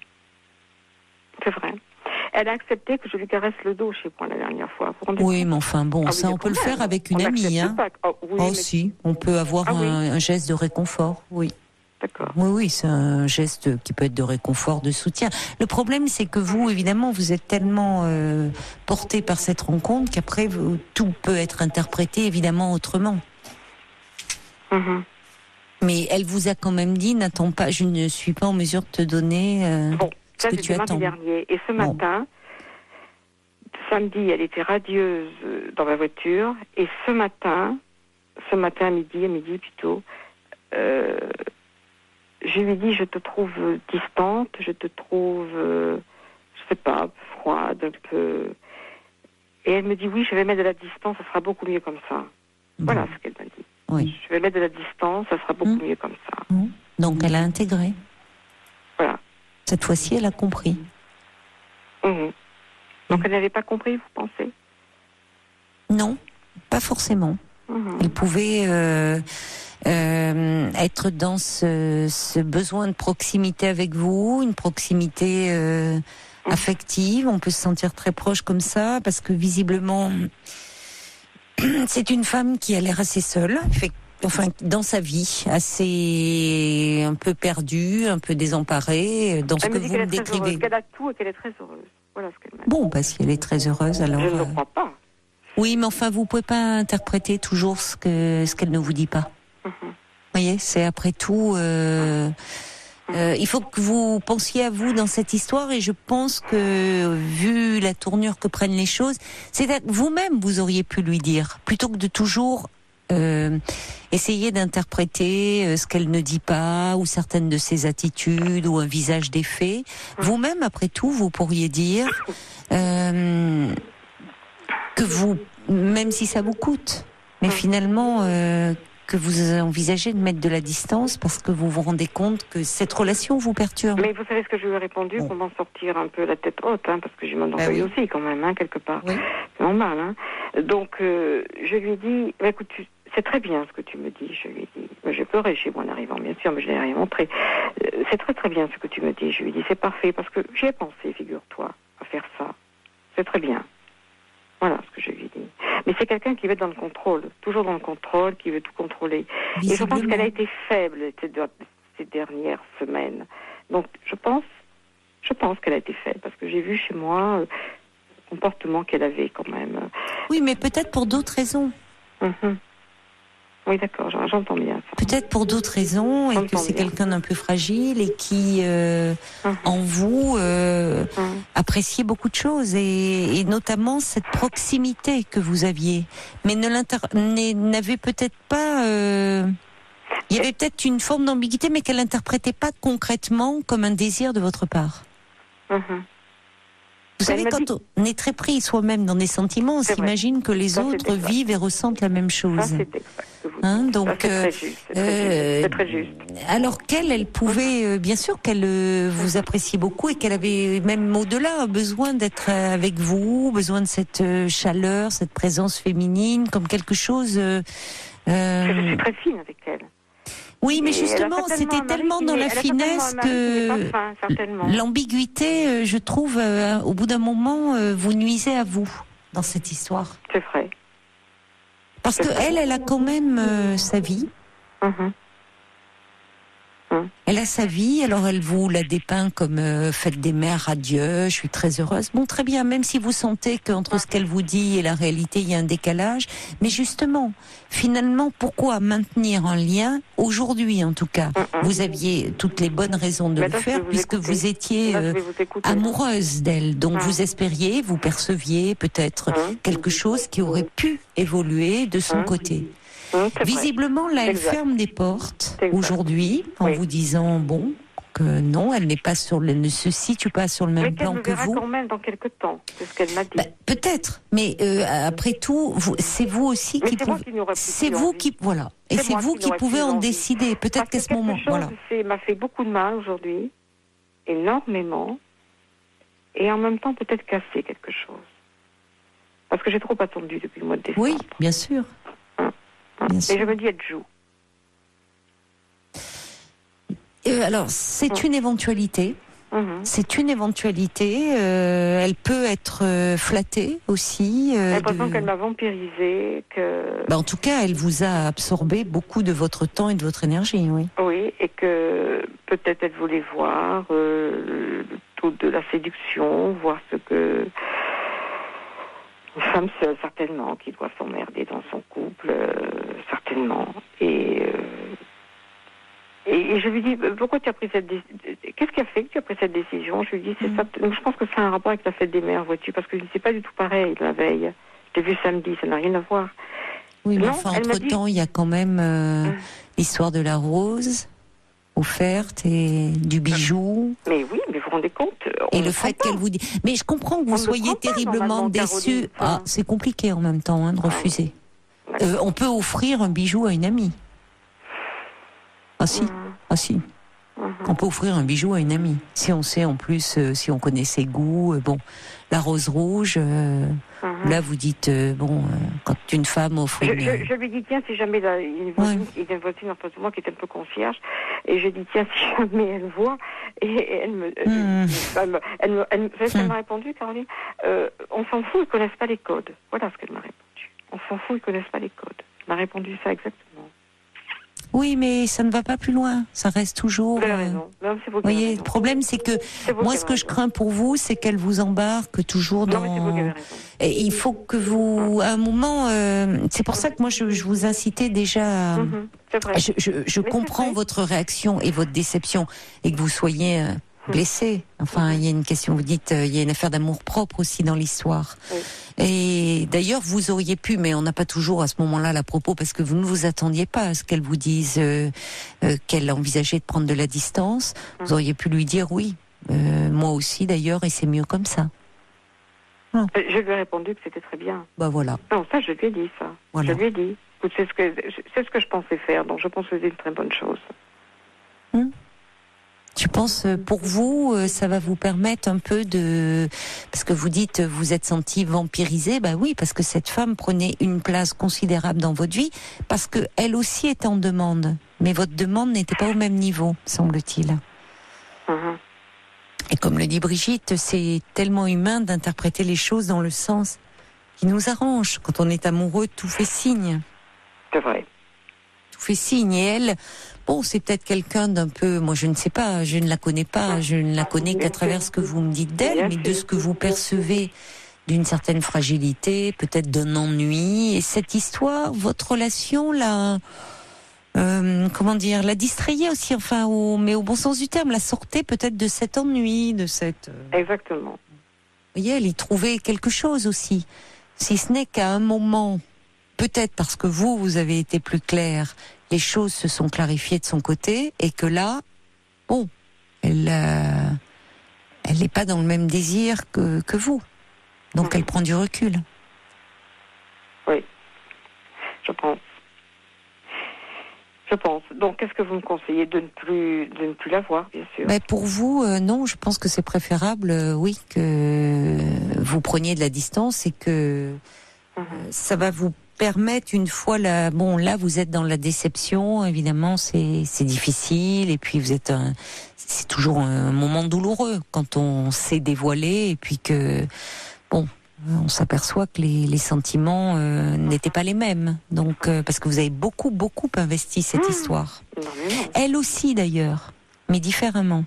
Elle a accepté que je lui caresse le dos chez moi la dernière fois. Oui, mais enfin bon, ça on peut le faire avec une amie, hein. Si, on peut avoir un geste de réconfort, oui. D'accord. Oui, c'est un geste qui peut être de réconfort, de soutien. Le problème, c'est que vous, évidemment, vous êtes tellement porté par cette rencontre qu'après, tout peut être interprété, évidemment, autrement. Mais elle vous a quand même dit, n'attends pas, je ne suis pas en mesure de te donner ce que tu attends. Dernier. Et ce matin, samedi, elle était radieuse dans ma voiture. Et ce matin, à midi plutôt, je lui dis, je te trouve distante, je te trouve, je sais pas, froide, un peu. Et elle me dit, oui, je vais mettre de la distance, ça sera beaucoup mieux comme ça. Voilà ce qu'elle m'a dit. Oui. Je vais mettre de la distance, ça sera beaucoup mieux comme ça. Donc elle a intégré. Voilà. Cette fois-ci, elle a compris. Donc elle n'avait pas compris, vous pensez ? Non, pas forcément. Elle pouvait... être dans ce besoin de proximité avec vous, une proximité affective, on peut se sentir très proche comme ça, parce que visiblement, c'est une femme qui a l'air assez seule, dans sa vie, assez un peu perdue, un peu désemparée, dans ce que vous me décrivez. Qu'elle a tout et qu'elle est très heureuse. Voilà ce qu'elle m'a dit. Bon, si elle est très heureuse, alors... Je ne le crois pas. Oui, mais enfin, vous pouvez pas interpréter toujours ce qu'elle ne vous dit pas. Vous voyez, c'est après tout Il faut que vous pensiez à vous dans cette histoire, et je pense que, vu la tournure que prennent les choses, c'est vous-même vous auriez pu lui dire, plutôt que de toujours essayer d'interpréter ce qu'elle ne dit pas, ou certaines de ses attitudes, ou un visage défait. Vous-même, après tout, vous pourriez dire que vous, même si ça vous coûte, mais finalement que vous envisagez de mettre de la distance parce que vous vous rendez compte que cette relation vous perturbe. Mais vous savez ce que je lui ai répondu pour m'en sortir un peu la tête haute, parce que j'ai mon orgueil aussi quand même, quelque part. Oui. C'est normal. Donc je lui ai dit, écoute, c'est très bien ce que tu me dis, je lui ai dit. J'ai pleuré chez moi en arrivant, bien sûr, mais je n'ai rien montré. C'est très très bien ce que tu me dis, je lui ai dit, c'est parfait, parce que j'y ai pensé, figure-toi, à faire ça. C'est très bien. Voilà ce que je lui ai dit. Mais c'est quelqu'un qui veut être dans le contrôle, toujours dans le contrôle, qui veut tout contrôler. Et je pense qu'elle a été faible ces dernières semaines. Donc je pense qu'elle a été faible, parce que j'ai vu chez moi le comportement qu'elle avait quand même. Oui, mais peut-être pour d'autres raisons. Oui, d'accord, j'entends bien ça. Peut-être pour d'autres raisons, et que c'est quelqu'un d'un peu fragile et qui, en vous, appréciait beaucoup de choses, et notamment cette proximité que vous aviez. Mais n'avait peut-être pas... il y avait peut-être une forme d'ambiguïté, mais qu'elle n'interprétait pas concrètement comme un désir de votre part. Vous savez, quand on est très pris soi-même dans des sentiments, on s'imagine que les autres vivent et ressentent la même chose. Ça, c'est exact. Donc, c'est très juste. Alors elle pouvait, bien sûr qu'elle vous appréciait beaucoup, et qu'elle avait même au-delà besoin d'être avec vous, besoin de cette chaleur, cette présence féminine, comme quelque chose... Je suis très fine avec elle. Oui, mais justement, c'était tellement dans la finesse que l'ambiguïté, je trouve, au bout d'un moment, vous nuisez à vous dans cette histoire. C'est vrai. Parce que elle a quand même sa vie. Elle a sa vie, alors elle vous la dépeint comme fête des mères, radieux, je suis très heureuse. Bon, très bien, même si vous sentez qu'entre ce qu'elle vous dit et la réalité, il y a un décalage. Mais justement, finalement, pourquoi maintenir un lien, aujourd'hui en tout cas? Vous aviez toutes les bonnes raisons de le faire, puisque vous étiez amoureuse d'elle. Donc vous espériez, vous perceviez peut-être quelque chose qui aurait pu évoluer de son côté. Visiblement, là, elle ferme des portes aujourd'hui en vous disant que non, elle n'est pas ne se situe pas sur le même plan que vous. Quand même dans quelques temps, c'est ce qu'elle m'a dit. Peut-être, mais après tout, c'est vous aussi qui pouvez. C'est vous qui voilà, et c'est vous qui pouvez en décider. Peut-être qu'à ce moment, voilà. M'a fait beaucoup de mal aujourd'hui, énormément, et en même temps peut-être cassé quelque chose, parce que j'ai trop attendu depuis le mois de décembre. Oui, bien sûr. Et je me dis, elle joue. Alors, c'est une éventualité. C'est une éventualité. Elle peut être flattée aussi. J'ai l'impression qu'elle m'a vampirisée. En tout cas, elle vous a absorbé beaucoup de votre temps et de votre énergie, oui. Oui, et que peut-être elle voulait voir le taux de la séduction, voir ce que... Une femme seule, certainement, qui doit s'emmerder dans son couple, certainement. Et je lui dis, pourquoi tu as pris cette décision? Qu'est-ce qui a fait que tu as pris cette décision? Je lui dis, c'est ça. Donc, je pense que c'est un rapport avec la fête des mères, vois-tu, parce que c'est pas du tout pareil la veille. Je t'ai vu samedi, ça n'a rien à voir. Oui, mais enfin, entre-temps, il y a quand même l'histoire de la rose offerte et du bijou. Mais oui, mais vous vous rendez compte? Et le fait qu'elle vous dit... Mais je comprends que vous soyez terriblement déçue. C'est compliqué en même temps de refuser. On peut offrir un bijou à une amie. Ah si. On peut offrir un bijou à une amie. Si on sait en plus, si on connaît ses goûts, la rose rouge, là vous dites, quand une femme offre je lui dis, tiens, si jamais il y a une voisine en face de moi qui est un peu concierge, et je dis, tiens, si jamais elle voit, et elle me... savez ce qu'elle m'a répondu, Caroline? On s'en fout, ils connaissent pas les codes. Voilà ce qu'elle m'a répondu. On s'en fout, ils connaissent pas les codes. Elle m'a répondu ça exactement. Oui, mais ça ne va pas plus loin. Ça reste toujours. Vous avez raison. Non, c'est vous qui voyez, avez raison. le problème, c'est que moi, ce que je crains pour vous, c'est qu'elle vous embarque toujours dans. Non, mais c'est vous qui avez raison. Et il faut que vous, à un moment, c'est pour ça que moi, je vous incitais déjà. C'est vrai. Je comprends votre réaction et votre déception, et que vous soyez blessé. Enfin, il y a une question. Vous dites, il y a une affaire d'amour propre aussi dans l'histoire. Oui. Et d'ailleurs, vous auriez pu, mais on n'a pas toujours à ce moment-là la propos, parce que vous ne vous attendiez pas à ce qu'elle vous dise qu'elle envisageait de prendre de la distance. Vous auriez pu lui dire oui, moi aussi d'ailleurs, et c'est mieux comme ça. Non. Je lui ai répondu que c'était très bien. Bah voilà. Non, ça, je lui ai dit ça. Voilà. Je lui ai dit. Écoute, c'est ce que je pensais faire, donc je pense que c'est une très bonne chose. Je pense, pour vous, ça va vous permettre un peu de... Parce que vous dites, vous êtes senti vampirisé. Bah oui, parce que cette femme prenait une place considérable dans votre vie, parce que elle aussi était en demande. Mais votre demande n'était pas au même niveau, semble-t-il. Et comme le dit Brigitte, c'est tellement humain d'interpréter les choses dans le sens qui nous arrange. Quand on est amoureux, tout fait signe. C'est vrai. Tout fait signe. Et elle... Bon, c'est peut-être quelqu'un d'un peu, moi je ne sais pas, je ne la connais pas, je ne la connais qu'à travers ce que vous me dites d'elle, mais de ce que vous percevez d'une certaine fragilité, peut-être d'un ennui. Et cette histoire, votre relation, la distrayait aussi, enfin, mais au bon sens du terme, la sortait peut-être de cet ennui, de cette... Exactement. Vous voyez, elle y trouvait quelque chose aussi. Si ce n'est qu'à un moment, peut-être parce que vous avez été plus clair, les choses se sont clarifiées de son côté, et que là, bon, elle n'est pas dans le même désir que vous. Donc elle prend du recul. Oui, je pense. Donc, qu'est-ce que vous me conseillez de ne plus la voir, bien sûr. Mais pour vous, non, je pense que c'est préférable, oui, que vous preniez de la distance et que ça va vous permettre une fois là, vous êtes dans la déception, évidemment, c'est difficile, et puis c'est toujours un moment douloureux quand on s'est dévoilé, et puis que, on s'aperçoit que les sentiments n'étaient pas les mêmes. Donc, parce que vous avez beaucoup, beaucoup investi cette histoire. Non. Elle aussi, d'ailleurs, mais différemment.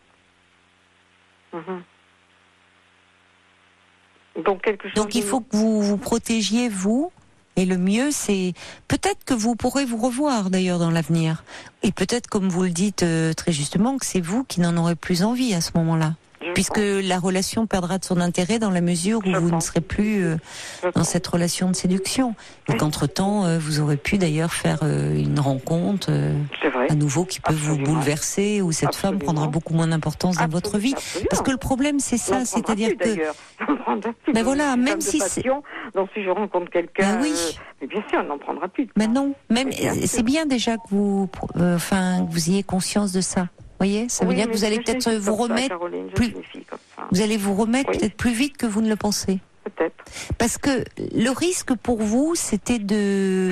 Donc, il faut que vous vous protégiez, vous. Et le mieux, c'est peut-être que vous pourrez vous revoir d'ailleurs dans l'avenir. Et peut-être, comme vous le dites très justement, que c'est vous qui n'en aurez plus envie à ce moment-là. Puisque la relation perdra de son intérêt dans la mesure où vous ne serez plus dans cette relation de séduction. Et qu'entre-temps, vous aurez pu d'ailleurs faire une rencontre à nouveau qui peut vous bouleverser, où cette femme prendra beaucoup moins d'importance dans votre vie. Parce que le problème, c'est ça, c'est-à-dire que... Mais voilà, même si donc si je rencontre quelqu'un, oui. Mais bien sûr, on n'en prendra plus. Mais non, même c'est bien déjà que vous ayez conscience de ça. Vous voyez, ça veut dire que vous allez peut-être vous remettre vous allez vous remettre peut-être plus vite que vous ne le pensez. Peut-être. Parce que le risque pour vous, c'était de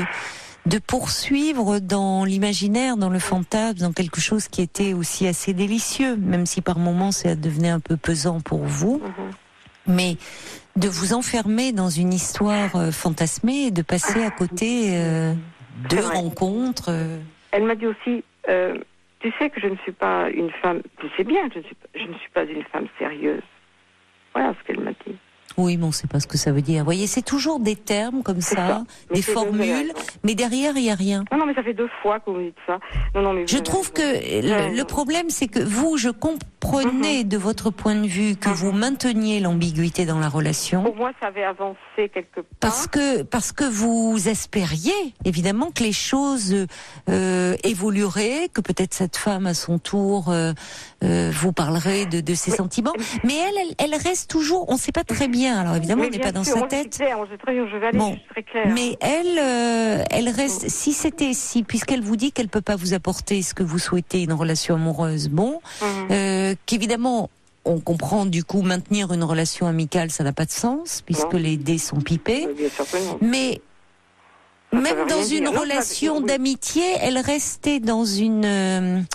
poursuivre dans l'imaginaire, dans le fantasme, dans quelque chose qui était aussi assez délicieux, même si par moments ça devenait un peu pesant pour vous. Mais de vous enfermer dans une histoire fantasmée et de passer à côté de rencontres. Elle m'a dit aussi, tu sais que je ne suis pas une femme, tu sais bien, je ne suis pas une femme sérieuse. Voilà ce qu'elle m'a dit. Oui, mais on ne sait pas ce que ça veut dire. Vous voyez, c'est toujours des termes comme ça, des formules, mais derrière, il n'y a rien. Non, mais ça fait 2 fois que vous me dites ça. Non, mais je trouve que le problème, c'est que vous, je comprenais de votre point de vue que vous mainteniez l'ambiguïté dans la relation. Pour moi, ça avait avancé quelque part. Parce que vous espériez, évidemment, que les choses évolueraient, que peut-être cette femme, à son tour, vous parlerait de ses sentiments. Mais elle reste toujours, on ne sait pas très bien. Alors évidemment, on n'est pas dans sa tête. Je vais aller, je serai claire. Mais elle reste. Si puisqu'elle vous dit qu'elle peut pas vous apporter ce que vous souhaitez, une relation amoureuse, qu'évidemment, on comprend du coup maintenir une relation amicale, ça n'a pas de sens puisque les dés sont pipés. Mais même dans une relation d'amitié, elle restait dans une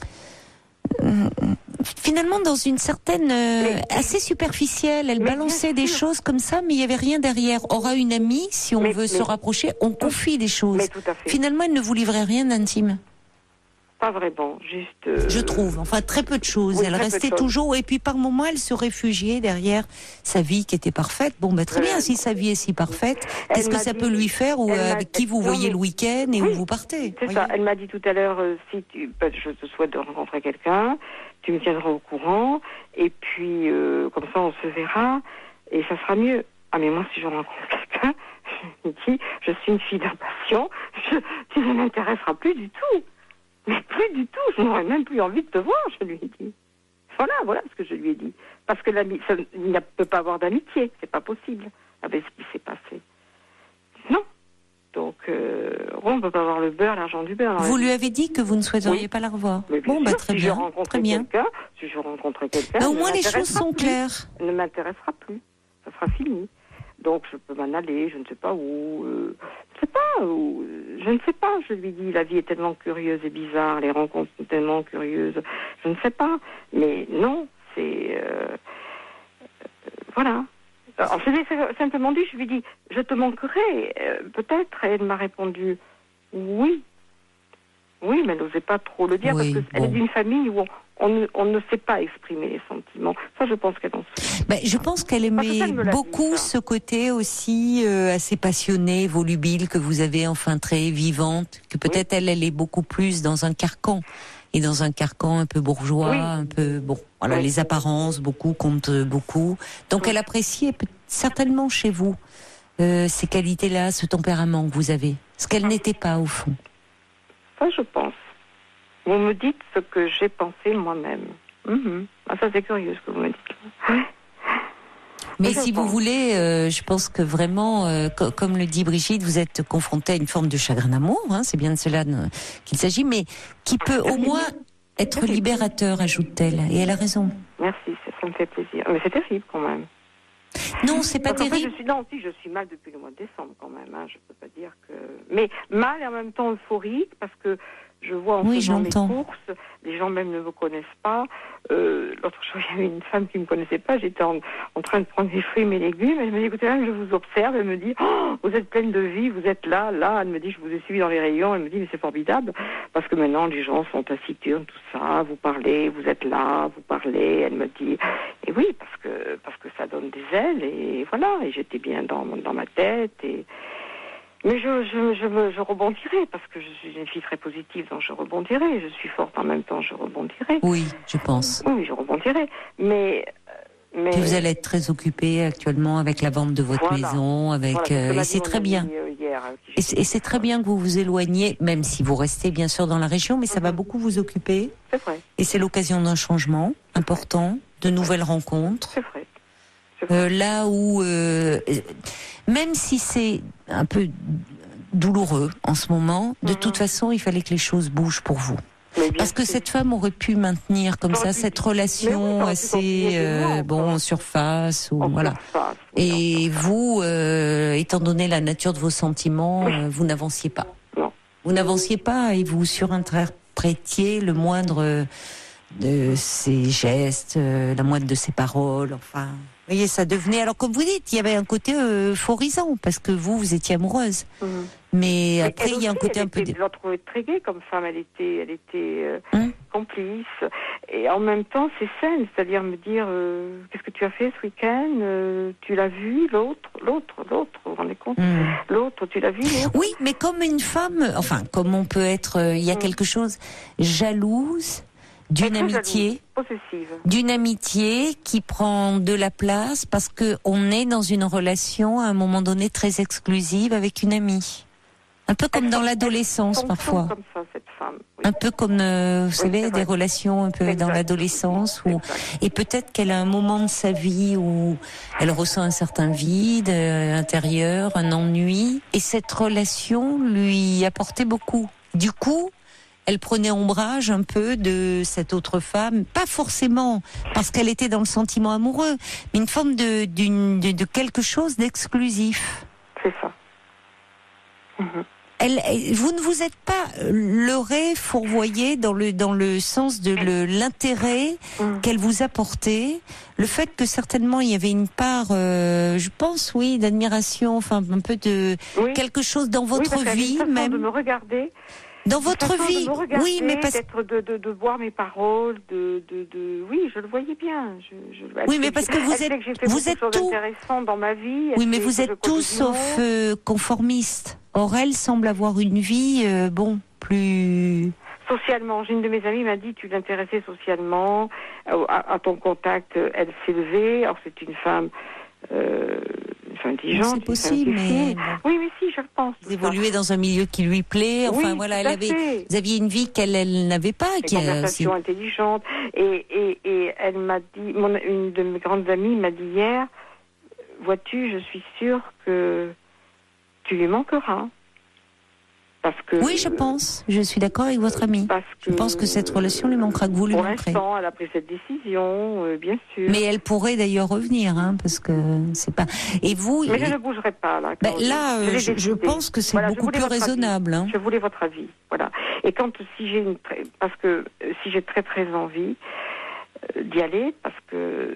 finalement dans une certaine assez superficielle, elle balançait des choses comme ça, mais il y avait rien derrière. Or à une amie, si on veut se rapprocher, on confie des choses. Finalement, elle ne vous livrait rien d'intime. Pas vraiment, juste... Je trouve, enfin très peu de choses. Oui, Elle restait toujours, et puis par moments elle se réfugiait derrière sa vie qui était parfaite. Bon, très bien, si sa vie est si parfaite, qu'est-ce que ça peut lui faire, ou avec qui vous voyez le week-end et où vous partez? C'est ça, elle m'a dit tout à l'heure, si je te souhaite de rencontrer quelqu'un, tu me tiendras au courant, et puis comme ça on se verra, et ça sera mieux. Ah mais moi si je rencontre quelqu'un, je me dis, je suis une fille d'impatient, tu ne m'intéresseras plus du tout. Mais plus du tout, je n'aurais même plus envie de te voir, je lui ai dit. Voilà ce que je lui ai dit. Parce que il ne peut pas avoir d'amitié, c'est pas possible, avec ce qui s'est passé. Non. Donc, on ne peut pas avoir le beurre, l'argent du beurre. Vous lui avez dit que vous ne souhaiteriez pas la revoir. Bon, très bien. Si je rencontrais quelqu'un, au moins les choses sont claires. Elle ne m'intéressera plus. Ça sera fini. Donc, je peux m'en aller, je ne sais pas où. Je ne sais pas, je lui dis, la vie est tellement curieuse et bizarre, les rencontres sont tellement curieuses, je ne sais pas. Mais non, c'est... voilà. Alors, je lui ai simplement dit, je lui ai dit, je te manquerai, peut-être, et elle m'a répondu, oui. Oui, mais elle n'osait pas trop le dire, parce qu'elle est d'une famille où on ne sait pas exprimer les sentiments. Ça, je pense qu'elle en souffre. Je pense qu'elle aimait beaucoup ce côté aussi assez passionné, volubile que vous avez, enfin très vivante, que peut-être elle est beaucoup plus dans un carcan. Et dans un carcan un peu bourgeois, un peu les apparences comptent beaucoup. Donc elle appréciait certainement chez vous ces qualités-là, ce tempérament que vous avez, ce qu'elle n'était pas au fond. Ça, je pense. Vous me dites ce que j'ai pensé moi-même. Ah, ça, c'est curieux ce que vous me dites. Mais si vous voulez, je pense que vraiment, comme le dit Brigitte, vous êtes confrontée à une forme de chagrin d'amour, c'est bien de cela qu'il s'agit, mais qui peut au moins être libérateur, ajoute-t-elle. Et elle a raison. Merci, ça me fait plaisir. Mais c'est terrible quand même. Non, c'est pas terrible. Je suis mal depuis le mois de décembre quand même. Je peux pas dire que... Mais mal et en même temps euphorique, parce que je vois en faisant mes courses, les gens même ne me connaissent pas. L'autre jour, il y avait une femme qui ne me connaissait pas. J'étais en train de prendre mes fruits et mes légumes. Elle me dit, écoutez, je vous observe. Elle me dit, vous êtes pleine de vie, vous êtes là. Elle me dit, je vous ai suivi dans les rayons. Elle me dit, mais c'est formidable. Parce que maintenant, les gens sont taciturnes, tout ça. Vous parlez, vous êtes là, vous parlez. Elle me dit, et oui, parce que ça donne des ailes. Et voilà, et j'étais bien dans ma tête. Mais je rebondirai, parce que je suis une fille très positive, donc je rebondirai. Je suis forte en même temps, je rebondirai. Oui, je pense. Oui, je rebondirai. Mais puis vous allez être très occupée actuellement avec la vente de votre maison, et c'est très bien. Et c'est très bien que vous vous éloigniez, même si vous restez bien sûr dans la région, mais ça va beaucoup vous occuper. C'est vrai. Et c'est l'occasion d'un changement important, de nouvelles rencontres. C'est vrai. Là où, même si c'est un peu douloureux en ce moment, de toute façon, il fallait que les choses bougent pour vous. Parce que cette femme aurait pu maintenir comme ça cette relation assez en surface ou voilà. Et vous, étant donné la nature de vos sentiments, vous n'avanciez pas. Vous n'avanciez pas et vous surinterprétiez le moindre de ses gestes, la moindre de ses paroles, enfin. Vous voyez, ça devenait... Alors, comme vous dites, il y avait un côté euphorisant, parce que vous étiez amoureuse. Mais après, il y a un côté un peu... Je la trouvais très gaie comme femme. Elle était complice. Et en même temps, c'est saine. C'est-à-dire me dire, qu'est-ce que tu as fait ce week-end? Tu l'as vu, l'autre, vous vous rendez compte? L'autre, tu l'as vu, l'autre? Oui, mais comme une femme... Enfin, comme on peut être... Il y a quelque chose jalouse... D'une amitié qui prend de la place parce que on est dans une relation à un moment donné très exclusive avec une amie. Un peu comme dans l'adolescence parfois. Comme ça, cette femme. Oui. Un peu comme, vous savez, des relations un peu dans l'adolescence et peut-être qu'elle a un moment de sa vie où elle ressent un certain vide intérieur, un ennui, et cette relation lui apportait beaucoup. Du coup, elle prenait ombrage un peu de cette autre femme, pas forcément parce qu'elle était dans le sentiment amoureux, mais une forme de quelque chose d'exclusif. C'est ça. Vous ne vous êtes pas leurré, fourvoyé dans le sens de l'intérêt qu'elle vous apportait, le fait que certainement il y avait une part, je pense, d'admiration, enfin un peu de quelque chose dans votre vie même. même. De me regarder. Dans votre vie, de me regarder, oui, mais parce de voir mes paroles, oui, je le voyais bien. Oui, mais parce que vous êtes tout intéressant dans ma vie. Oui, mais vous êtes tout sauf conformiste. Or, elle semble avoir une vie, plus socialement. J'ai une de mes amies m'a dit, tu l'intéressais socialement, à ton contact, elle s'est levée. Alors c'est une femme intelligente. C'est possible, mais oui, mais si, je pense. Vous évoluez dans un milieu qui lui plaît. Enfin, oui, voilà, vous aviez une vie qu'elle n'avait pas. Une conversation intelligente. Et elle m'a dit, une de mes grandes amies m'a dit hier, vois-tu, je suis sûre que tu lui manqueras. Parce que, oui, je pense. Je suis d'accord avec votre amie. Je pense que cette relation lui manquera, que vous lui manquerez. Pour l'instant, elle a pris cette décision, bien sûr. Mais elle pourrait d'ailleurs revenir, parce que c'est pas. Et vous. Mais je ne bougerai pas là. Je pense que c'est beaucoup plus raisonnable. Je voulais votre avis, voilà. Et si j'ai très très envie d'y aller, parce que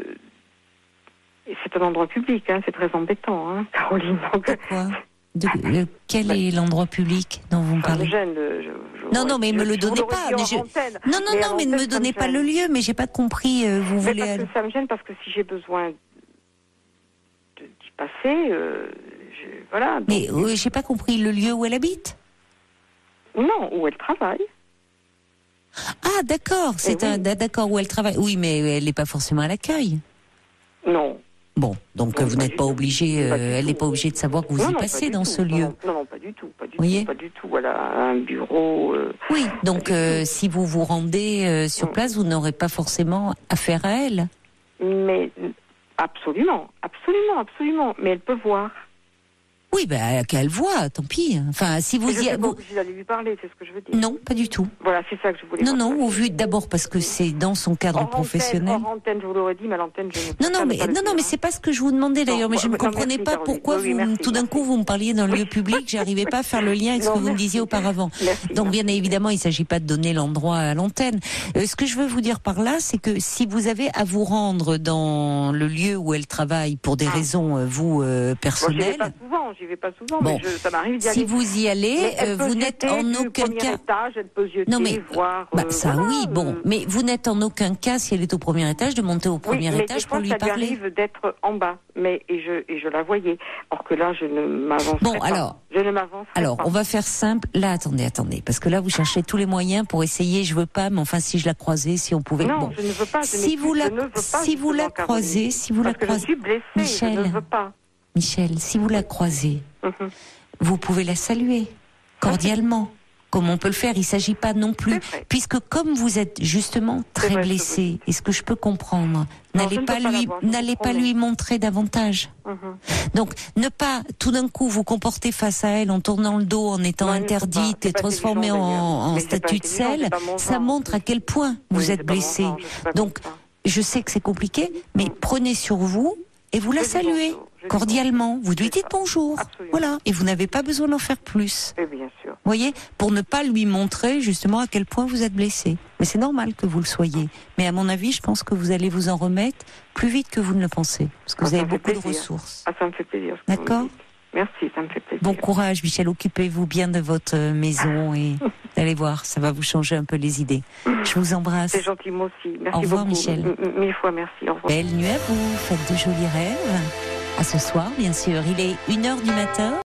c'est un endroit public, c'est très embêtant, Caroline. Pourquoi? Quel est l'endroit public dont vous me parlez? Non, mais me le donnez pas. Non, mais ne me donnez pas le lieu. Mais j'ai pas compris. Vous voulez? Parce que ça me gêne, parce que si j'ai besoin d'y passer, voilà. Donc... Mais j'ai pas compris le lieu où elle habite. Non, où elle travaille. Ah, d'accord. D'accord, où elle travaille. Oui, mais elle n'est pas forcément à l'accueil. Non. Bon, donc vous n'êtes pas obligé, elle n'est pas obligée de savoir que vous y passez dans ce lieu. Non, pas du tout, pas du tout. Voilà, un bureau. Oui, donc si vous vous rendez sur place, vous n'aurez pas forcément affaire à elle. Mais absolument. Mais elle peut voir. Oui, qu'elle voit, tant pis. Enfin, si vous y êtes. Vous allez lui parler, c'est ce que je veux dire. Non, pas du tout. Voilà, c'est ça que je voulais. Non, au vu d'abord parce que c'est dans son cadre professionnel. En antenne, je vous l'aurais dit, mais à l'antenne, je ne Non, mais c'est pas ce que je vous demandais d'ailleurs. Mais je ne comprenais pas pourquoi tout d'un coup vous me parliez d'un lieu public. J'arrivais pas à faire le lien avec ce que vous me disiez auparavant. Donc bien évidemment, il s'agit pas de donner l'endroit à l'antenne. Ce que je veux vous dire par là, c'est que si vous avez à vous rendre dans le lieu où elle travaille pour des raisons personnelles. J'y vais pas souvent, mais ça m'arrive d'y aller. Si vous y allez, vous n'êtes en aucun cas. Elle peut jeter, voir. Ça oui, mais vous n'êtes en aucun cas, si elle est au premier étage, de monter au premier étage pour lui parler. Ça lui arrive d'être en bas, et je la voyais. Or que là, je ne m'avancerai pas. Je ne m'avancerai pas. Alors, on va faire simple. Là, attendez, parce que là, vous cherchez tous les moyens pour essayer. Je veux pas, mais enfin, si je la croisais, si on pouvait. Non, je ne veux pas. Si vous la croisez, je suis blessée. Michel, je ne veux pas. Michel, si vous la croisez, vous pouvez la saluer cordialement, comme on peut le faire. Il ne s'agit pas non plus, puisque comme vous êtes justement très blessé, et ce que je peux comprendre, n'allez pas lui montrer davantage. Donc, ne pas tout d'un coup vous comporter face à elle en tournant le dos, en étant interdite et transformée en statue de sel, ça montre à quel point vous êtes blessé. Donc, je sais que c'est compliqué, mais prenez sur vous et vous la saluez cordialement. Vous lui dites bonjour. Absolument. Voilà. Et vous n'avez pas besoin d'en faire plus. Et bien sûr. Vous voyez, pour ne pas lui montrer justement à quel point vous êtes blessé. Mais c'est normal que vous le soyez. Mais à mon avis, je pense que vous allez vous en remettre plus vite que vous ne le pensez. Parce que vous avez beaucoup de ressources. Ça me fait plaisir. D'accord ? Merci, ça me fait plaisir. Bon courage, Michel. Occupez-vous bien de votre maison et allez voir, ça va vous changer un peu les idées. Je vous embrasse. C'est gentil, moi aussi. Merci beaucoup. Au revoir, beaucoup. Michel. Mille fois merci. Au revoir. Belle nuit à vous. Faites de jolis rêves. À ce soir, bien sûr. Il est 1h du matin.